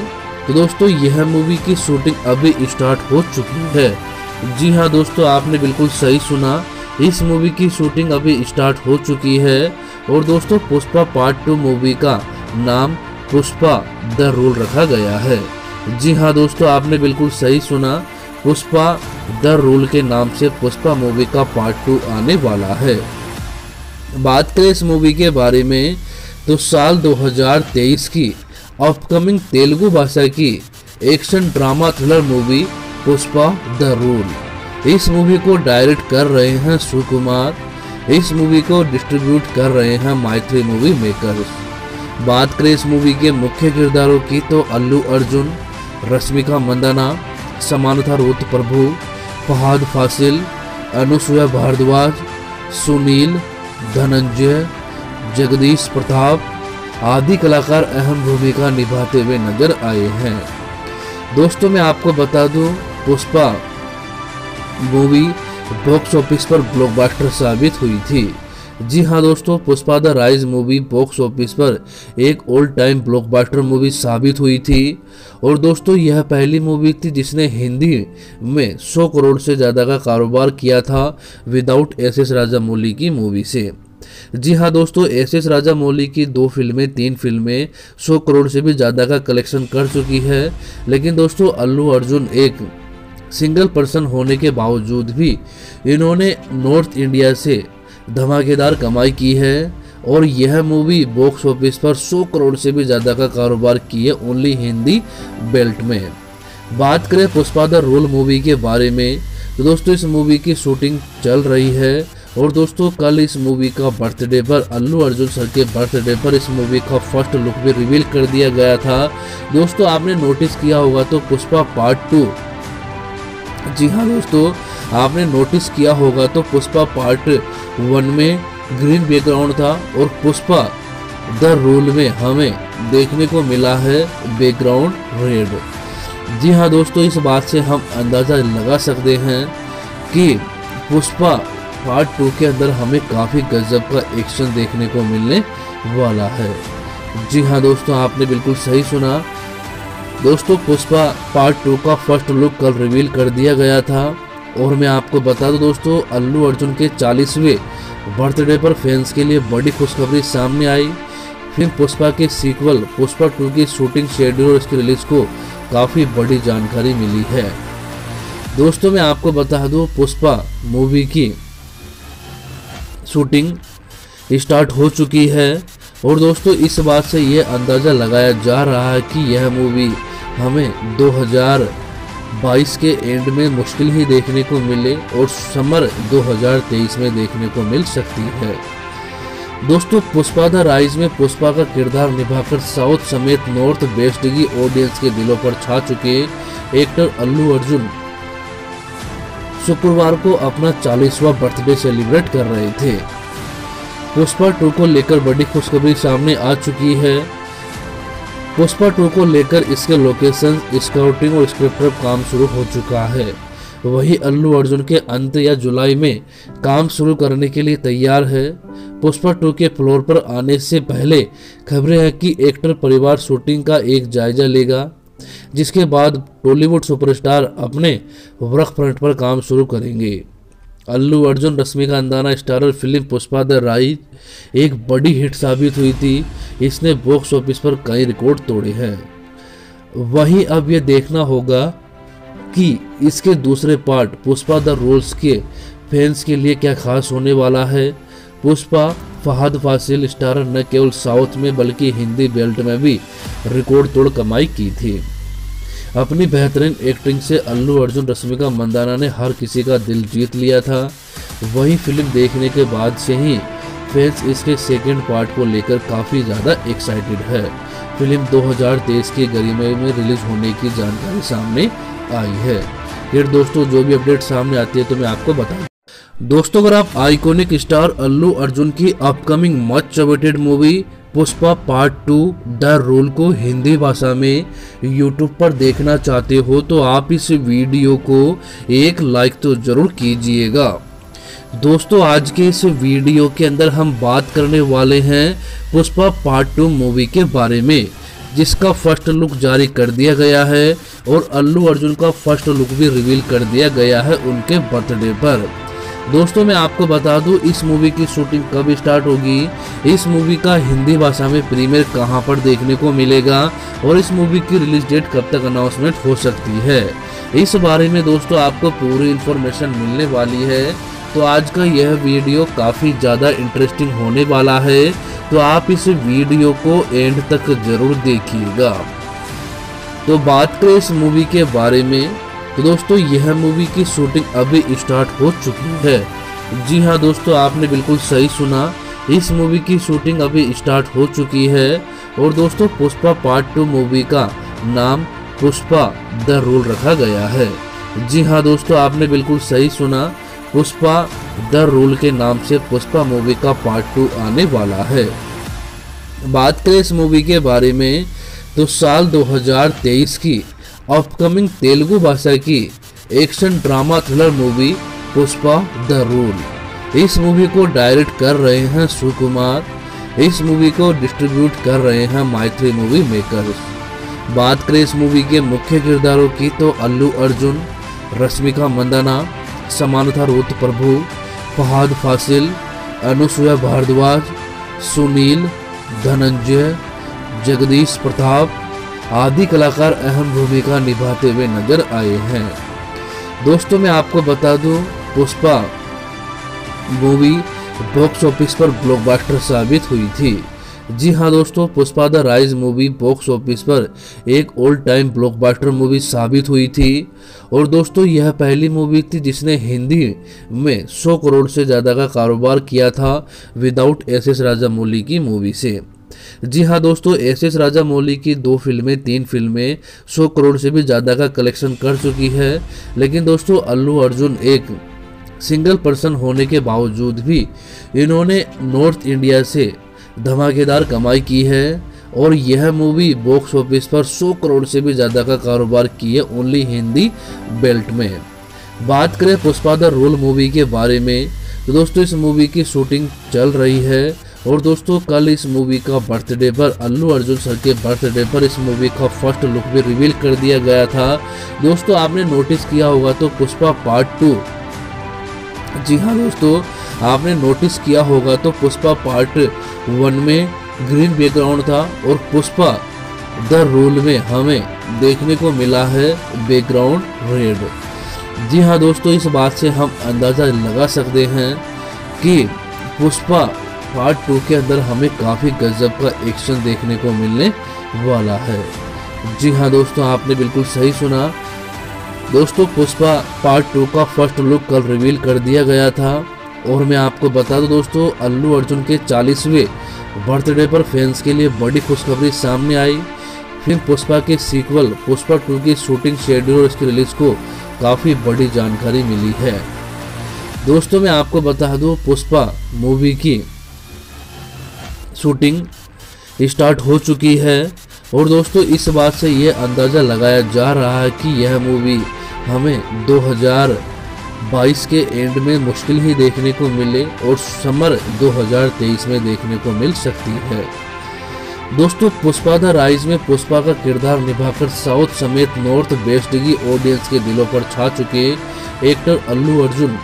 तो दोस्तों यह मूवी की शूटिंग अभी स्टार्ट हो चुकी है। जी हाँ दोस्तों, आपने बिल्कुल सही सुना, इस मूवी की शूटिंग अभी स्टार्ट हो चुकी है। और दोस्तों पुष्पा पार्ट 2 मूवी का नाम पुष्पा द रूल रखा गया है। जी हाँ दोस्तों, आपने बिल्कुल सही सुना, पुष्पा द रूल के नाम से पुष्पा मूवी का पार्ट 2 आने वाला है। बात करें इस मूवी के बारे में तो साल 2023 की अपकमिंग तेलुगु भाषा की action drama thriller movie Pushpa the rule, इस मूवी को डायरेक्ट कर रहे हैं सुकुमार। इस मूवी को डिस्ट्रीब्यूट कर रहे हैं मैत्री मूवी मेकर्स। बात करें इस मूवी के मुख्य किरदारों की तो अल्लू अर्जुन, रश्मिका मंदाना, समांथा रुथ प्रभु, फहाद फासिल, अनुसुया भारद्वाज, सुनील, धनंजय, जगदीश प्रताप आदि कलाकार अहम भूमिका निभाते हुए नजर आए हैं। दोस्तों मैं आपको बता दूं, पुष्पा मूवी बॉक्स ऑफिस पर ब्लॉकबस्टर साबित हुई थी। जी हाँ दोस्तों, Pushpa the rise movie box office पर एक ऑल टाइम ब्लॉकबस्टर मूवी साबित हुई थी। और दोस्तों यह पहली मूवी थी जिसने हिंदी में 100 करोड़ से ज़्यादा का कारोबार किया था विदाउट एस राजामौली की मूवी से। जी हाँ दोस्तों, एस राजामौली की 2 फिल्में 3 फिल्में 100 करोड़ से भी ज़्यादा का कलेक्शन कर चुकी है। लेकिन दोस्तों अल्लू अर्जुन एक सिंगल पर्सन होने के बावजूद भी इन्होंने नॉर्थ इंडिया से धमाकेदार कमाई की है। और यह मूवी बॉक्स ऑफिस पर 100 करोड़ से भी ज़्यादा का कारोबार की है ओनली हिंदी बेल्ट में। बात करें पुष्पा द रूल मूवी के बारे में तो दोस्तों इस मूवी की शूटिंग चल रही है। और दोस्तों कल इस मूवी का बर्थडे पर अल्लू अर्जुन सर के बर्थडे पर इस मूवी का फर्स्ट लुक भी रिवील कर दिया गया था। दोस्तों आपने नोटिस किया होगा तो पुष्पा पार्ट 2, जी हाँ दोस्तों आपने नोटिस किया होगा तो पुष्पा पार्ट 1 में ग्रीन बैकग्राउंड था और पुष्पा द रूल में हमें देखने को मिला है बैकग्राउंड रेड। जी हाँ दोस्तों, इस बात से हम अंदाज़ा लगा सकते हैं कि पुष्पा पार्ट 2 के अंदर हमें काफ़ी गजब का एक्शन देखने को मिलने वाला है। जी हाँ दोस्तों, आपने बिल्कुल सही सुना। दोस्तों पुष्पा पार्ट 2 का फर्स्ट लुक कल रिवील कर दिया गया था। और मैं आपको बता दूं दोस्तों, अल्लू अर्जुन के 40वें बर्थडे पर फैंस के लिए बड़ी खुशखबरी सामने आई। फिल्म पुष्पा के सीक्वल पुष्पा 2 की शूटिंग शेड्यूल और इसकी रिलीज को काफ़ी बड़ी जानकारी मिली है। दोस्तों मैं आपको बता दूं, पुष्पा मूवी की शूटिंग स्टार्ट हो चुकी है। और दोस्तों इस बात से ये अंदाज़ा लगाया जा रहा है कि यह मूवी हमें 2022 के एंड में मुश्किल ही देखने को मिले और समर 2023 में देखने को मिल सकती है। दोस्तों पुष्पा द राइज में पुष्पा का किरदार निभाकर साउथ समेत नॉर्थ वेस्ट की ऑडियंस के दिलों पर छा चुके एक्टर अल्लू अर्जुन शुक्रवार को अपना 40वां बर्थडे सेलिब्रेट कर रहे थे। पुष्पा 2 को लेकर बड़ी खुशखबरी सामने आ चुकी है। पुष्पा 2 को लेकर इसके लोकेशन, स्काउटिंग और स्क्रिप्ट पर काम शुरू हो चुका है। वही अल्लू अर्जुन के अंत या जुलाई में काम शुरू करने के लिए तैयार है। पुष्पा 2 के फ्लोर पर आने से पहले खबरें हैं कि एक्टर परिवार शूटिंग का एक जायजा लेगा, जिसके बाद टॉलीवुड सुपरस्टार अपने वर्क फ्रंट पर काम शुरू करेंगे। Allu Arjun Rashmika Mandanna starrer film Pushpa the rise एक बड़ी हिट साबित हुई थी। इसने बॉक्स ऑफिस पर कई रिकॉर्ड तोड़े हैं। वहीं अब यह देखना होगा कि इसके दूसरे पार्ट पुष्पा द रूल्स के फैंस के लिए क्या खास होने वाला है। पुष्पा फहाद फासिल स्टारर न केवल साउथ में बल्कि हिंदी बेल्ट में भी रिकॉर्ड तोड़ कमाई की थी। अपनी बेहतरीन एक्टिंग से अल्लू अर्जुन रश्मिका मंदाना ने हर किसी का दिल जीत लिया था। वही फिल्म देखने के बाद से ही फैंस इसके सेकेंड पार्ट को लेकर काफ़ी ज़्यादा एक्साइटेड है। फिल्म 2023 की गरिमा में रिलीज होने की जानकारी सामने आई है। फिर दोस्तों जो भी अपडेट सामने आती है तो मैं आपको बता दूं। दोस्तों अगर आप आइकॉनिक स्टार अल्लू अर्जुन की upcoming much awaited movie Pushpa part 2 the rule को हिंदी भाषा में यूट्यूब पर देखना चाहते हो तो आप इस वीडियो को एक लाइक तो जरूर कीजिएगा। दोस्तों आज के इस वीडियो के अंदर हम बात करने वाले हैं पुष्पा पार्ट 2 मूवी के बारे में। जिसका फर्स्ट लुक जारी कर दिया गया है और अल्लू अर्जुन का फर्स्ट लुक भी रिवील कर दिया गया है उनके बर्थडे पर। दोस्तों मैं आपको बता दूं इस मूवी की शूटिंग कब स्टार्ट होगी, इस मूवी का हिंदी भाषा में प्रीमियर कहां पर देखने को मिलेगा और इस मूवी की रिलीज डेट कब तक अनाउंसमेंट हो सकती है, इस बारे में दोस्तों आपको पूरी इन्फॉर्मेशन मिलने वाली है। तो आज का यह वीडियो काफ़ी ज़्यादा इंटरेस्टिंग होने वाला है, तो आप इस वीडियो को एंड तक ज़रूर देखिएगा। तो बात करें इस मूवी के बारे में, तो दोस्तों यह मूवी की शूटिंग अभी स्टार्ट हो चुकी है। जी हाँ दोस्तों, आपने बिल्कुल सही सुना, इस मूवी की शूटिंग अभी स्टार्ट हो चुकी है। और दोस्तों पुष्पा पार्ट 2 मूवी का नाम पुष्पा द रूल रखा गया है। जी हाँ दोस्तों, आपने बिल्कुल सही सुना, पुष्पा द रूल के नाम से पुष्पा मूवी का पार्ट 2 आने वाला है। बात करें इस मूवी के बारे में, तो साल 2023 की अपकमिंग तेलुगु भाषा की action drama thriller movie Pushpa the rule, इस मूवी को डायरेक्ट कर रहे हैं सुकुमार, इस मूवी को डिस्ट्रीब्यूट कर रहे हैं मैत्री मूवी मेकर्स। बात करें इस मूवी के मुख्य किरदारों की, तो अल्लू अर्जुन, रश्मिका मंदाना, समानता रुत प्रभु, फहाद फासिल, अनुसुया भारद्वाज, सुनील, धनंजय, जगदीश प्रताप आदि कलाकार अहम भूमिका निभाते हुए नजर आए हैं। दोस्तों मैं आपको बता दूं, पुष्पा मूवी बॉक्स ऑफिस पर ब्लॉकबस्टर साबित हुई थी। जी हाँ दोस्तों, Pushpa the rise movie box office पर एक ऑल टाइम ब्लॉकबस्टर मूवी साबित हुई थी। और दोस्तों यह पहली मूवी थी जिसने हिंदी में 100 करोड़ से ज़्यादा का कारोबार किया था विदाउट एस राजामौली की मूवी से। जी हाँ दोस्तों, एस राजामौली की 2 फिल्में 3 फिल्में 100 करोड़ से भी ज़्यादा का कलेक्शन कर चुकी है। लेकिन दोस्तों अल्लू अर्जुन एक सिंगल पर्सन होने के बावजूद भी इन्होंने नॉर्थ इंडिया से धमाकेदार कमाई की है और यह मूवी बॉक्स ऑफिस पर 100 करोड़ से भी ज़्यादा का कारोबार की है ओनली हिंदी बेल्ट में। बात करें पुष्पा द रूल मूवी के बारे में, तो दोस्तों इस मूवी की शूटिंग चल रही है और दोस्तों कल इस मूवी का बर्थडे पर अल्लू अर्जुन सर के बर्थडे पर इस मूवी का फर्स्ट लुक भी रिवील कर दिया गया था। दोस्तों आपने नोटिस किया होगा तो पुष्पा पार्ट 2, जी हाँ दोस्तों आपने नोटिस किया होगा तो पुष्पा पार्ट 1 में ग्रीन बैकग्राउंड था और पुष्पा द रूल में हमें देखने को मिला है बैकग्राउंड रेड। जी हाँ दोस्तों, इस बात से हम अंदाज़ा लगा सकते हैं कि पुष्पा पार्ट 2 के अंदर हमें काफ़ी गजब का एक्शन देखने को मिलने वाला है। जी हाँ दोस्तों, आपने बिल्कुल सही सुना। दोस्तों पुष्पा पार्ट 2 का फर्स्ट लुक कल रिवील कर दिया गया था और मैं आपको बता दूं दोस्तों, अल्लू अर्जुन के 40वें बर्थडे पर फैंस के लिए बड़ी खुशखबरी सामने आई। फिर पुष्पा के सीक्वल पुष्पा 2 की शूटिंग शेड्यूल और इसकी रिलीज को काफ़ी बड़ी जानकारी मिली है। दोस्तों मैं आपको बता दूं, पुष्पा मूवी की शूटिंग स्टार्ट हो चुकी है और दोस्तों इस बात से ये अंदाज़ा लगाया जा रहा है कि यह मूवी हमें 2022 के एंड में मुश्किल ही देखने को मिले और समर 2023 में देखने को मिल सकती है। दोस्तों पुष्पा द राइज में पुष्पा का किरदार निभाकर साउथ समेत नॉर्थ वेस्ट की ऑडियंस के दिलों पर छा चुके एक्टर अल्लू अर्जुन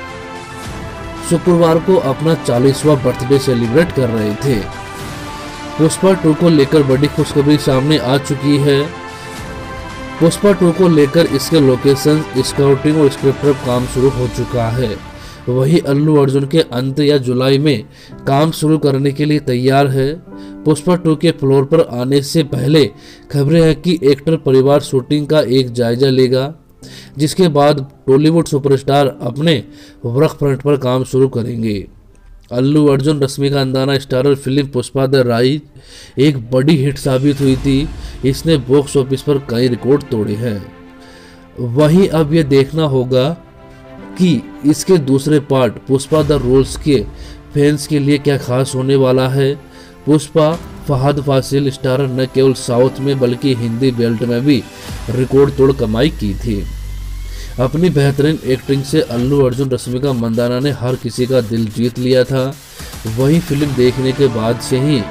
शुक्रवार को अपना 40वां बर्थडे सेलिब्रेट कर रहे थे। पुष्पा 2 को लेकर बड़ी खुशखबरी सामने आ चुकी है। पुष्पा 2 को लेकर इसके लोकेशन, स्काउटिंग और स्क्रिप्ट पर काम शुरू हो चुका है। वही अल्लू अर्जुन के अंत या जुलाई में काम शुरू करने के लिए तैयार है। पुष्पा 2 के फ्लोर पर आने से पहले खबरें हैं कि एक्टर परिवार शूटिंग का एक जायजा लेगा, जिसके बाद टॉलीवुड सुपरस्टार अपने वर्क फ्रंट पर काम शुरू करेंगे। Allu Arjun Rashmika Mandanna starrer film Pushpa the rise एक बड़ी हिट साबित हुई थी। इसने बॉक्स ऑफिस पर कई रिकॉर्ड तोड़े हैं। वहीं अब यह देखना होगा कि इसके दूसरे पार्ट पुष्पा द रूल्स के फैंस के लिए क्या खास होने वाला है। पुष्पा फहाद फासिल स्टारर न केवल साउथ में बल्कि हिंदी बेल्ट में भी रिकॉर्ड तोड़ कमाई की थी। अपनी बेहतरीन एक्टिंग से अल्लू अर्जुन रश्मिका मंदाना ने हर किसी का दिल जीत लिया था। वही फिल्म देखने के बाद से ही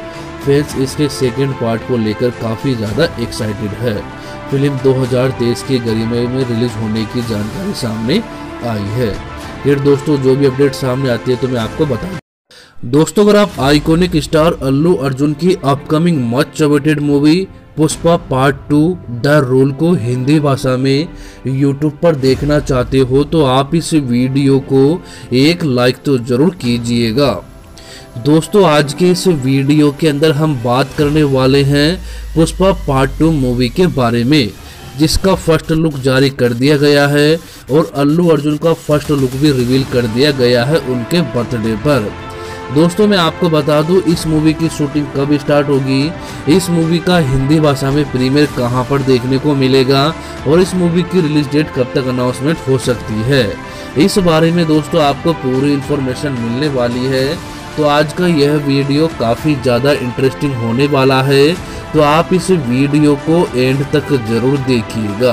फैंस इसके सेकेंड पार्ट को लेकर काफ़ी ज़्यादा एक्साइटेड है। फिल्म 2023 के गरिमा में रिलीज होने की जानकारी सामने आई है। फिर दोस्तों जो भी अपडेट सामने आती है तो मैं आपको बता दूं। दोस्तों अगर आप आइकॉनिक स्टार अल्लू अर्जुन की upcoming much awaited movie Pushpa part 2 the rule को हिंदी भाषा में यूट्यूब पर देखना चाहते हो तो आप इस वीडियो को एक लाइक तो जरूर कीजिएगा। दोस्तों आज के इस वीडियो के अंदर हम बात करने वाले हैं पुष्पा पार्ट 2 मूवी के बारे में, जिसका फर्स्ट लुक जारी कर दिया गया है और अल्लू अर्जुन का फर्स्ट लुक भी रिवील कर दिया गया है उनके बर्थडे पर। दोस्तों मैं आपको बता दूं इस मूवी की शूटिंग कब स्टार्ट होगी, इस मूवी का हिंदी भाषा में प्रीमियर कहां पर देखने को मिलेगा और इस मूवी की रिलीज डेट कब तक अनाउंसमेंट हो सकती है, इस बारे में दोस्तों आपको पूरी इन्फॉर्मेशन मिलने वाली है। तो आज का यह वीडियो काफ़ी ज़्यादा इंटरेस्टिंग होने वाला है, तो आप इस वीडियो को एंड तक जरूर देखिएगा।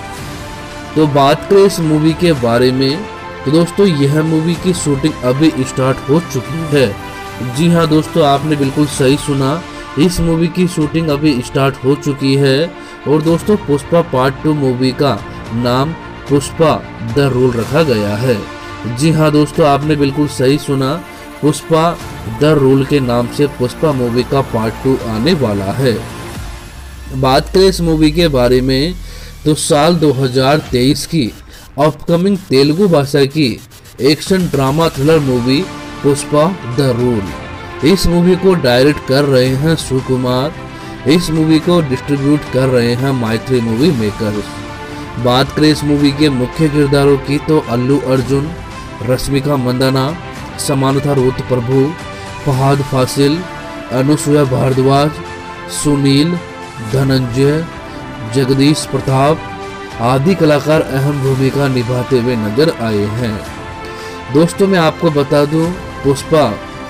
तो बात करें इस मूवी के बारे में तो दोस्तों यह मूवी की शूटिंग अभी स्टार्ट हो चुकी है। जी हाँ दोस्तों आपने बिल्कुल सही सुना, इस मूवी की शूटिंग अभी स्टार्ट हो चुकी है और दोस्तों पुष्पा पार्ट 2 मूवी का नाम पुष्पा द रोल रखा गया है। जी हाँ दोस्तों आपने बिल्कुल सही सुना, पुष्पा द रोल के नाम से पुष्पा मूवी का पार्ट 2 आने वाला है। बात करें इस मूवी के बारे में तो साल 2023 की अपकमिंग तेलुगु भाषा की action drama thriller movie Pushpa the rule, इस मूवी को डायरेक्ट कर रहे हैं सुकुमार, इस मूवी को डिस्ट्रीब्यूट कर रहे हैं मैत्री मूवी मेकर्स। बात करें इस मूवी के मुख्य किरदारों की तो अल्लू अर्जुन, रश्मिका मंदाना, समानता रोत प्रभु, फहाद फासिल, अनुसुया भारद्वाज, सुनील, धनंजय, जगदीश प्रताप आदि कलाकार अहम भूमिका निभाते हुए नजर आए हैं। दोस्तों मैं आपको बता दूं पुष्पा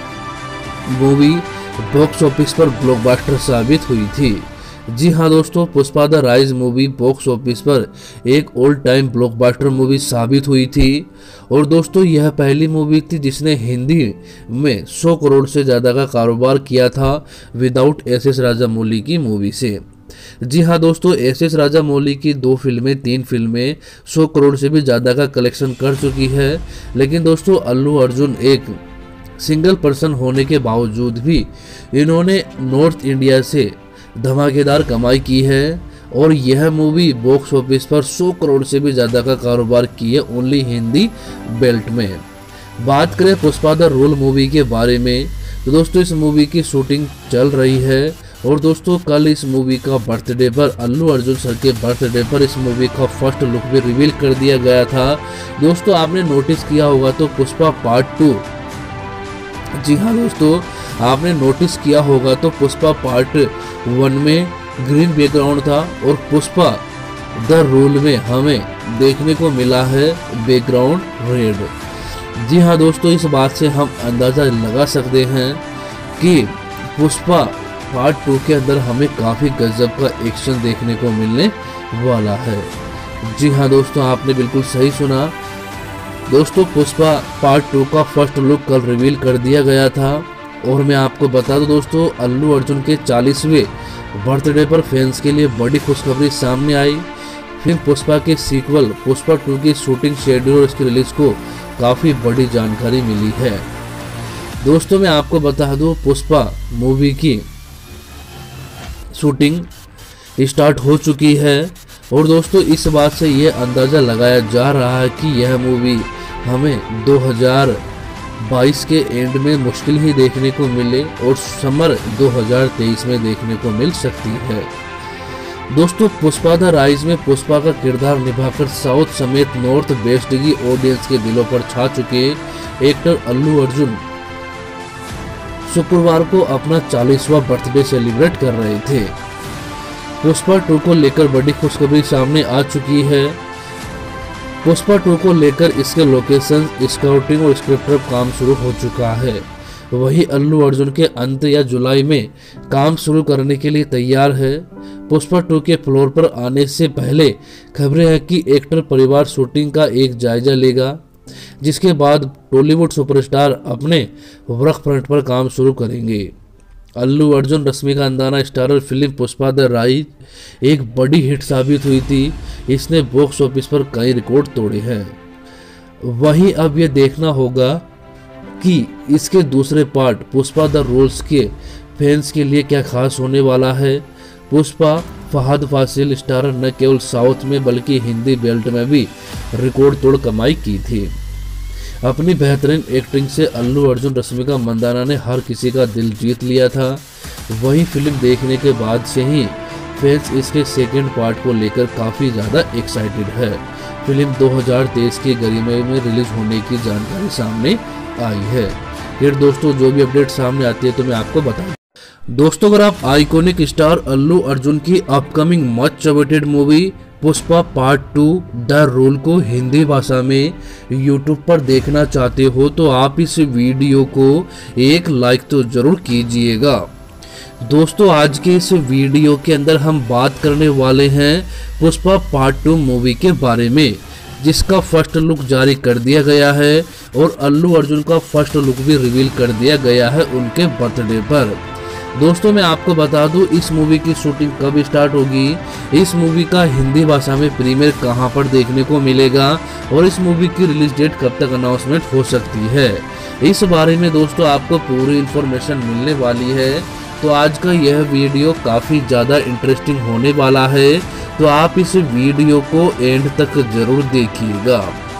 मूवी बॉक्स ऑफिस पर ब्लॉकबस्टर साबित हुई थी। जी हाँ दोस्तों Pushpa the rise movie box office पर एक ऑल टाइम ब्लॉकबस्टर मूवी साबित हुई थी और दोस्तों यह पहली मूवी थी जिसने हिंदी में 100 करोड़ से ज़्यादा का कारोबार किया था विदाउट एस राजामौली की मूवी से। जी हाँ दोस्तों एस राजामौली की 2 फिल्में 3 फिल्में 100 करोड़ से भी ज़्यादा का कलेक्शन कर चुकी है, लेकिन दोस्तों अल्लू अर्जुन एक सिंगल पर्सन होने के बावजूद भी इन्होंने नॉर्थ इंडिया से धमाकेदार कमाई की है और यह मूवी बॉक्स ऑफिस पर 100 करोड़ से भी ज़्यादा का कारोबार की है ओनली हिंदी बेल्ट में। बात करें पुष्पा द रोल मूवी के बारे में तो दोस्तों इस मूवी की शूटिंग चल रही है और दोस्तों कल इस मूवी का बर्थडे पर अल्लू अर्जुन सर के बर्थडे पर इस मूवी का फर्स्ट लुक भी रिवील कर दिया गया था। दोस्तों आपने नोटिस किया होगा तो पुष्पा पार्ट 2, जी हाँ दोस्तों आपने नोटिस किया होगा तो पुष्पा पार्ट 1 में ग्रीन बैकग्राउंड था और पुष्पा द रोल में हमें देखने को मिला है बैकग्राउंड रेड। जी हाँ दोस्तों इस बात से हम अंदाज़ा लगा सकते हैं कि पुष्पा पार्ट 2 के अंदर हमें काफ़ी गजब का एक्शन देखने को मिलने वाला है। जी हाँ दोस्तों आपने बिल्कुल सही सुना, दोस्तों पुष्पा पार्ट 2 का फर्स्ट लुक कल रिवील कर दिया गया था और मैं आपको बता दूं दोस्तों अल्लू अर्जुन के 40वें बर्थडे पर फैंस के लिए बड़ी खुशखबरी सामने आई। फिर पुष्पा के सीक्वल पुष्पा 2 की शूटिंग शेड्यूल और इसकी रिलीज को काफ़ी बड़ी जानकारी मिली है। दोस्तों मैं आपको बता दूं पुष्पा मूवी की शूटिंग स्टार्ट हो चुकी है और दोस्तों इस बात से ये अंदाज़ा लगाया जा रहा है कि यह मूवी हमें 2022 के एंड में मुश्किल ही देखने को मिले और समर 2023 में देखने को मिल सकती है। दोस्तों पुष्पा द राइज में पुष्पा का किरदार निभाकर साउथ समेत नॉर्थ वेस्ट की ऑडियंस के दिलों पर छा चुके एक्टर अल्लू अर्जुन शुक्रवार को अपना 40वां बर्थडे सेलिब्रेट कर रहे थे। पुष्पा 2 को लेकर बड़ी खुशखबरी सामने आ चुकी है। पुष्पा 2 को लेकर इसके लोकेशन, स्काउटिंग और स्क्रिप्ट पर काम शुरू हो चुका है। वही अल्लू अर्जुन के अंत या जुलाई में काम शुरू करने के लिए तैयार है। पुष्पा 2 के फ्लोर पर आने से पहले खबरें हैं कि एक्टर परिवार शूटिंग का एक जायजा लेगा, जिसके बाद टॉलीवुड सुपरस्टार अपने वर्क फ्रंट पर काम शुरू करेंगे। Allu Arjun Rashmika Mandanna starrer film Pushpa the rise एक बड़ी हिट साबित हुई थी। इसने बॉक्स ऑफिस पर कई रिकॉर्ड तोड़े हैं। वहीं अब यह देखना होगा कि इसके दूसरे पार्ट पुष्पा द रोल्स के फैंस के लिए क्या खास होने वाला है। पुष्पा फहद फासिल स्टारर न केवल साउथ में बल्कि हिंदी बेल्ट में भी रिकॉर्ड तोड़ कमाई की थी। अपनी बेहतरीन एक्टिंग से अल्लू अर्जुन रश्मिका मंदाना ने हर किसी का दिल जीत लिया था। वही फिल्म देखने के बाद से ही फैंस इसके सेकेंड पार्ट को लेकर काफ़ी ज़्यादा एक्साइटेड है। फिल्म 2023 के गरिमा में रिलीज होने की जानकारी सामने आई है। फिर दोस्तों जो भी अपडेट सामने आती है तो मैं आपको बता दूं। दोस्तों अगर आप आइकॉनिक स्टार अल्लू अर्जुन की upcoming much awaited movie Pushpa part 2 the rule को हिंदी भाषा में यूट्यूब पर देखना चाहते हो तो आप इस वीडियो को एक लाइक तो जरूर कीजिएगा। दोस्तों आज के इस वीडियो के अंदर हम बात करने वाले हैं पुष्पा पार्ट 2 मूवी के बारे में, जिसका फर्स्ट लुक जारी कर दिया गया है और अल्लू अर्जुन का फर्स्ट लुक भी रिवील कर दिया गया है उनके बर्थडे पर। दोस्तों मैं आपको बता दूं इस मूवी की शूटिंग कब स्टार्ट होगी, इस मूवी का हिंदी भाषा में प्रीमियर कहां पर देखने को मिलेगा और इस मूवी की रिलीज डेट कब तक अनाउंसमेंट हो सकती है, इस बारे में दोस्तों आपको पूरी इन्फॉर्मेशन मिलने वाली है। तो आज का यह वीडियो काफ़ी ज़्यादा इंटरेस्टिंग होने वाला है, तो आप इस वीडियो को एंड तक जरूर देखिएगा।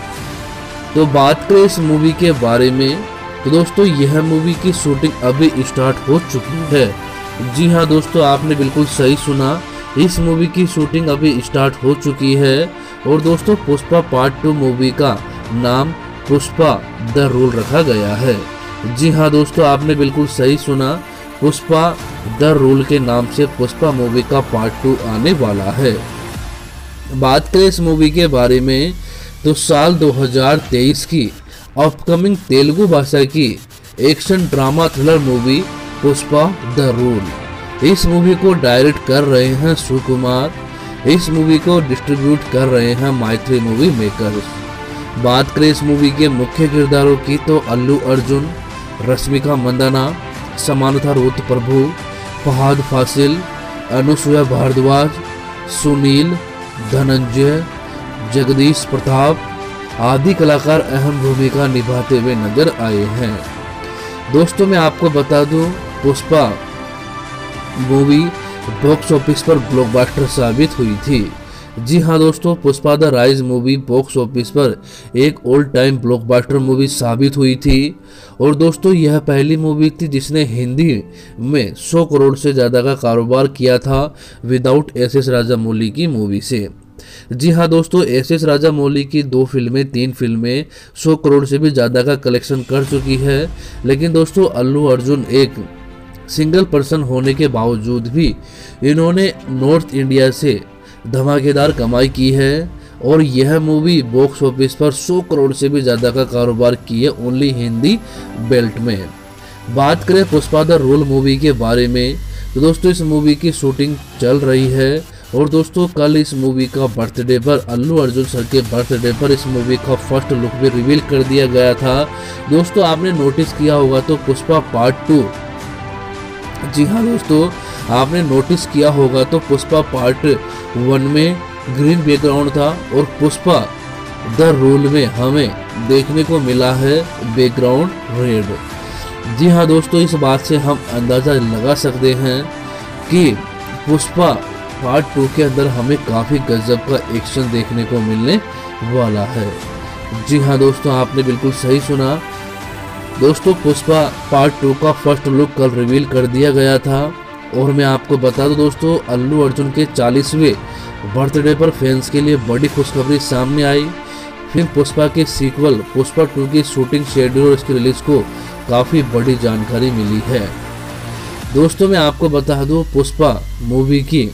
तो बात करें इस मूवी के बारे में तो दोस्तों यह मूवी की शूटिंग अभी स्टार्ट हो चुकी है। जी हाँ दोस्तों आपने बिल्कुल सही सुना, इस मूवी की शूटिंग अभी स्टार्ट हो चुकी है और दोस्तों पुष्पा पार्ट 2 मूवी का नाम पुष्पा द रोल रखा गया है। जी हाँ दोस्तों आपने बिल्कुल सही सुना, पुष्पा द रोल के नाम से पुष्पा मूवी का पार्ट 2 आने वाला है। बात करें इस मूवी के बारे में तो साल 2023 की अपकमिंग तेलुगु भाषा की action drama thriller movie Pushpa the rule, इस मूवी को डायरेक्ट कर रहे हैं सुकुमार। इस मूवी को डिस्ट्रीब्यूट कर रहे हैं मैत्री मूवी मेकर्स। बात करें इस मूवी के मुख्य किरदारों की तो अल्लू अर्जुन, रश्मिका मंदाना, समानता रोत प्रभु, फहद फासिल, अनुसुया भारद्वाज, सुनील, धनंजय, जगदीश प्रताप आदि कलाकार अहम भूमिका निभाते हुए नजर आए हैं। दोस्तों मैं आपको बता दूं पुष्पा मूवी बॉक्स ऑफिस पर ब्लॉकबस्टर साबित हुई थी। जी हाँ दोस्तों Pushpa the rise movie box office पर एक ऑल टाइम ब्लॉकबस्टर मूवी साबित हुई थी और दोस्तों यह पहली मूवी थी जिसने हिंदी में 100 करोड़ से ज़्यादा का कारोबार किया था विदाउट एस राजामौली की मूवी से। जी हाँ दोस्तों एस राजामौली की 2 फिल्में 3 फिल्में 100 करोड़ से भी ज़्यादा का कलेक्शन कर चुकी है, लेकिन दोस्तों अल्लू अर्जुन एक सिंगल पर्सन होने के बावजूद भी इन्होंने नॉर्थ इंडिया से धमाकेदार कमाई की है और यह मूवी बॉक्स ऑफिस पर 100 करोड़ से भी ज़्यादा का कारोबार की है ओनली हिंदी बेल्ट में। बात करें पुष्पा द रोल मूवी के बारे में तो दोस्तों इस मूवी की शूटिंग चल रही है और दोस्तों कल इस मूवी का बर्थडे पर अल्लू अर्जुन सर के बर्थडे पर इस मूवी का फर्स्ट लुक भी रिवील कर दिया गया था। दोस्तों आपने नोटिस किया होगा तो पुष्पा पार्ट 2, जी हाँ दोस्तों आपने नोटिस किया होगा तो पुष्पा पार्ट 1 में ग्रीन बैकग्राउंड था और पुष्पा द रोल में हमें देखने को मिला है बैकग्राउंड रेड। जी हाँ दोस्तों इस बात से हम अंदाज़ा लगा सकते हैं कि पुष्पा पार्ट 2 के अंदर हमें काफ़ी गजब का एक्शन देखने को मिलने वाला है। जी हाँ दोस्तों आपने बिल्कुल सही सुना, दोस्तों पुष्पा पार्ट 2 का फर्स्ट लुक कल रिवील कर दिया गया था और मैं आपको बता दूं दोस्तों अल्लू अर्जुन के 40वें बर्थडे पर फैंस के लिए बड़ी खुशखबरी सामने आई। फिर पुष्पा के सीक्वल पुष्पा 2 की शूटिंग शेड्यूल और इसकी रिलीज को काफ़ी बड़ी जानकारी मिली है। दोस्तों मैं आपको बता दूं पुष्पा मूवी की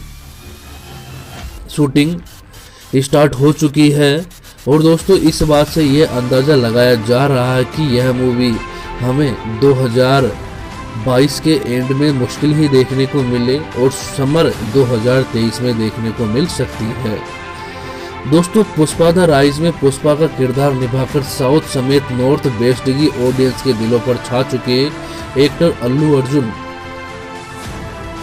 शूटिंग स्टार्ट हो चुकी है और दोस्तों इस बात से यह अंदाज़ा लगाया जा रहा है कि यह मूवी हमें 2022 के एंड में मुश्किल ही देखने को मिले और समर 2023 में देखने को मिल सकती है। दोस्तों पुष्पा द राइज में पुष्पा का किरदार निभाकर साउथ समेत नॉर्थ वेस्ट की ऑडियंस के दिलों पर छा चुके एक्टर अल्लू अर्जुन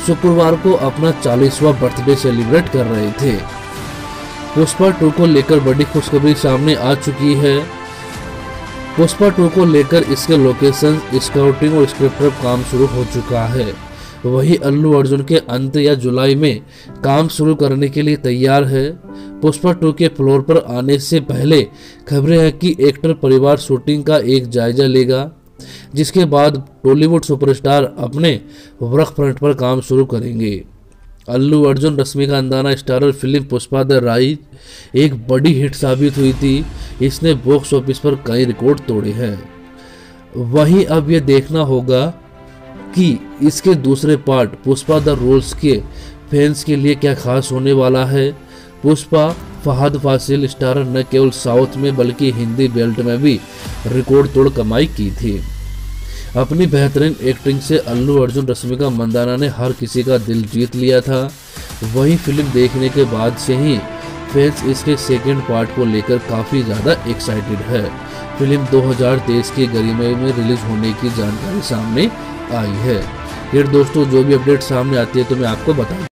शुक्रवार को अपना 40वां बर्थडे सेलिब्रेट कर रहे थे। पुष्पा 2 को लेकर बड़ी खुशखबरी सामने आ चुकी है। पुष्पा 2 को लेकर इसके लोकेशन, स्काउटिंग और स्क्रिप्ट पर काम शुरू हो चुका है। वही अल्लू अर्जुन के अंत या जुलाई में काम शुरू करने के लिए तैयार है। पुष्पा 2 के फ्लोर पर आने से पहले खबरें हैं कि एक्टर परिवार शूटिंग का एक जायजा लेगा, जिसके बाद टॉलीवुड सुपरस्टार अपने वर्क फ्रंट पर काम शुरू करेंगे। Allu Arjun Rashmika Mandanna starrer film Pushpa the rise एक बड़ी हिट साबित हुई थी। इसने बॉक्स ऑफिस पर कई रिकॉर्ड तोड़े हैं। वहीं अब यह देखना होगा कि इसके दूसरे पार्ट पुष्पा द रूल्स के फैंस के लिए क्या खास होने वाला है। पुष्पा फहद फासिल स्टारर न केवल साउथ में बल्कि हिंदी बेल्ट में भी रिकॉर्ड तोड़ कमाई की थी। अपनी बेहतरीन एक्टिंग से अल्लू अर्जुन रश्मिका मंदाना ने हर किसी का दिल जीत लिया था। वहीं फिल्म देखने के बाद से ही फैंस इसके सेकंड पार्ट को लेकर काफ़ी ज़्यादा एक्साइटेड है। फिल्म 2023 के गरिमा में रिलीज होने की जानकारी सामने आई है। फिर दोस्तों जो भी अपडेट सामने आती है तो मैं आपको बता